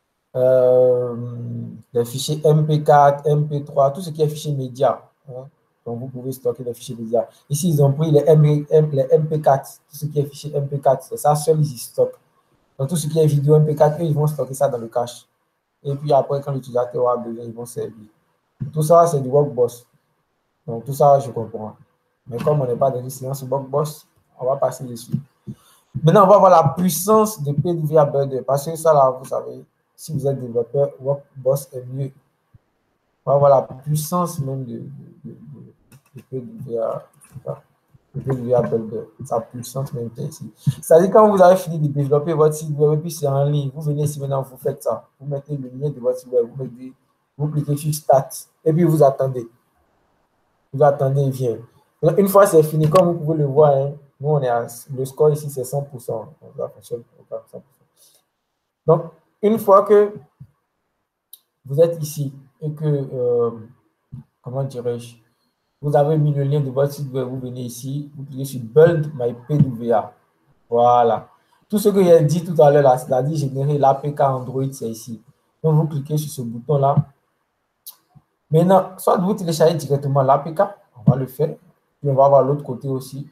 Les fichiers MP4, MP3, tout ce qui est fichier média. Hein. Donc, vous pouvez stocker les fichiers médias. Ici, ils ont pris les MP4, tout ce qui est fichier MP4, c'est ça seul, ils y stockent. Donc, tout ce qui est vidéo MP4, eux, ils vont stocker ça dans le cache. Et puis après, quand l'utilisateur aura besoin, ils vont servir. Tout ça, c'est du Workboss. Donc, tout ça, je comprends. Mais comme on n'est pas dans une séance Workboss, on va passer dessus. Maintenant, on va voir la puissance de PWA Builder. Parce que ça, là, vous savez, si vous êtes développeur, Workboss est mieux. On va voir la puissance même de PWA Builder, sa puissance même ici. C'est-à-dire quand vous avez fini de développer votre site web et puis c'est en ligne, vous venez ici maintenant, vous faites ça. Vous mettez le lien de votre site web, vous cliquez sur Start et puis vous attendez. Vous attendez, il vient. Donc, une fois c'est fini, comme vous pouvez le voir, hein, nous on est le score ici c'est 100%. Donc, ça fonctionne à 100%. Donc, une fois que vous êtes ici et que, comment dirais-je, vous avez mis le lien de votre site web, vous venez ici, vous cliquez sur Build My PWA. Voilà. Tout ce que j'ai dit tout à l'heure, c'est-à-dire générer l'APK Android, c'est ici. Donc, vous cliquez sur ce bouton-là. Maintenant, soit vous téléchargez directement l'APK, on va le faire, puis on va voir l'autre côté aussi.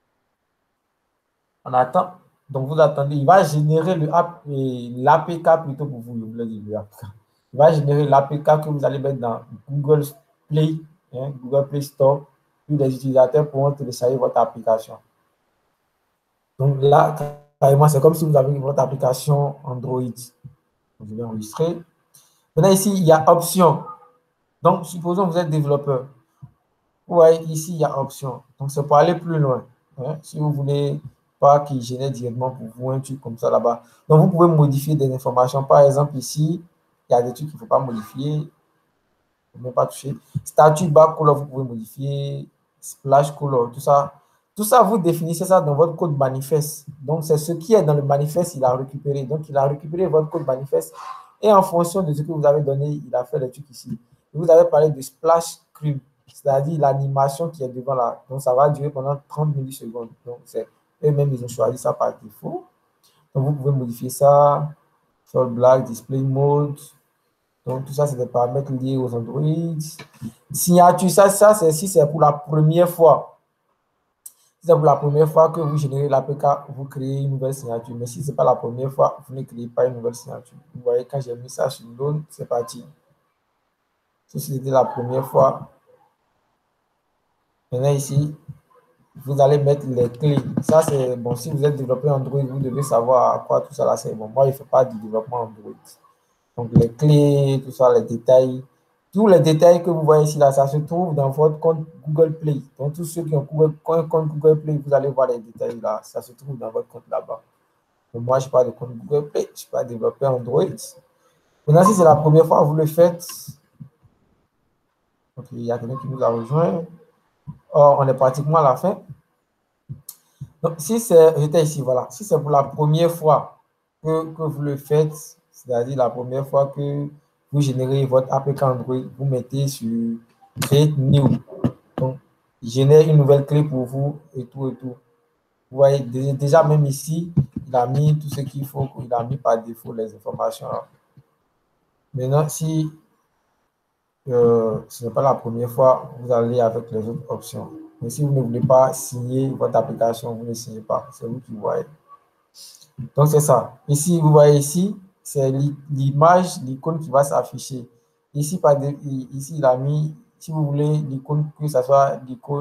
On attend. Donc, vous attendez. Il va générer l'APK plutôt pour vous. Il va générer l'APK que vous allez mettre dans Google Play, hein, Google Play Store. Puis les utilisateurs pourront télécharger votre application. Donc là, carrément, c'est comme si vous avez votre application Android. Donc, je vais enregistrer. Maintenant, ici, il y a options. Donc, supposons que vous êtes développeur. Vous voyez, ici, il y a options. Donc, c'est pour aller plus loin. Hein, si vous voulez pas qu'il génère directement pour vous un truc comme ça là-bas. Donc, vous pouvez modifier des informations. Par exemple, ici, il y a des trucs qu'il ne faut pas modifier. Il ne faut même pas toucher. Statut backcolor, vous pouvez modifier. Splash color, tout ça. Tout ça, vous définissez ça dans votre code manifeste. Donc, c'est ce qui est dans le manifeste, il a récupéré. Donc, il a récupéré votre code manifeste. Et en fonction de ce que vous avez donné, il a fait les trucs ici. Vous avez parlé de splash screen, c'est-à-dire l'animation qui est devant là. Donc, ça va durer pendant 30 millisecondes. Donc, c'est eux-mêmes, ils ont choisi ça par défaut. Donc, vous pouvez modifier ça. Full black, display mode. Donc, tout ça, c'est des paramètres liés aux Android. Signature, ça c'est si c'est pour la première fois. Si c'est pour la première fois que vous générez l'APK, vous créez une nouvelle signature. Mais si ce n'est pas la première fois, vous ne créez pas une nouvelle signature. Vous voyez, quand j'ai mis ça sur l'autre, c'est parti. Si c'était la première fois, maintenant ici, vous allez mettre les clés. Ça, c'est bon. Si vous êtes développeur Android, vous devez savoir à quoi tout ça là, c'est bon. Moi, je ne fais pas du développement Android. Donc, les clés, tout ça, les détails. Tous les détails que vous voyez ici, là, ça se trouve dans votre compte Google Play. Donc, tous ceux qui ont un compte Google Play, vous allez voir les détails là. Ça se trouve dans votre compte là-bas. Donc, moi, je ne suis pas de compte Google Play. Je ne suis pas développeur Android. Maintenant, si c'est la première fois que vous le faites, donc, il y a quelqu'un qui nous a rejoint. Or, on est pratiquement à la fin. Donc, si c'est, j'étais ici, voilà. Si c'est pour la première fois que vous le faites, c'est-à-dire la première fois que vous générez votre APK Android, vous mettez sur Create New. Donc, il génère une nouvelle clé pour vous et tout et tout. Vous voyez, déjà même ici, il a mis tout ce qu'il faut, il a mis par défaut les informations là. Maintenant, si ce n'est pas la première fois, vous allez avec les autres options. Mais si vous ne voulez pas signer votre application, vous ne signez pas. C'est vous qui voyez. Donc, c'est ça. Ici, vous voyez ici, c'est l'image, l'icône qui va s'afficher. Ici, ici, il a mis, si vous voulez, l'icône, que ça soit l'icône,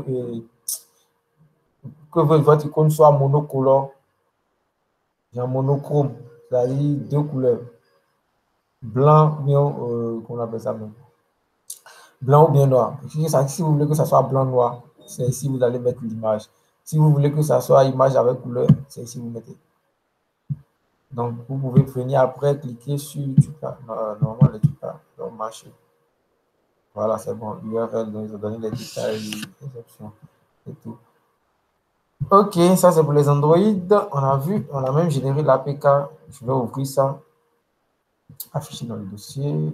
que votre icône soit monocolore, genre monochrome, c'est-à-dire deux couleurs. Blanc, bien, qu'on appelle ça même. Blanc ou bien noir. Si vous voulez que ça soit blanc-noir, c'est ici vous allez mettre l'image. Si vous voulez que ça soit image avec couleur, c'est ici vous mettez. Donc, vous pouvez venir après cliquer sur normalement les tutas vont marcher. Voilà, c'est bon. URL, donc ils ont donné les détails, les options et tout. Ok, ça c'est pour les Android. On a vu, on a même généré l'APK. Je vais ouvrir ça. Afficher dans le dossier.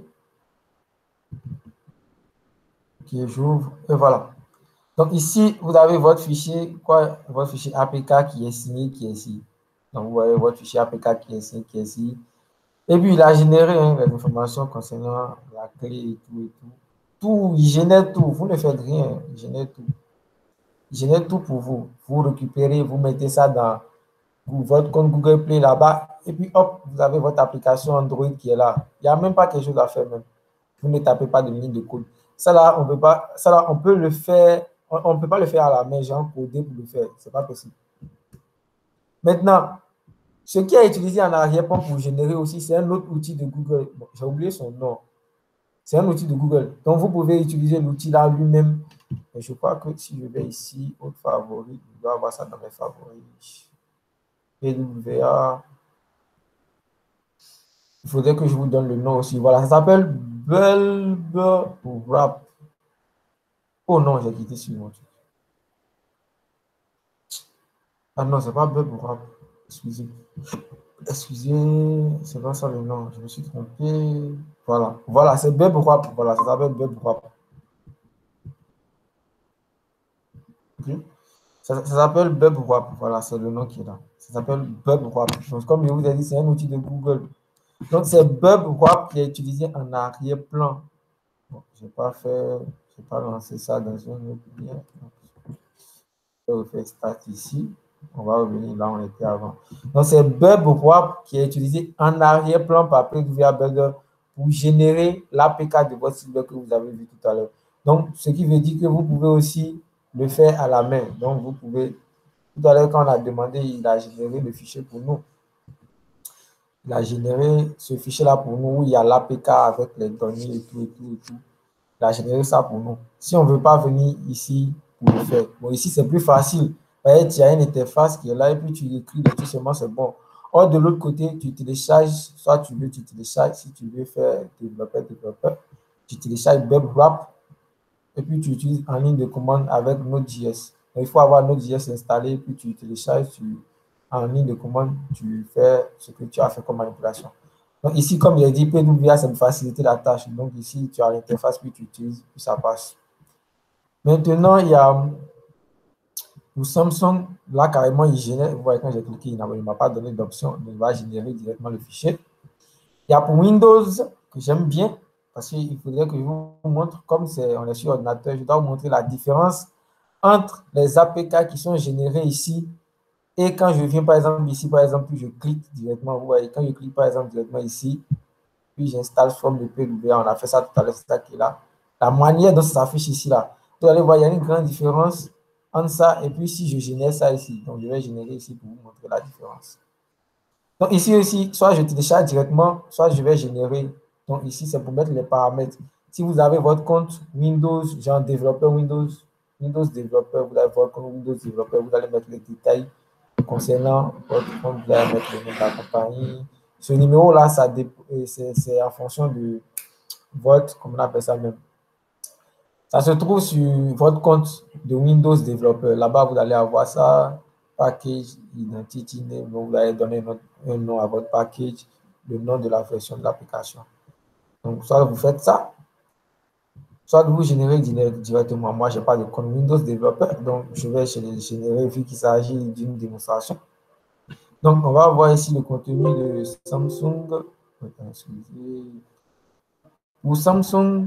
Ok, j'ouvre. Et voilà. Donc ici, vous avez votre fichier, votre fichier APK qui est signé, qui est ici. Donc vous voyez votre fichier APK qui est signé, qui est ici. Et puis il a généré les informations concernant la clé et tout et tout. Tout, il génère tout. Vous ne faites rien, il génère tout. Il génère tout pour vous. Vous récupérez, vous mettez ça dans votre compte Google Play là-bas. Et puis hop, vous avez votre application Android qui est là. Il n'y a même pas quelque chose à faire même. Vous ne tapez pas de ligne de code. Ça là, on peut pas, ça là, on peut le faire. On ne peut pas le faire à la main, genre coder pour le faire. Ce n'est pas possible. Maintenant, ce qui est utilisé en arrière-plan pour générer aussi, c'est un autre outil de Google. Bon, j'ai oublié son nom. C'est un outil de Google. Donc, vous pouvez utiliser l'outil là lui-même Et je crois que si je vais ici, autre favori, je dois avoir ça dans mes favoris. PWA. Il faudrait que je vous donne le nom aussi. Voilà, ça s'appelle Bulb Wrap. Oh non, j'ai quitté sur mon truc. Ah non, c'est pas Bulb Wrap. Excusez. Excusez, c'est pas ça le nom. Je me suis trompé. Voilà, voilà, c'est Bulb Wrap. Voilà, ça s'appelle Bulb Wrap. Okay. Ça s'appelle Bulb Wrap. Voilà, c'est le nom qui est là. Ça s'appelle Bulb Wrap. Donc, comme je vous ai dit, c'est un outil de Google. Donc, c'est Bulb Wrap qui est utilisé en arrière-plan. Bon, je n'ai pas lancé ça dans une autre lien. Je vais refaire Start ici. On va revenir là où on était avant. Donc, c'est Bulb Wrap qui est utilisé en arrière-plan par PWA Builder pour générer l'APK de votre site web que vous avez vu tout à l'heure. Donc, ce qui veut dire que vous pouvez aussi le faire à la main. Donc, vous pouvez, tout à l'heure, quand on a demandé, il a généré le fichier pour nous. Il a généré ce fichier-là pour nous où il y a l'APK avec les données et tout, et tout, et tout. Il a généré ça pour nous. Si on ne veut pas venir ici pour le faire, bon, ici, c'est plus facile. Tu as une interface qui est là et puis tu écris tout seulement, c'est bon. Or, de l'autre côté, tu télécharges, soit tu télécharges, si tu veux faire développeur, tu télécharges BubWrap et puis tu utilises en ligne de commande avec Node.js. Il faut avoir Node.js installé, puis tu télécharges, en ligne de commande, tu fais ce que tu as fait comme manipulation. Donc ici, comme il a dit, PWA, c'est de faciliter la tâche. Donc ici, tu as l'interface, puis tu utilises, puis ça passe. Maintenant, il y a pour Samsung, là, carrément, il génère. Vous voyez, quand j'ai cliqué, il ne m'a pas donné d'option. Il va générer directement le fichier. Il y a pour Windows, que j'aime bien, parce qu'il faudrait que je vous montre, comme on est sur ordinateur, je dois vous montrer la différence entre les APK qui sont générés ici. Et quand je viens, par exemple, ici, par exemple, je clique directement, vous voyez, quand je clique, par exemple, directement ici, puis j'installe forme de PWA, on a fait ça tout à l'heure, c'est ça qui est là. La manière dont ça s'affiche ici, là, vous allez voir, il y a une grande différence entre ça et puis si je génère ça ici. Donc, je vais générer ici pour vous montrer la différence. Donc, ici aussi, soit je télécharge directement, soit je vais générer. Donc, ici, c'est pour mettre les paramètres. Si vous avez votre compte Windows, genre développeur Windows développeur, vous avez votre compte Windows développeur, vous allez mettre les détails concernant votre compte, vous allez mettre le nom de la compagnie. Ce numéro-là, c'est en fonction de votre, comment on appelle ça même. Ça se trouve sur votre compte de Windows développeur. Là-bas, vous allez avoir ça, package, identity name, donc vous allez donner un nom à votre package, le nom de la version de l'application. Donc, soit vous faites ça, soit vous générez directement. Moi, je n'ai pas de compte Windows développeur, donc je vais générer vu qu'il s'agit d'une démonstration. Donc, on va voir ici le contenu de Samsung. Pour Samsung,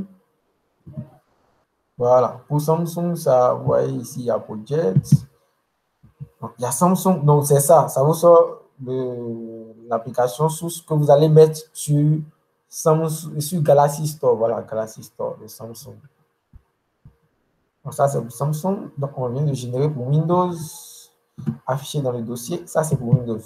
voilà. Pour Samsung, ça, vous voyez ici, il y a Project. Donc, il y a Samsung. Donc, c'est ça. Ça vous sort l'application source que vous allez mettre sur Galaxy Store. Voilà, Galaxy Store de Samsung. Donc, ça, c'est pour Samsung. Donc, on vient de générer pour Windows. Affiché dans le dossier. Ça, c'est pour Windows.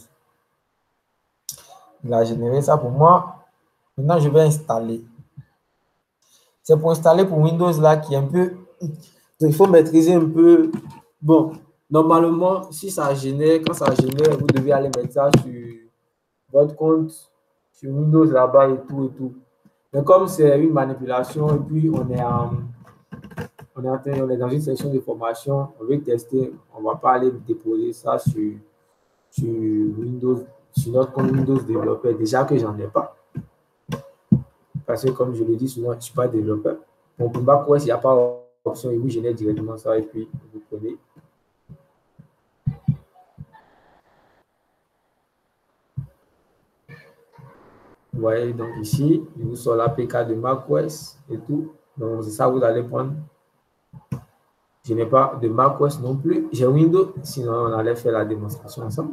Il a généré ça pour moi. Maintenant, je vais installer. C'est pour installer pour Windows là qui est un peu... Il faut maîtriser un peu... Bon, normalement, si ça génère, quand ça génère, vous devez aller mettre ça sur votre compte, sur Windows là-bas et tout et tout. Mais comme c'est une manipulation et puis on est dans une section de formation, on veut tester, on ne va pas aller déposer ça sur Windows, sur notre compte Windows développeur, déjà que j'en ai pas. Parce que comme je le dis souvent, je ne suis pas développeur. Bon, pour macOS, il n'y a pas d'option, il vous génère directement ça et puis vous prenez. Vous voyez, donc ici, il vous sort l'APK de macOS et tout. Donc, c'est ça que vous allez prendre. Je n'ai pas de macOS non plus. J'ai Windows, sinon on allait faire la démonstration ensemble.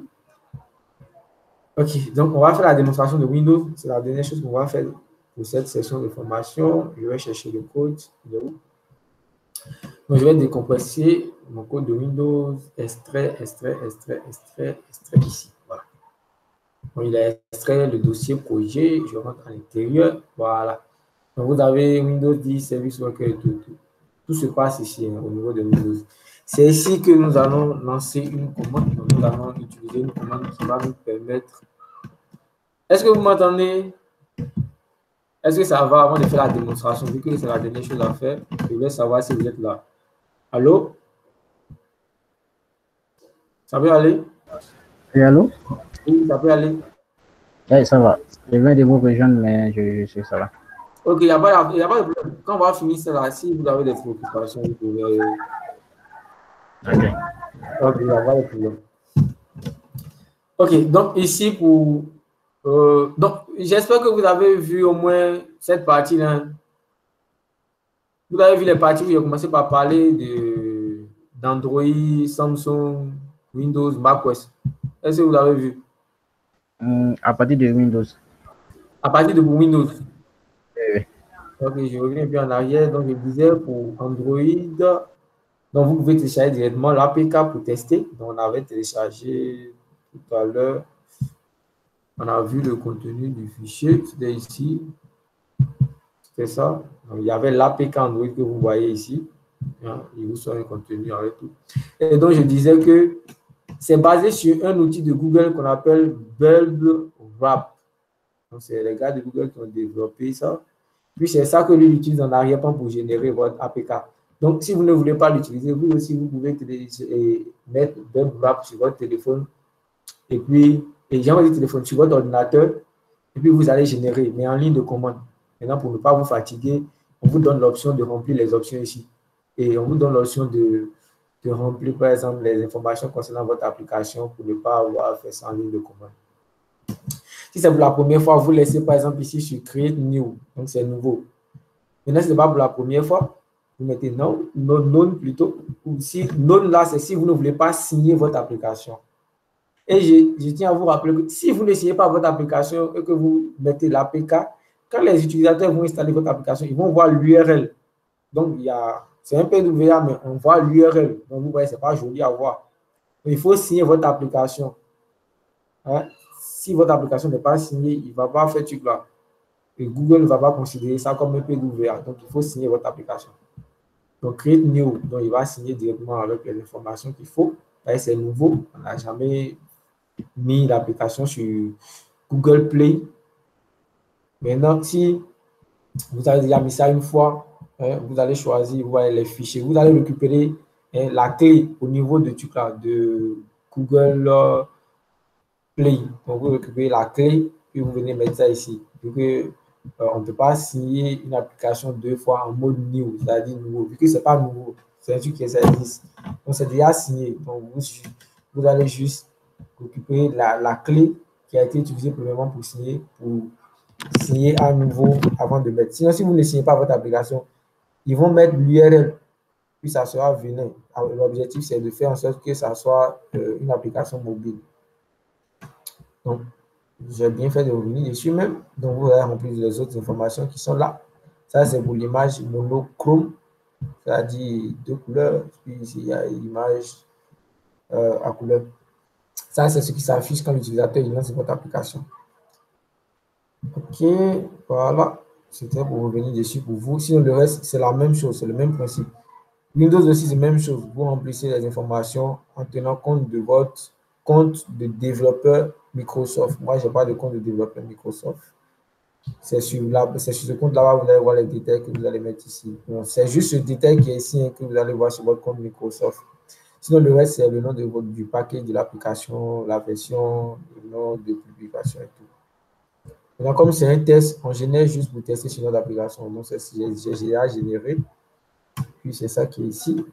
Ok, donc on va faire la démonstration de Windows. C'est la dernière chose qu'on va faire pour cette session de formation. Je vais chercher le code. Donc, je vais décompresser mon code de Windows, extrait ici. Voilà. Donc, il a extrait le dossier projet. Je rentre à l'intérieur. Voilà. Donc, vous avez Windows 10, Service Worker et tout. Tout se passe ici, au niveau de Windows. C'est ici que nous allons lancer une commande. Nous allons utiliser une commande qui va nous permettre. Est-ce que vous m'entendez? Est-ce que ça va avant de faire la démonstration? Vu que c'est la dernière chose à faire, je voulais savoir si vous êtes là. Allô? Ça peut aller? Oui, allô? Oui, ça peut aller. Oui, ça va. Je viens de vous rejoindre, mais je suis ça va. Ok, il n'y a pas de problème. Quand on va finir cela, si vous avez des préoccupations, vous pouvez. Ok, il n'y a pas de problème. Ok, donc ici pour. Donc, j'espère que vous avez vu au moins cette partie-là. Vous avez vu les parties où j'ai commencé par parler d'Android, Samsung, Windows, macOS. Est-ce que vous avez vu? À partir de Windows. À partir de Windows. Oui. Ok, je reviens un peu en arrière. Donc, je disais pour Android, donc vous pouvez télécharger directement l'APK pour tester. Donc, on avait téléchargé tout à l'heure. On a vu le contenu du fichier. C'était ici. C'était ça. Donc, il y avait l'APK Android que vous voyez ici. Il vous sort un contenu avec tout. Et donc, je disais que c'est basé sur un outil de Google qu'on appelle Bulb Wrap. Donc, c'est les gars de Google qui ont développé ça. Puis, c'est ça que lui utilise en arrière-plan pour générer votre APK. Donc, si vous ne voulez pas l'utiliser, vous aussi, vous pouvez mettre Bulb Wrap sur votre téléphone. Et puis, j'ai votre téléphone sur votre ordinateur. Et puis, vous allez générer, mais en ligne de commande. Maintenant, pour ne pas vous fatiguer, on vous donne l'option de remplir les options ici. Et on vous donne l'option de remplir, par exemple, les informations concernant votre application pour ne pas avoir à faire ça en ligne de commande. Si c'est pour la première fois, vous laissez, par exemple, ici sur Create New. Donc, c'est nouveau. Maintenant, si ce n'est pas pour la première fois, vous mettez non plutôt. Ou si non, là, c'est si vous ne voulez pas signer votre application. Et je tiens à vous rappeler que si vous ne signez pas votre application et que vous mettez l'APK, quand les utilisateurs vont installer votre application, ils vont voir l'URL. Donc, c'est un PWA, mais on voit l'URL. Donc, vous voyez, ce n'est pas joli à voir. Donc, il faut signer votre application. Hein? Si votre application n'est pas signée, il ne va pas faire truc là. Et Google ne va pas considérer ça comme un PWA. Donc, il faut signer votre application. Donc, Create New. Donc, il va signer directement avec les informations qu'il faut. C'est nouveau. On n'a jamais mis l'application sur Google Play. Maintenant, si vous avez déjà mis ça une fois, vous allez choisir, vous voyez les fichiers. Vous allez récupérer la clé au niveau de Google Play. Donc, vous récupérez la clé et vous venez mettre ça ici. Vu que on ne peut pas signer une application deux fois en mode new, c'est-à-dire nouveau. Vu que ce n'est pas nouveau, c'est un truc qui existe. Donc, c'est déjà signé. Donc, vous allez juste récupérer la clé qui a été utilisée premièrement pour signer à nouveau avant de mettre. Sinon, si vous ne signez pas votre application, ils vont mettre l'URL, puis ça sera venant. L'objectif, c'est de faire en sorte que ça soit une application mobile. Donc, j'ai bien fait de revenir dessus même. Donc, vous allez remplir les autres informations qui sont là. Ça, c'est pour l'image monochrome, c'est-à-dire deux couleurs. Puis ici, il y a l'image à couleur. Ça, c'est ce qui s'affiche quand l'utilisateur lance votre application. OK, voilà. C'était pour revenir dessus pour vous. Sinon, le reste, c'est la même chose, c'est le même principe. Windows aussi, c'est la même chose. Vous remplissez les informations en tenant compte de votre compte de développeur Microsoft. Moi, je n'ai pas de compte de développeur Microsoft. C'est sur ce compte-là, vous allez voir les détails que vous allez mettre ici. C'est juste ce détail qui est ici hein, que vous allez voir sur votre compte Microsoft. Sinon, le reste, c'est le nom du paquet de l'application, la version, le nom de publication et tout. Maintenant, comme c'est un test, on génère juste pour tester sur notre application. Donc, j'ai déjà généré. Puis, c'est ça qui est ici.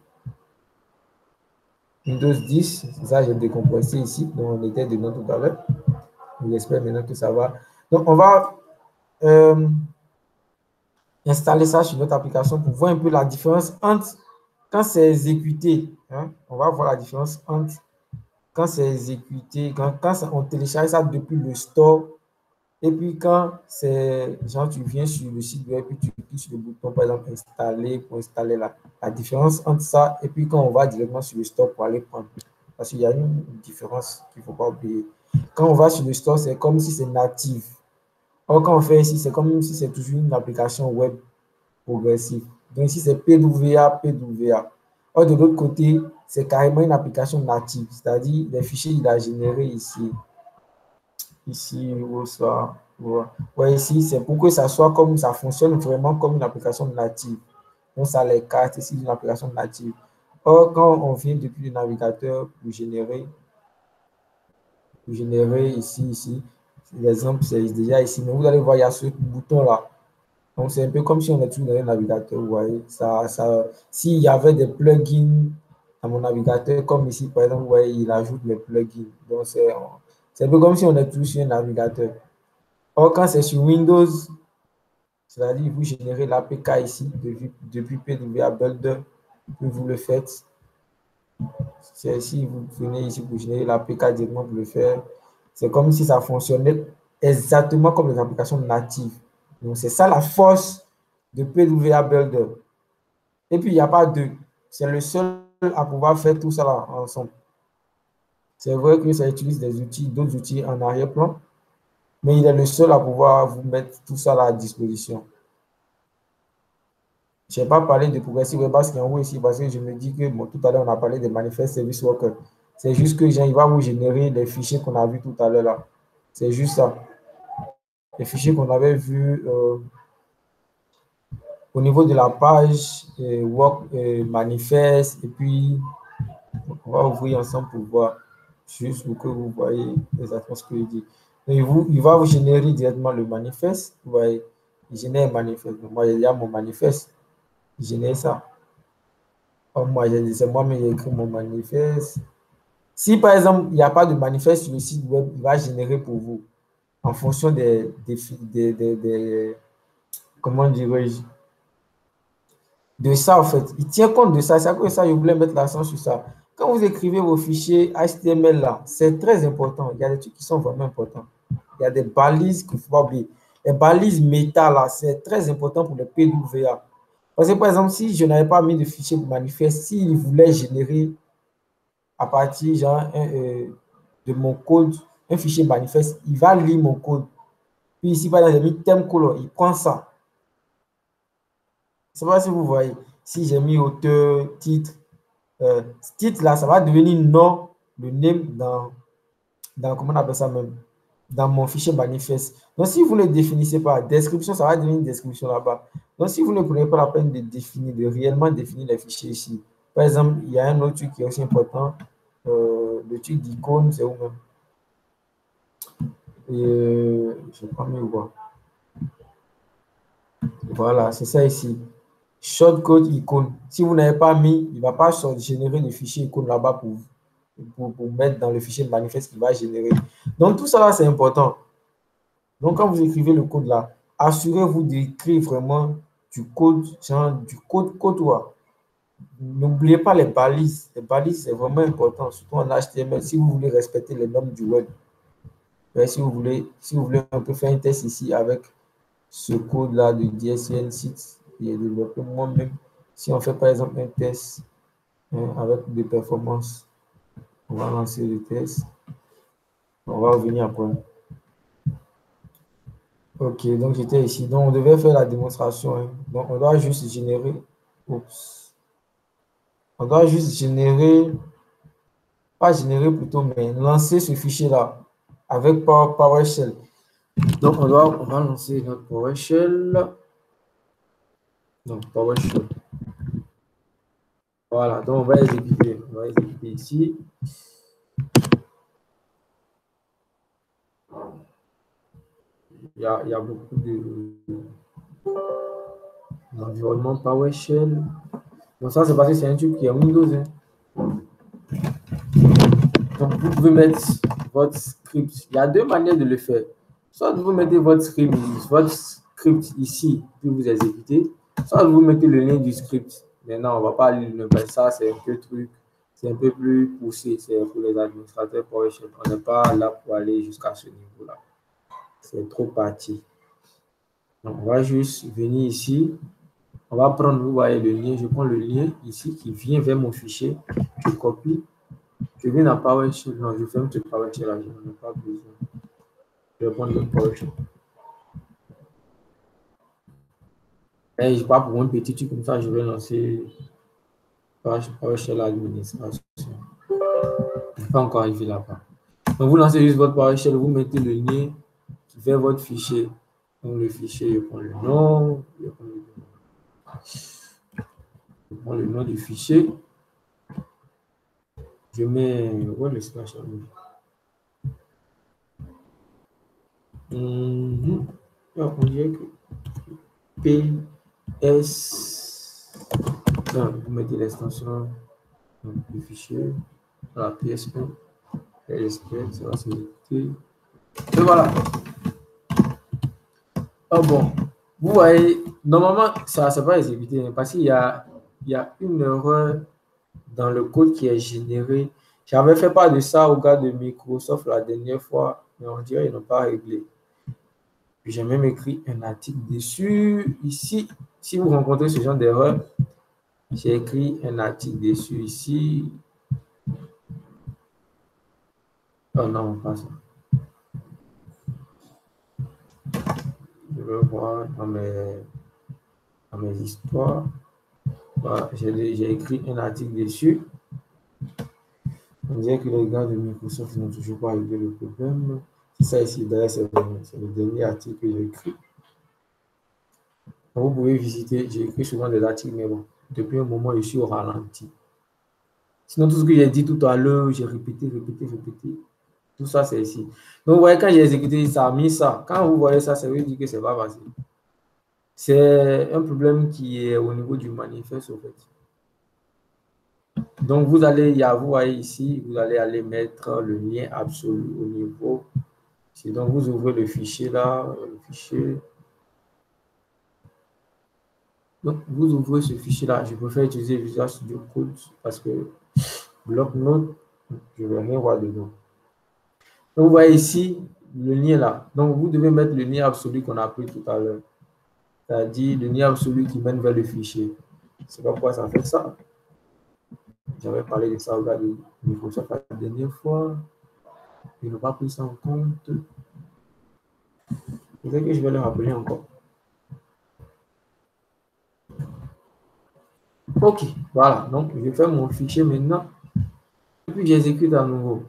Windows 10, ça, j'ai décompressé ici. Donc, on était dedans tout à l'heure. J'espère maintenant que ça va. Donc, on va installer ça sur notre application pour voir un peu la différence entre quand c'est exécuté. Hein, on va voir la différence entre quand c'est exécuté, quand on télécharge ça depuis le store, et puis quand c'est, genre, tu viens sur le site web, puis tu cliques sur le bouton, par exemple, installer, pour installer la différence entre ça, et puis quand on va directement sur le store pour aller prendre. Parce qu'il y a une différence qu'il ne faut pas oublier. Quand on va sur le store, c'est comme si c'est natif. Or, quand on fait ici, c'est comme si c'est toujours une application web progressive. Donc ici, c'est PWA, PWA. Or, de l'autre côté, c'est carrément une application native, c'est-à-dire les fichiers, il a généré ici. Ici, ou ça. Ouais, ici, c'est pour que ça soit comme, ça fonctionne vraiment comme une application native. Donc, ça les cartes ici d'une application native. Or, quand on vient depuis le navigateur pour générer ici, l'exemple, c'est déjà ici, mais vous allez voir, il y a ce bouton-là. Donc, c'est un peu comme si on était dans le navigateur, vous voyez. S'il y avait des plugins dans mon navigateur, comme ici, par exemple, vous voyez, il ajoute les plugins. Donc, c'est un peu comme si on est tous sur un navigateur. Or, quand c'est sur Windows, c'est-à-dire vous générez l'APK ici depuis PWA Builder, que vous le faites. C'est ici, vous venez ici pour générer l'APK directement pour le faire. C'est comme si ça fonctionnait exactement comme les applications natives. Donc, c'est ça la force de PWA Builder. Et puis, il n'y a pas deux. C'est le seul à pouvoir faire tout ça là, ensemble. C'est vrai que ça utilise d'autres outils en arrière-plan, mais il est le seul à pouvoir vous mettre tout ça là à disposition. Je n'ai pas parlé de Progressive Web Apps qui est en haut ici parce que je me dis que bon, tout à l'heure, on a parlé de Manifest Service Worker. C'est juste que il va vous générer les fichiers qu'on a vus tout à l'heure là. C'est juste ça. Les fichiers qu'on avait vus au niveau de la page Manifest, et puis on va ouvrir ensemble pour voir, juste pour que vous voyez exactement ce qu'il dit. Il va vous générer directement le manifeste. Vous voyez, il génère un manifeste. Moi, il y a mon manifeste. Il génère ça. Moi, c'est moi-même qui ai écrit mon manifeste. Si par exemple, il n'y a pas de manifeste sur le site web, il va générer pour vous en fonction des comment dirais-je, de ça en fait. Il tient compte de ça. C'est à cause de ça que je voulais mettre l'accent sur ça. Quand vous écrivez vos fichiers HTML là, c'est très important. Il y a des trucs qui sont vraiment importants. Il y a des balises qu'il ne faut pas oublier. Les balises méta là, c'est très important pour les PWA. Parce que par exemple, si je n'avais pas mis de fichier manifeste, s'il voulait générer à partir genre, de mon code, un fichier manifeste, il va lire mon code. Puis ici, par exemple, j'ai mis thème color, il prend ça. Je ne sais pas si vous voyez. Si j'ai mis auteur, titre, titre là, ça va devenir nom, le name comment on appelle ça même, dans mon fichier manifeste. Donc, si vous ne le définissez pas, description, ça va devenir une description là-bas. Donc, si vous ne prenez pas la peine de définir, de réellement définir les fichiers ici, par exemple, il y a un autre truc qui est aussi important, le truc d'icône, c'est où même? Je ne sais pas mieux voir. Voilà, c'est ça ici. Shortcode icône. Si vous n'avez pas mis, il ne va pas générer le fichier icône là-bas pour mettre dans le fichier manifeste qu'il va générer. Donc, tout ça là, c'est important. Donc, quand vous écrivez le code là, assurez-vous d'écrire vraiment du code, genre du code côtoie. N'oubliez pas les balises. Les balises, c'est vraiment important, surtout en HTML, si vous voulez respecter les normes du web. Mais si vous voulez un peu faire un test ici avec ce code-là de DSN site qui est développé moi-même, si on fait par exemple un test avec des performances, on va lancer le test. On va revenir après. Ok, donc j'étais ici. Donc, on devait faire la démonstration. Hein. Donc, on doit juste générer. Oups. On doit juste générer. Pas générer plutôt, mais lancer ce fichier-là avec PowerShell. Donc, on va lancer notre PowerShell. Donc, PowerShell. Voilà, donc on va exécuter. On va exécuter ici. Il y a beaucoup d'environnement PowerShell. Donc ça, c'est parce que c'est un truc qui est Windows. Hein. Donc vous pouvez mettre votre script. Il y a deux manières de le faire. Soit vous mettez votre script ici, puis vous exécutez. Soit vous mettez le lien du script. Maintenant, on ne va pas aller le mettre ça, c'est un peu plus poussé. C'est pour les administrateurs PowerShell. On n'est pas là pour aller jusqu'à ce niveau-là. C'est trop parti. Donc, on va juste venir ici. On va prendre, vous voyez le lien. Je prends le lien ici qui vient vers mon fichier. Je copie. Je viens dans PowerShell. Non, je ferme ce PowerShell là. Je n'en ai pas besoin. Je vais prendre le PowerShell. Et je pars pour un petit truc comme ça, je vais lancer PowerShell administration. Je ne suis pas encore arrivé là-bas. Donc, vous lancez juste votre PowerShell, vous mettez le lien qui fait votre fichier. Donc, le fichier, je prends le nom, je prends le nom du fichier. Je mets, ouais, le slash. On dirait que PS. Non, vous mettez l'extension du fichier. Voilà, PS1. PSP, ça va s'exécuter. Et voilà. Oh bon. Vous voyez, normalement, ça ne va pas exécuter parce qu'il y a une erreur dans le code qui est généré. J'avais fait part de ça au gars de Microsoft la dernière fois, mais on dirait qu'ils n'ont pas réglé. J'ai même écrit un article dessus. Ici, si vous rencontrez ce genre d'erreur, j'ai écrit un article dessus ici. Oh non, pas ça. Je vais voir dans mes histoires. Voilà, j'ai écrit un article dessus. On dirait que les gars de Microsoft n'ont toujours pas réglé le problème. C'est ça ici, d'ailleurs, c'est le dernier article que j'ai écrit. Vous pouvez visiter, j'ai écrit souvent des articles, mais bon, depuis un moment, je suis au ralenti. Sinon, tout ce que j'ai dit tout à l'heure, j'ai répété. Tout ça, c'est ici. Donc, vous voyez, quand j'ai exécuté, ça a mis ça. Quand vous voyez ça, ça veut dire que c'est pas facile. C'est un problème qui est au niveau du manifeste, en fait. Donc, vous voyez ici, vous allez aller mettre le lien absolu au niveau. Donc, vous ouvrez le fichier là, le fichier. Donc, vous ouvrez ce fichier-là. Je préfère utiliser Visual Studio Code parce que bloc-notes, je ne vais rien voir dedans. Donc, vous voyez ici le lien là. Donc, vous devez mettre le lien absolu qu'on a pris tout à l'heure. C'est-à-dire le lien absolu qui mène vers le fichier. C'est pas pourquoi ça fait ça. J'avais parlé de ça au gars de Microsoft la dernière fois. Ils n'ont pas pris ça en compte. Peut-être que je vais le rappeler encore. Ok, voilà. Donc, je vais faire mon fichier maintenant. Et puis, j'exécute à nouveau.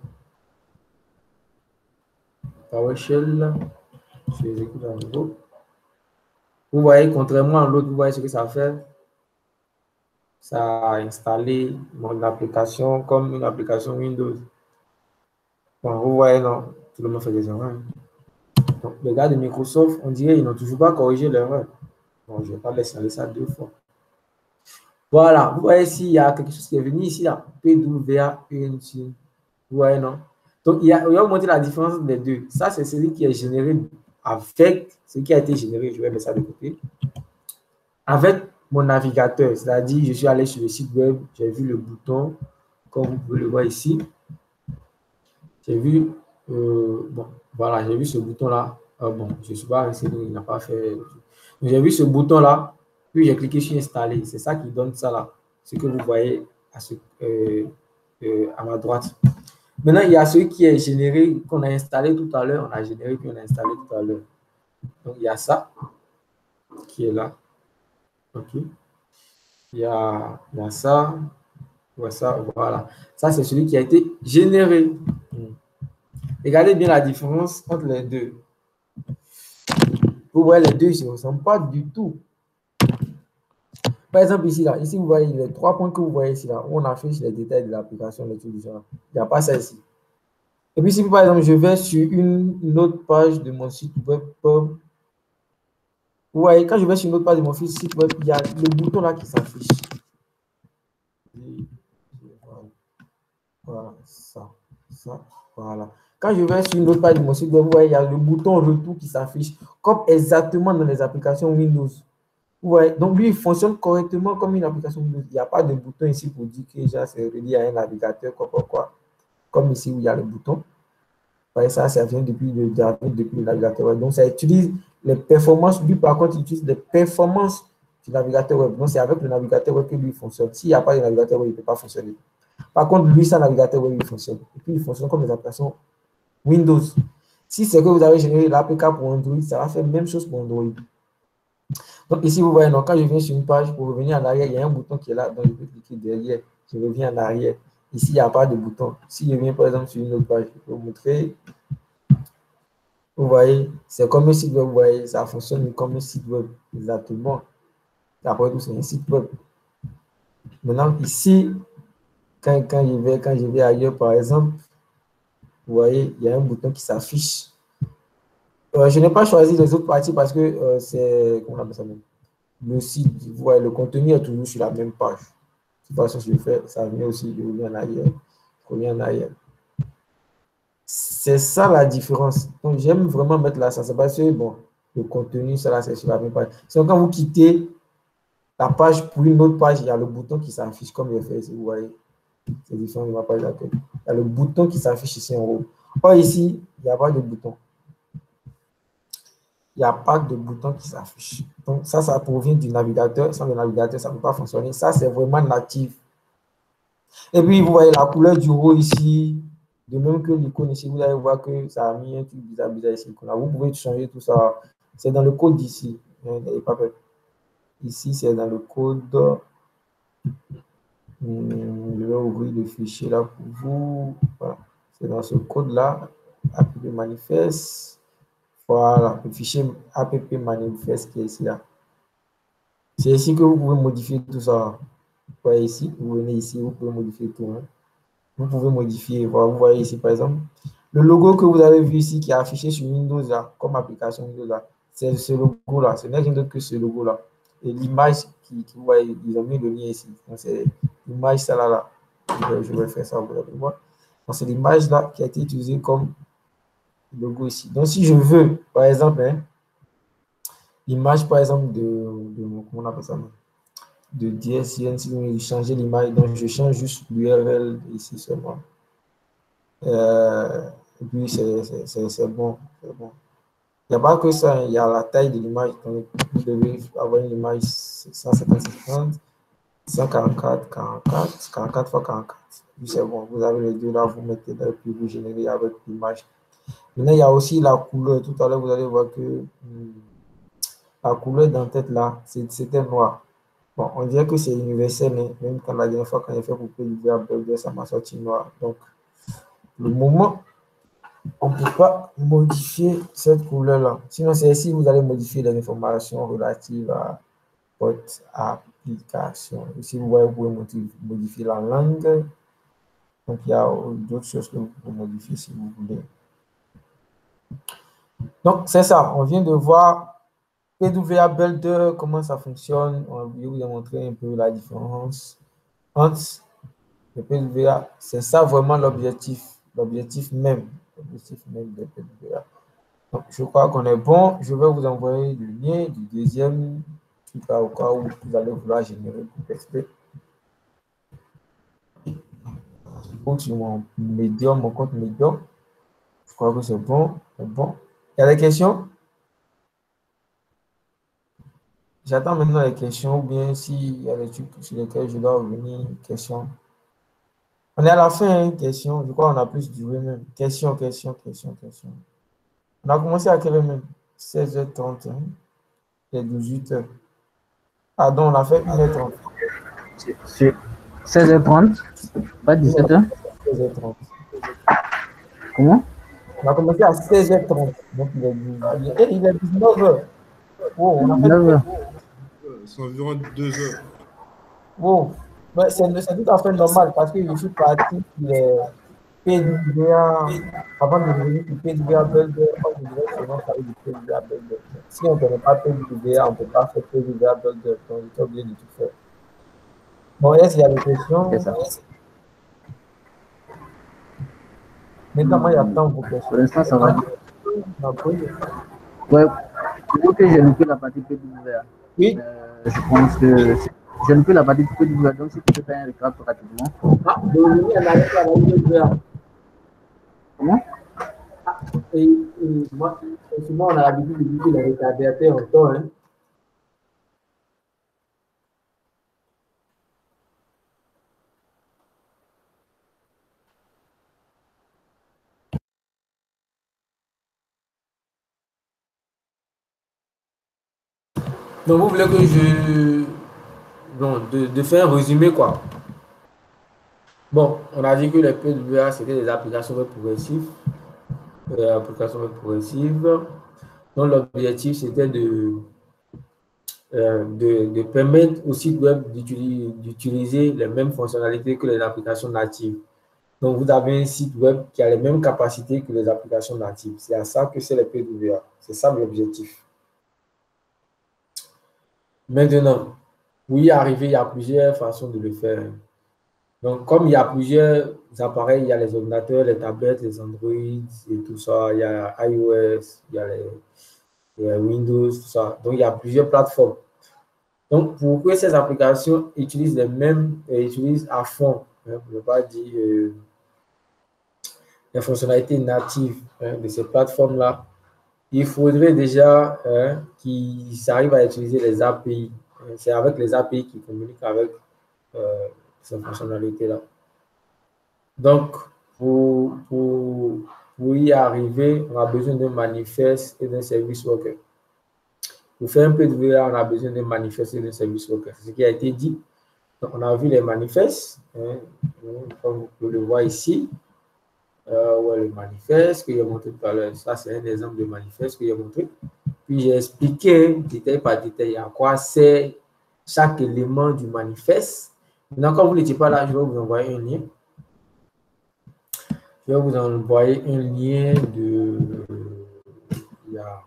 PowerShell. J'exécute à nouveau. Vous voyez, contrairement à l'autre, vous voyez ce que ça fait. Ça a installé mon application comme une application Windows. Bon, vous voyez, non, tout le monde fait des erreurs. Donc, les gars de Microsoft, on dirait qu'ils n'ont toujours pas corrigé l'erreur. Bon, je ne vais pas laisser aller ça 2 fois. Voilà, vous voyez ici, il y a quelque chose qui est venu ici, là. PWA-UNC. Vous voyez, non? Donc, il va vous montrer la différence des deux. Ça, c'est celui qui est généré avec ce qui a été généré. Je vais mettre ça de côté. Avec mon navigateur, c'est-à-dire, je suis allé sur le site web, j'ai vu le bouton, comme vous pouvez le voir ici. J'ai vu, bon, voilà, j'ai vu ce bouton-là. Bon, je ne suis pas resté, il n'a pas fait. J'ai vu ce bouton-là, puis j'ai cliqué sur installer. C'est ça qui donne ça là, ce que vous voyez à ma droite. Maintenant, il y a celui qui est généré, qu'on a installé tout à l'heure. On a généré, puis on a installé tout à l'heure. Donc, il y a ça qui est là. OK. Il y a ça. Voilà. Ça, c'est celui qui a été généré. Regardez bien la différence entre les deux. Vous voyez, les deux, ils ne ressemblent pas du tout. Par exemple, ici, là, ici, vous voyez les 3 points que vous voyez ici, là, où on affiche les détails de l'application, les trucs du genre. Il n'y a pas ça ici. Et puis, si par exemple, je vais sur une autre page de mon site web, vous voyez, quand je vais sur une autre page de mon site web, il y a le bouton là qui s'affiche. Voilà, ça, voilà. Quand je vais sur une autre page de mon site web, vous voyez, il y a le bouton retour qui s'affiche, comme exactement dans les applications Windows. Vous voyez, donc lui, il fonctionne correctement comme une application Windows. Il n'y a pas de bouton ici pour dire que c'est relié à un navigateur, quoi. Comme ici où il y a le bouton. Vous voyez, ça vient depuis le navigateur web. Donc, ça utilise les performances. Lui, par contre, il utilise les performances du navigateur web. Donc, c'est avec le navigateur web que lui fonctionne. S'il n'y a pas de navigateur web, il ne peut pas fonctionner. Par contre, lui, sans navigateur web, il fonctionne. Et puis, il fonctionne comme les applications Windows. Si c'est que vous avez généré l'APK pour Android, ça va faire la même chose pour Android. Donc ici, vous voyez, donc, quand je viens sur une page, pour revenir en arrière, il y a un bouton qui est là, donc je peux cliquer derrière. Je reviens en arrière. Ici, il n'y a pas de bouton. Si je viens par exemple sur une autre page, je peux vous montrer. Vous voyez, c'est comme un site web, vous voyez, ça fonctionne comme un site web, exactement. Après tout, c'est un site web. Maintenant, ici, quand je vais ailleurs, par exemple, vous voyez, il y a un bouton qui s'affiche. Je n'ai pas choisi les autres parties parce que c'est, comment on appelle ça même? Le site, vous voyez, le contenu est toujours sur la même page. De toute façon, si je fais, ça vient aussi, je reviens en arrière, je reviens en arrière. C'est ça la différence. Donc, j'aime vraiment mettre là, ça c'est parce que, bon, le contenu, ça là, c'est sur la même page. C'est quand vous quittez la page pour une autre page, il y a le bouton qui s'affiche comme je fais ici, vous voyez. C'est différent de ma page d'accueil. Il y a le bouton qui s'affiche ici en haut. Or, ici, il n'y a pas de bouton. Il n'y a pas de bouton qui s'affiche. Donc, ça provient du navigateur. Sans le navigateur, ça ne peut pas fonctionner. Ça, c'est vraiment natif. Et puis, vous voyez la couleur du haut ici. De même que l'icône ici, vous allez voir que ça a mis un truc bizarre ici. Vous pouvez changer tout ça. C'est dans le code d'ici. Ici, c'est dans le code. Je vais ouvrir le fichier là pour vous. Voilà. C'est dans ce code-là. App manifeste. Voilà, le fichier app manifeste qui est ici là. C'est ici que vous pouvez modifier tout ça. Vous voyez ici, vous venez ici, vous pouvez modifier tout. Hein. Vous pouvez modifier. Voilà, vous voyez ici par exemple, le logo que vous avez vu ici qui est affiché sur Windows là, comme application Windows là, c'est ce logo là. Ce n'est rien d'autre que ce logo là. Et l'image vous voyez, ils ont mis le lien ici. Donc c'est l'image ça là. Je vais faire ça, vous allez voir. Donc c'est l'image là qui a été utilisée comme logo ici. Donc si je veux, par exemple, hein, l'image, par exemple, comment on appelle ça, de DSN, si vous changer l'image, donc je change juste l'URL ici seulement. Et puis, c'est bon, c'est bon. Il n'y a pas que ça, il y a la taille de l'image. Donc, vous devez avoir une image 150 144, 44, 44 x 44. Puis c'est bon, vous avez les deux là, vous mettez là, puis vous générez avec l'image. Maintenant, il y a aussi la couleur. Tout à l'heure, vous allez voir que la couleur d'en-tête là, c'était noir. Bon, on dirait que c'est universel, hein. Même quand la dernière fois, quand j'ai fait pour PWA, ça m'a sorti noir. Donc, le moment, on ne peut pas modifier cette couleur-là. Sinon, c'est ici que vous allez modifier les informations relatives à votre application. Ici, vous voyez, vous pouvez modifier la langue. Donc, il y a d'autres choses que vous pouvez modifier si vous voulez. Donc, c'est ça. On vient de voir PWA Builder, comment ça fonctionne. On va vous montrer un peu la différence entre le PWA. C'est ça vraiment l'objectif même de PWA. Donc, je crois qu'on est bon. Je vais vous envoyer le lien du deuxième truc au cas où vous allez vouloir générer pour tester. Sur mon Medium, mon compte Medium. Je crois que c'est bon. C'est bon. Il y a des questions? J'attends maintenant les questions ou bien s'il y a des trucs sur lesquels je dois revenir. Questions. On est à la fin, hein, question. Je crois qu'on a plus duré même. Question. On a commencé à quelle heure même? 16h30. Hein? C'est 18h. Ah, donc on a fait 1h30. C'est 16h30, pas 17h. 16h30. Comment? On a commencé à 16h30. Donc il est 19h. Oh, on a fait 9h. C'est environ 2 heures. oh. Mais c'est tout à fait normal parce que je suis parti sur les PWA. Avant de revenir sur PWA Builder, je dirais seulement parler du PWA Builder. Si on ne connaît pas PWA, on ne peut pas faire PWA Builder. Donc, il faut oublié de tout faire. Bon, est-ce qu'il y a des questions? C'est ça. Maintenant, moi, j'attends vos questions. Pour l'instant, ça va. Oui. Ouais, je vois que j'ai loupé la partie PWA. Oui. Je pense que j'ai loupé la partie PWA, donc si tu peux faire un récap rapidement. Ah, de revenir en arrière à la PWA. Comment? Et moi, souvent, on a l'habitude de dire qu'il est retardataire encore. Hein. Donc, vous voulez que je... Non, de faire un résumé, quoi. Bon, on a dit que les PWA, c'était des applications web progressives. Applications web progressives. Donc, l'objectif, c'était de permettre au site web d'utiliser les mêmes fonctionnalités que les applications natives. Donc, vous avez un site web qui a les mêmes capacités que les applications natives. C'est à ça que c'est les PWA. C'est ça l'objectif. Maintenant, pour y arriver, il y a plusieurs façons de le faire. Donc, comme il y a plusieurs appareils, il y a les ordinateurs, les tablettes, les Android et tout ça, il y a iOS, il y a Windows, tout ça. Donc, il y a plusieurs plateformes. Donc, pour que ces applications utilisent les mêmes et utilisent à fond, hein, pour ne pas dire les fonctionnalités natives de ces plateformes-là, il faudrait déjà qu'ils arrivent à utiliser les API. C'est avec les API qu'ils communiquent avec ces fonctionnalités-là. Donc, pour y arriver, on a besoin d'un manifeste et d'un service worker. Pour faire un peu de VA, on a besoin d'un manifeste et d'un service worker. C'est ce qui a été dit. Donc, on a vu les manifestes, hein, comme vous pouvez le voir ici. Ouais, le manifeste que j'ai montré tout à l'heure. Ça, c'est un exemple de manifeste que j'ai montré. Puis, j'ai expliqué détail par détail à quoi sert chaque élément du manifeste. Maintenant, quand vous n'étiez pas là, je vais vous envoyer un lien. Je vais vous envoyer un lien de... Il y a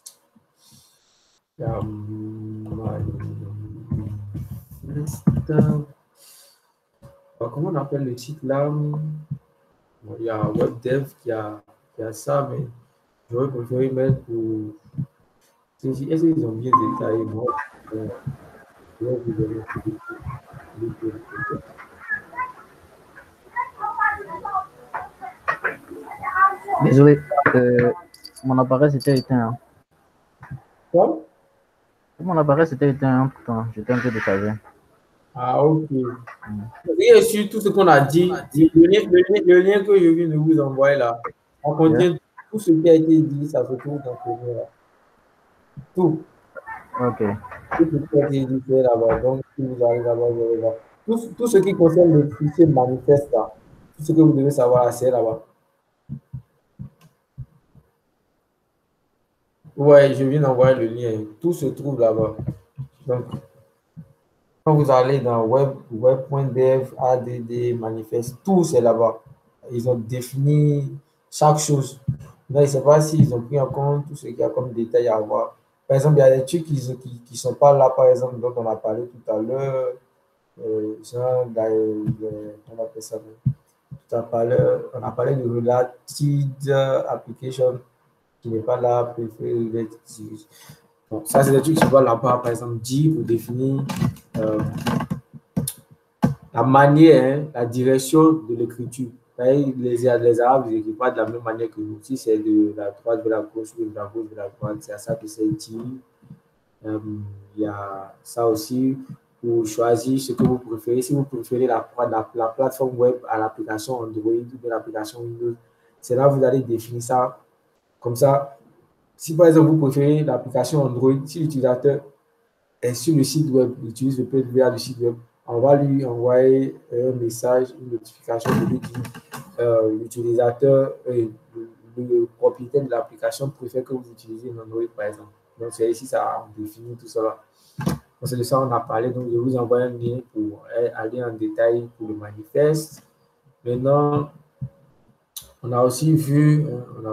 comment on appelle le site là? Bon, il y a WebDev qui a ça, mais j'aurais préféré mettre pour... Est-ce qu'ils ont bien détaillé? Moi, je vais vous donner Désolé, mon appareil s'était éteint. Quoi? Mon appareil s'était éteint entre temps. J'étais un peu déchargé. Ah, ok. Et sur tout ce qu'on a dit, le lien que je viens de vous envoyer là, on contient tout ce qui a été dit, ça se trouve dans ce lien là. Tout. Ok. Tout ce qui a été dit, c'est là-bas. Donc, si vous allez là-bas, vous allez voir. Tout ce qui concerne le fichier manifeste là, tout ce que vous devez savoir, c'est là-bas. Ouais, je viens d'envoyer le lien. Tout se trouve là-bas. Donc, quand vous allez dans web.dev, ADD, manifeste, tout c'est là-bas. Ils ont défini chaque chose. Là, je ne sais pas s'ils ont pris en compte tout ce qu'il y a comme détail à voir. Par exemple, il y a des trucs qui sont pas là, par exemple, dont on a parlé tout à l'heure. Genre, on appelle ça tout à l'heure. On a parlé de Related Application qui n'est pas là. Bon, ça, c'est des trucs qui sont là-bas. Par exemple, G pour définir la manière, hein, la direction de l'écriture. Les Arabes ne n'écrivent pas de la même manière que nous. Si c'est de la droite vers la gauche ou de la gauche vers la droite, c'est à ça que c'est utile. Il y a ça aussi pour choisir ce que vous préférez. Si vous préférez la plateforme web à l'application Android ou de l'application Windows, c'est là que vous allez définir ça. Comme ça, si par exemple vous préférez l'application Android, si l'utilisateur est sur le site web, il utilise le PWA du site web, on va lui envoyer un message, une notification qui lui dit l'utilisateur, le propriétaire de l'application préfère que vous utilisez un Android par exemple. Donc c'est ici ça définit tout ça. Donc c'est de ça qu'on a parlé. Donc je vous envoie un lien pour aller en détail pour le manifeste. Maintenant, on a aussi vu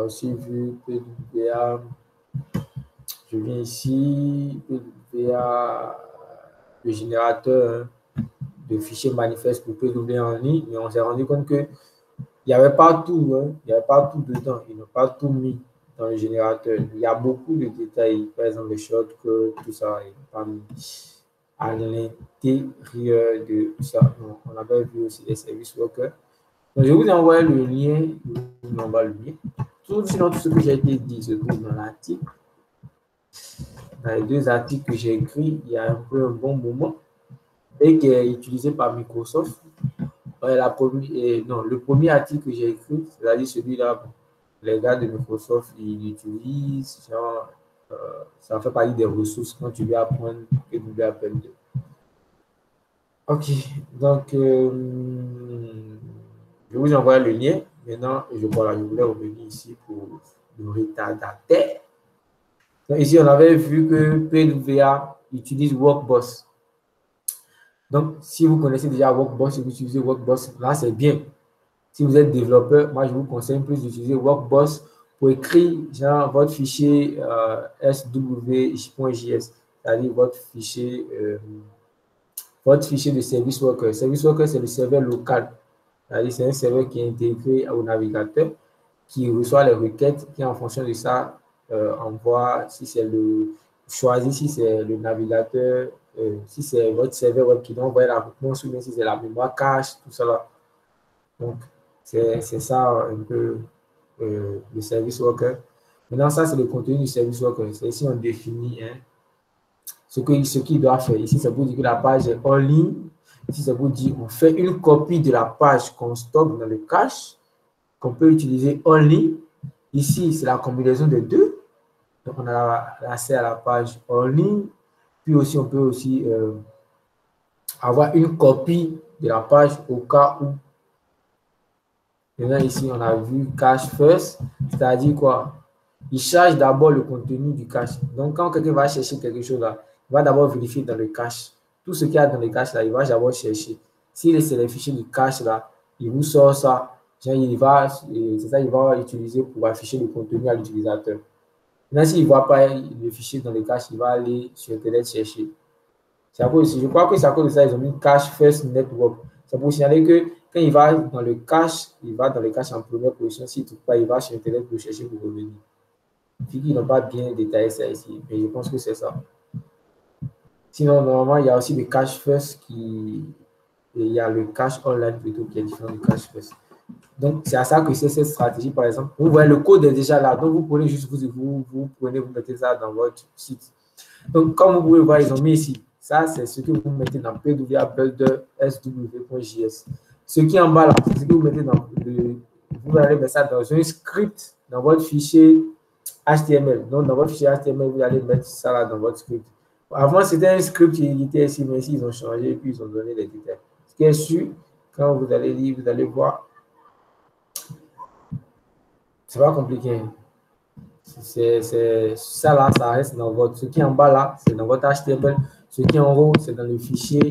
PWA. Je viens ici, PWA, le générateur de fichiers manifestes pour PWA en ligne, mais on s'est rendu compte qu'il n'y avait pas tout, hein, il n'y avait pas tout dedans, ils n'ont pas tout mis dans le générateur. Il y a beaucoup de détails, par exemple les shortcuts, tout ça, ils n'ont pas mis à l'intérieur de ça. Donc, on avait vu aussi les services workers. Donc, je vous ai envoyé le lien, je vous envoie le lien. Sinon, tout ce que j'ai été dit se trouve dans l'article. Dans les deux articles que j'ai écrits, il y a un peu un bon moment et qui est utilisé par Microsoft. Le premier article que j'ai écrit, c'est-à-dire celui-là, les gars de Microsoft, ils l'utilisent, genre, ça fait partie des ressources quand tu veux apprendre PWA2. Ok, donc je vous envoie le lien. Maintenant, je voulais revenir ici pour le retardataire. Donc, ici, on avait vu que PWA utilise Workboss. Donc, si vous connaissez déjà Workboss, si vous utilisez Workboss, là, c'est bien. Si vous êtes développeur, moi, je vous conseille plus d'utiliser Workboss pour écrire genre, votre fichier sw.js, c'est-à-dire votre fichier de service worker. Service worker, c'est le serveur local. C'est un serveur qui est intégré au navigateur, qui reçoit les requêtes, qui en fonction de ça envoie si c'est choisit si c'est le navigateur, si c'est votre serveur web qui doit envoyer la réponse ou bien si c'est la mémoire cache, tout ça. Donc, c'est ça un peu le service worker. Maintenant, ça, c'est le contenu du service worker. C'est ici, on définit ce qu'il doit faire. Ici, ça vous dit que la page est en ligne. Ici, ça vous dit on fait une copie de la page qu'on stocke dans le cache, qu'on peut utiliser en ligne. Ici, c'est la combinaison des deux. Donc, on a accès à la page en ligne. Puis aussi, on peut aussi avoir une copie de la page au cas où. Maintenant, ici, on a vu cache first, c'est-à-dire quoi? Il charge d'abord le contenu du cache. Donc, quand quelqu'un va chercher quelque chose là, il va d'abord vérifier dans le cache. Tout ce qu'il y a dans le cache là, il va d'abord chercher. S'il c'est les fichiers du cache là, il vous sort ça. C'est ça, il va utiliser pour afficher le contenu à l'utilisateur. Maintenant, s'il ne voit pas le fichier dans le cache, il va aller sur Internet chercher. Je crois que c'est à cause de ça, ils ont mis cache first network. C'est pour signaler que quand il va dans le cache en première position. S'il ne trouve pas, il va sur Internet pour chercher pour revenir. Vu qu'ils n'ont pas bien détaillé ça ici, mais je pense que c'est ça. Sinon, normalement, il y a aussi le cache first il y a le cache online plutôt qui est différent du cache first. Donc, c'est à ça que c'est cette stratégie, par exemple. Vous voyez, le code est déjà là. Donc, vous prenez juste, vous mettez ça dans votre site. Donc, comme vous pouvez voir, ils ont mis ici. Ça, c'est ce que vous mettez dans PWA Builder sw.js. Ce qui est en bas là, c'est ce que vous mettez vous allez mettre ça dans un script, dans votre fichier HTML. Donc, dans votre fichier HTML, vous allez mettre ça là dans votre script. Avant, c'était un script qui était ici, mais ici, ils ont changé et puis ils ont donné les détails. Ce qui est sûr, quand vous allez lire, vous allez voir. C'est pas compliqué. C'est ça là, ça reste dans votre. Ce qui est en bas là, c'est dans votre HTML. Ce qui est en haut, c'est dans le fichier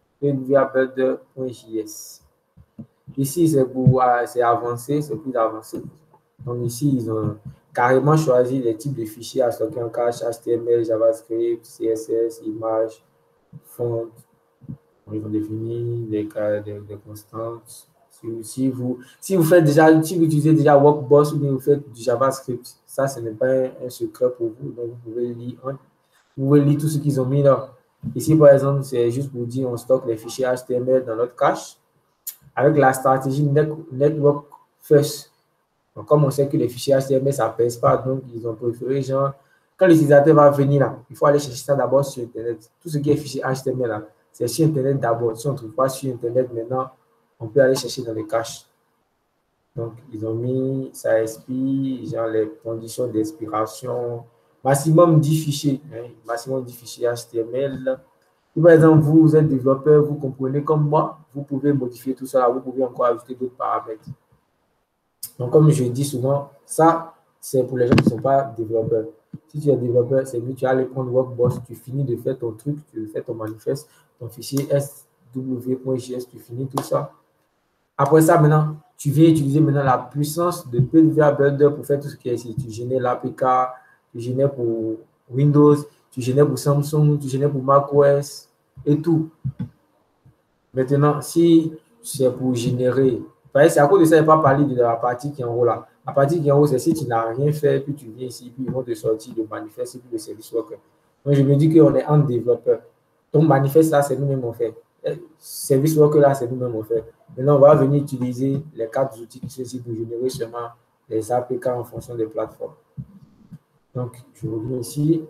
pwbuilder.js. Ici, c'est avancé, c'est plus avancé. Donc ici, ils ont carrément choisi les types de fichiers à stocker en cache, HTML, JavaScript, CSS, images, font. Ils ont défini des constantes. Si vous utilisez déjà Workboss ou bien vous faites du JavaScript, ça, ce n'est pas un secret pour vous. Donc, vous pouvez lire tout ce qu'ils ont mis là. Ici, par exemple, c'est juste pour dire on stocke les fichiers HTML dans notre cache avec la stratégie Network First. Donc, comme on sait que les fichiers HTML, ça ne pèse pas, donc ils ont préféré, genre, quand l'utilisateur va venir là, il faut aller chercher ça d'abord sur Internet. Tout ce qui est fichier HTML là, c'est sur Internet d'abord. Si on ne trouve pas sur Internet maintenant, on peut aller chercher dans les caches. Donc, ils ont mis, ça expire, genre les conditions d'expiration, maximum 10 fichiers, maximum 10 fichiers HTML. Si par exemple, vous êtes développeur, vous comprenez comme moi, vous pouvez modifier tout ça, vous pouvez encore ajouter d'autres paramètres. Donc, comme je dis souvent, ça, c'est pour les gens qui ne sont pas développeurs. Si tu es développeur, c'est mieux, tu vas aller prendre Workboss, tu finis de faire ton truc, tu fais ton manifeste, ton fichier sw.js, tu finis tout ça. Après ça, maintenant, tu viens utiliser maintenant la puissance de PWA Builder pour faire tout ce qui est ici. Tu génères l'APK, tu génères pour Windows, tu génères pour Samsung, tu génères pour macOS et tout. Maintenant, si c'est pour générer, c'est à cause de ça, il n'y a pas parlé de la partie qui est en haut là. La partie qui est en haut, c'est si tu n'as rien fait, puis tu viens ici, puis ils vont te sortir le manifeste et puis le service worker. Donc, je me dis qu'on est un développeur. Donc, manifeste là, c'est nous-mêmes on fait. Service worker là, c'est nous-mêmes on fait. Maintenant, on va venir utiliser les 4 outils qui sont ici pour générer seulement les APK en fonction des plateformes. Donc, je reviens ici.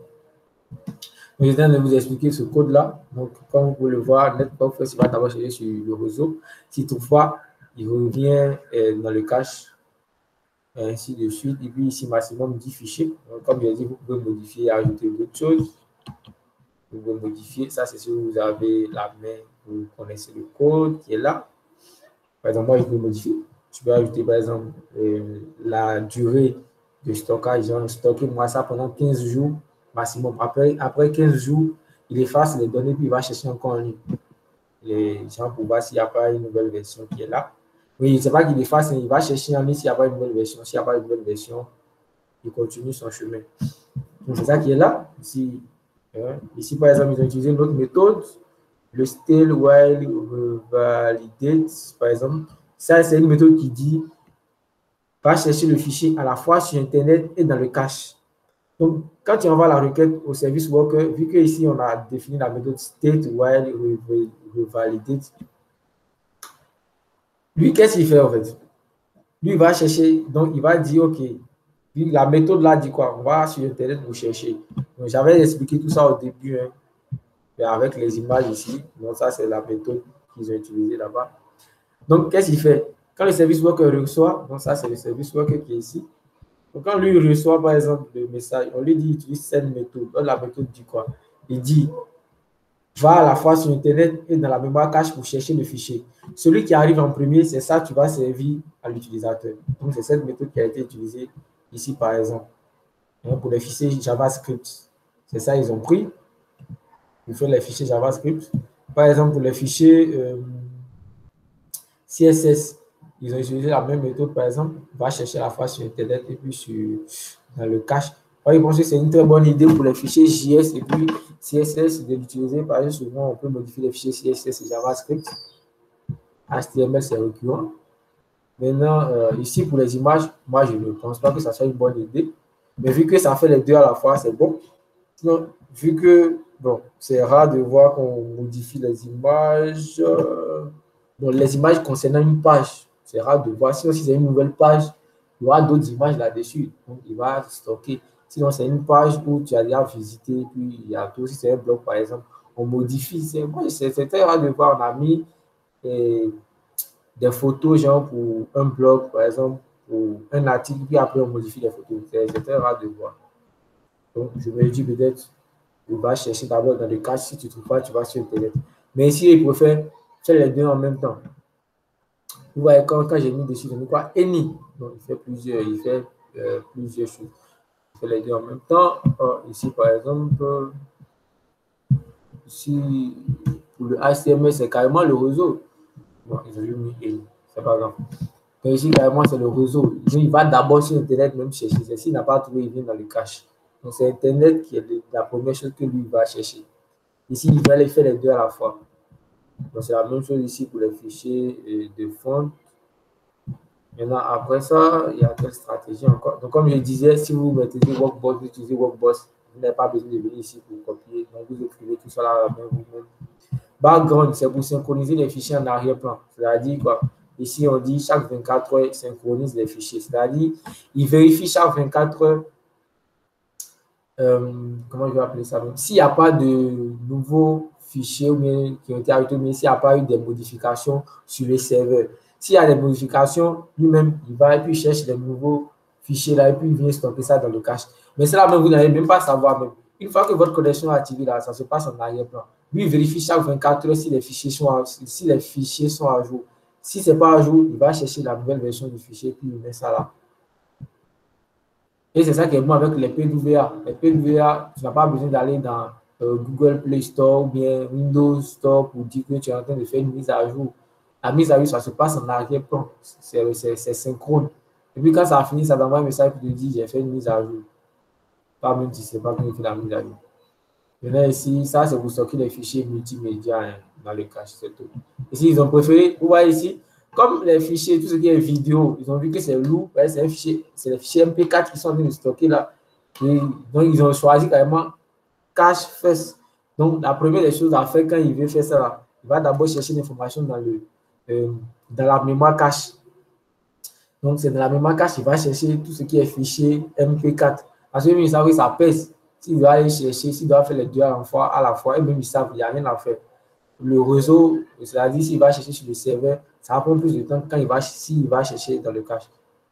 Je viens de vous expliquer ce code-là. Donc, comme vous pouvez le voir, Network First, il va d'abord chercher sur le réseau. Si toutefois, il revient dans le cache. et ainsi de suite. Et puis ici, maximum 10 fichiers. Donc, comme j'ai dit, vous pouvez modifier, ajouter d'autres choses. Vous pouvez modifier. Ça, c'est si vous avez la main, vous connaissez le code qui est là. Par exemple, moi, je peux modifier. Je peux ajouter, par exemple, la durée de stockage. Genre, stocker moi ça pendant 15 jours maximum. Après 15 jours, il efface les données, puis il va chercher encore en ligne. Les gens pour voir s'il n'y a pas une nouvelle version qui est là. Oui, c'est pas qu'il efface, il va chercher en ligne s'il n'y a pas une nouvelle version. S'il n'y a pas une nouvelle version, il continue son chemin. Donc, c'est ça qui est là. Ici, par exemple, ils ont utilisé une autre méthode, le stale while validate, par exemple. Ça, c'est une méthode qui dit va chercher le fichier à la fois sur Internet et dans le cache. Donc, quand tu envoies la requête au service worker, vu qu'ici, on a défini la méthode state while validate, lui, qu'est-ce qu'il fait en fait? Lui, il va chercher, donc il va dire, OK, la méthode là dit quoi? On va sur Internet pour chercher. Donc, j'avais expliqué tout ça au début, hein, avec les images ici. Donc, ça, c'est la méthode qu'ils ont utilisée là-bas. Donc, qu'est-ce qu'il fait? Quand le service worker reçoit, donc ça, c'est le service worker qui est ici. Donc, quand lui reçoit, par exemple, le message, on lui dit, utilise cette méthode. Donc, la méthode dit quoi? Il dit, va à la fois sur Internet et dans la mémoire cache pour chercher le fichier. Celui qui arrive en premier, c'est ça qui va servir à l'utilisateur. Donc, c'est cette méthode qui a été utilisée ici, par exemple. Pour les fichiers JavaScript, c'est ça, ils ont pris. Pour faire les fichiers JavaScript. Par exemple, pour les fichiers CSS, ils ont utilisé la même méthode, par exemple, va chercher la fois sur Internet et puis dans le cache. Moi, je pense que c'est une très bonne idée pour les fichiers JS et puis CSS de l'utiliser parce que souvent, on peut modifier les fichiers CSS et JavaScript. HTML, c'est récurrent. Maintenant, ici, pour les images, moi, je ne pense pas que ça soit une bonne idée. Mais vu que ça fait les deux à la fois, c'est bon. Sinon, vu que, bon, c'est rare de voir qu'on modifie les images. Bon, les images concernant une page, c'est rare de voir. Sinon, si c'est une nouvelle page, il y aura d'autres images là-dessus. Donc, il va stocker. Sinon, c'est une page où tu as déjà visité, puis il y a tout. Si c'est un blog, par exemple, on modifie. C'est très rare de voir. On a mis des photos, genre pour un blog, par exemple, pour un article, puis après, on modifie les photos. C'est très rare de voir. Donc, je me dis peut-être, tu vas chercher d'abord dans le cache. Si tu ne trouves pas, tu vas sur Internet. Mais ici, il préfère faire les deux en même temps. Vous voyez, quand j'ai mis dessus, j'ai mis quoi? Any. Donc, il fait plusieurs choses. Il fait les deux en même temps. Ici, par exemple, ici, pour le HTML, c'est carrément le réseau. Bon, ils ont mis Any. C'est pas grave. Mais ici, carrément, c'est le réseau. Il va d'abord sur Internet même chercher. S'il n'a pas trouvé, il vient dans le cache. Donc, c'est Internet qui est la première chose que lui va chercher. Ici, il va les faire les deux à la fois. Donc, c'est la même chose ici pour les fichiers de fond. Maintenant, après ça, il y a quelle stratégie encore? Donc, comme je disais, si vous maîtrisez Workbox, vous utilisez Workbox, vous n'avez pas besoin de venir ici pour copier. Donc, vous écrivez tout ça là vous-même. Background, c'est pour synchroniser les fichiers en arrière-plan. C'est-à-dire quoi? Ici, on dit chaque 24 heures, synchronise les fichiers. C'est-à-dire, il vérifie chaque 24 heures. Comment je vais appeler ça? S'il n'y a pas de nouveaux fichiers qui ont été ajoutés, mais s'il n'y a pas eu des modifications sur les serveurs. S'il y a des modifications, lui-même, il va et puis il cherche les nouveaux fichiers là et puis il vient stocker ça dans le cache. Mais cela même, vous n'allez même pas savoir même. Une fois que votre connexion est activée là, ça se passe en arrière-plan. Lui, il vérifie chaque 24 heures si les fichiers sont à jour. Si ce n'est pas à jour, il va chercher la nouvelle version du fichier puis il met ça là. Et c'est ça qui est bon avec les PWA. Les PWA, tu n'as pas besoin d'aller dans Google Play Store ou bien Windows Store pour dire que tu es en train de faire une mise à jour. La mise à jour, ça se passe en arrière-plan. C'est synchrone. Et puis quand ça a fini, ça t'envoie un message qui te dit j'ai fait une mise à jour. Pas même si ce n'est pas que tu fait la mise à jour. Maintenant ici, ça c'est pour stocker les fichiers multimédia dans le cache, c'est tout. Ici, ils ont préféré, vous voyez ici, comme les fichiers, tout ce qui est vidéo, ils ont vu que c'est lourd, c'est les fichiers MP4 qui sont en train de stocker là. Et donc, ils ont choisi carrément cache first. Donc, la première des choses à faire quand il veut faire ça là, il va d'abord chercher l'information dans la mémoire cache. Donc, c'est dans la mémoire cache, il va chercher tout ce qui est fichier MP4. Parce que même ils savent que ça pèse. S'il doit aller chercher, s'il doit faire les deux à la fois, et même ils savent qu'il n'y a rien à faire. Le réseau, c'est-à-dire s'il va chercher sur le serveur, ça va prendre plus de temps quand s'il va chercher dans le cache.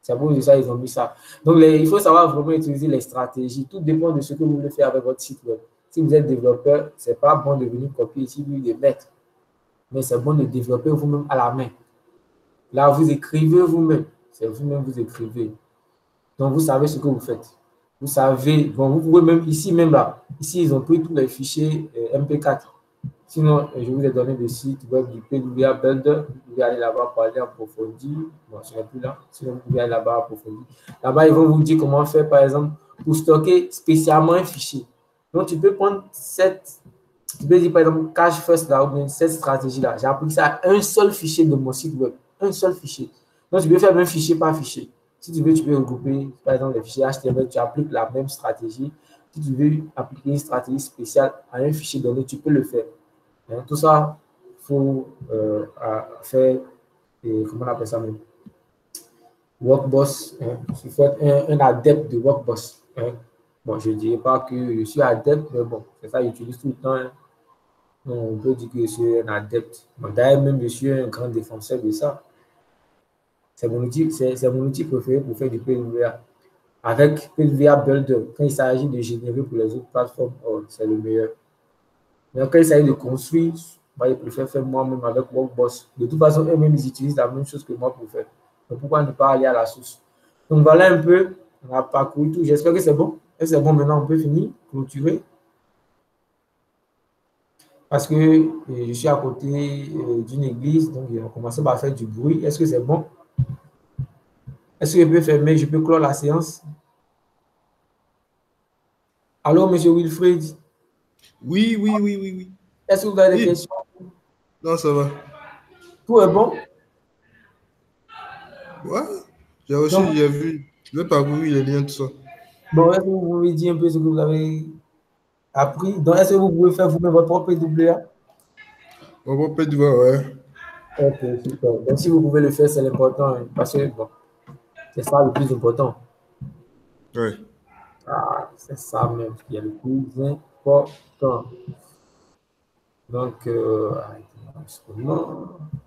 C'est à cause de ça ils ont mis ça. Donc, il faut savoir vraiment utiliser les stratégies. Tout dépend de ce que vous voulez faire avec votre site web. Si vous êtes développeur, ce n'est pas bon de venir copier ici, puis de mettre. Mais c'est bon de développer vous-même à la main. Là, vous écrivez vous-même. C'est vous-même vous écrivez. Donc, vous savez ce que vous faites. Vous savez, bon, vous pouvez même ici, même là, ici, ils ont pris tous les fichiers MP4. Sinon, je vous ai donné le site web du PWA Builder. Vous pouvez aller là-bas pour aller approfondir. Bon, je ne suis plus là. Sinon, vous pouvez aller là-bas approfondir. Là-bas, ils vont vous dire comment faire, par exemple, pour stocker spécialement un fichier. Donc, tu peux prendre tu peux dire, par exemple, cache first là, ou bien cette stratégie-là. J'ai appris ça à un seul fichier de mon site web. Un seul fichier. Donc, tu peux faire même fichier par fichier. Si tu veux, tu peux regrouper, par exemple, les fichiers HTML, tu appliques la même stratégie. Si tu veux appliquer une stratégie spéciale à un fichier donné, tu peux le faire. Hein, tout ça, il faut faire, comment on appelle ça même? Workboss. Hein. Il faut être un adepte de Workboss. Hein. Bon, je ne dirais pas que je suis adepte, mais bon, c'est ça, j'utilise tout le temps. Hein. On peut dire que je suis un adepte. Bon, d'ailleurs, même je suis un grand défenseur de ça. C'est mon outil préféré pour faire du PWA. Avec PWA Builder, quand il s'agit de générer pour les autres plateformes, oh, c'est le meilleur. Mais quand il s'agit de construire, moi, je préfère faire moi-même avec Workboss. De toute façon, eux-mêmes, ils utilisent la même chose que moi pour faire. Donc, pourquoi ne pas aller à la source? Donc, voilà un peu, on a parcouru tout. J'espère que c'est bon. Et c'est bon, maintenant, on peut finir, clôturer. Parce que je suis à côté d'une église, donc ils ont commencé par faire du bruit. Est-ce que c'est bon? Est-ce que je peux fermer, je peux clore la séance? Allô, monsieur Wilfried? Oui, oui, oui, oui, oui. Est-ce que vous avez des Oui. questions? Non, ça va. Tout est bon? Ouais, j'ai reçu, Donc, j'ai vu. Je vais parcourir les liens, tout ça. bon, est-ce que vous pouvez dire un peu ce que vous avez appris? Donc, est-ce que vous pouvez faire vous-même votre propre PWA? On va peut-être voir, ouais. Ok, super. Donc, si vous pouvez le faire, c'est l'important, hein, parce que bon, c'est ça le plus important. Ouais. Ah, c'est ça même qui est le plus important. Donc, arrêtez-moi un second.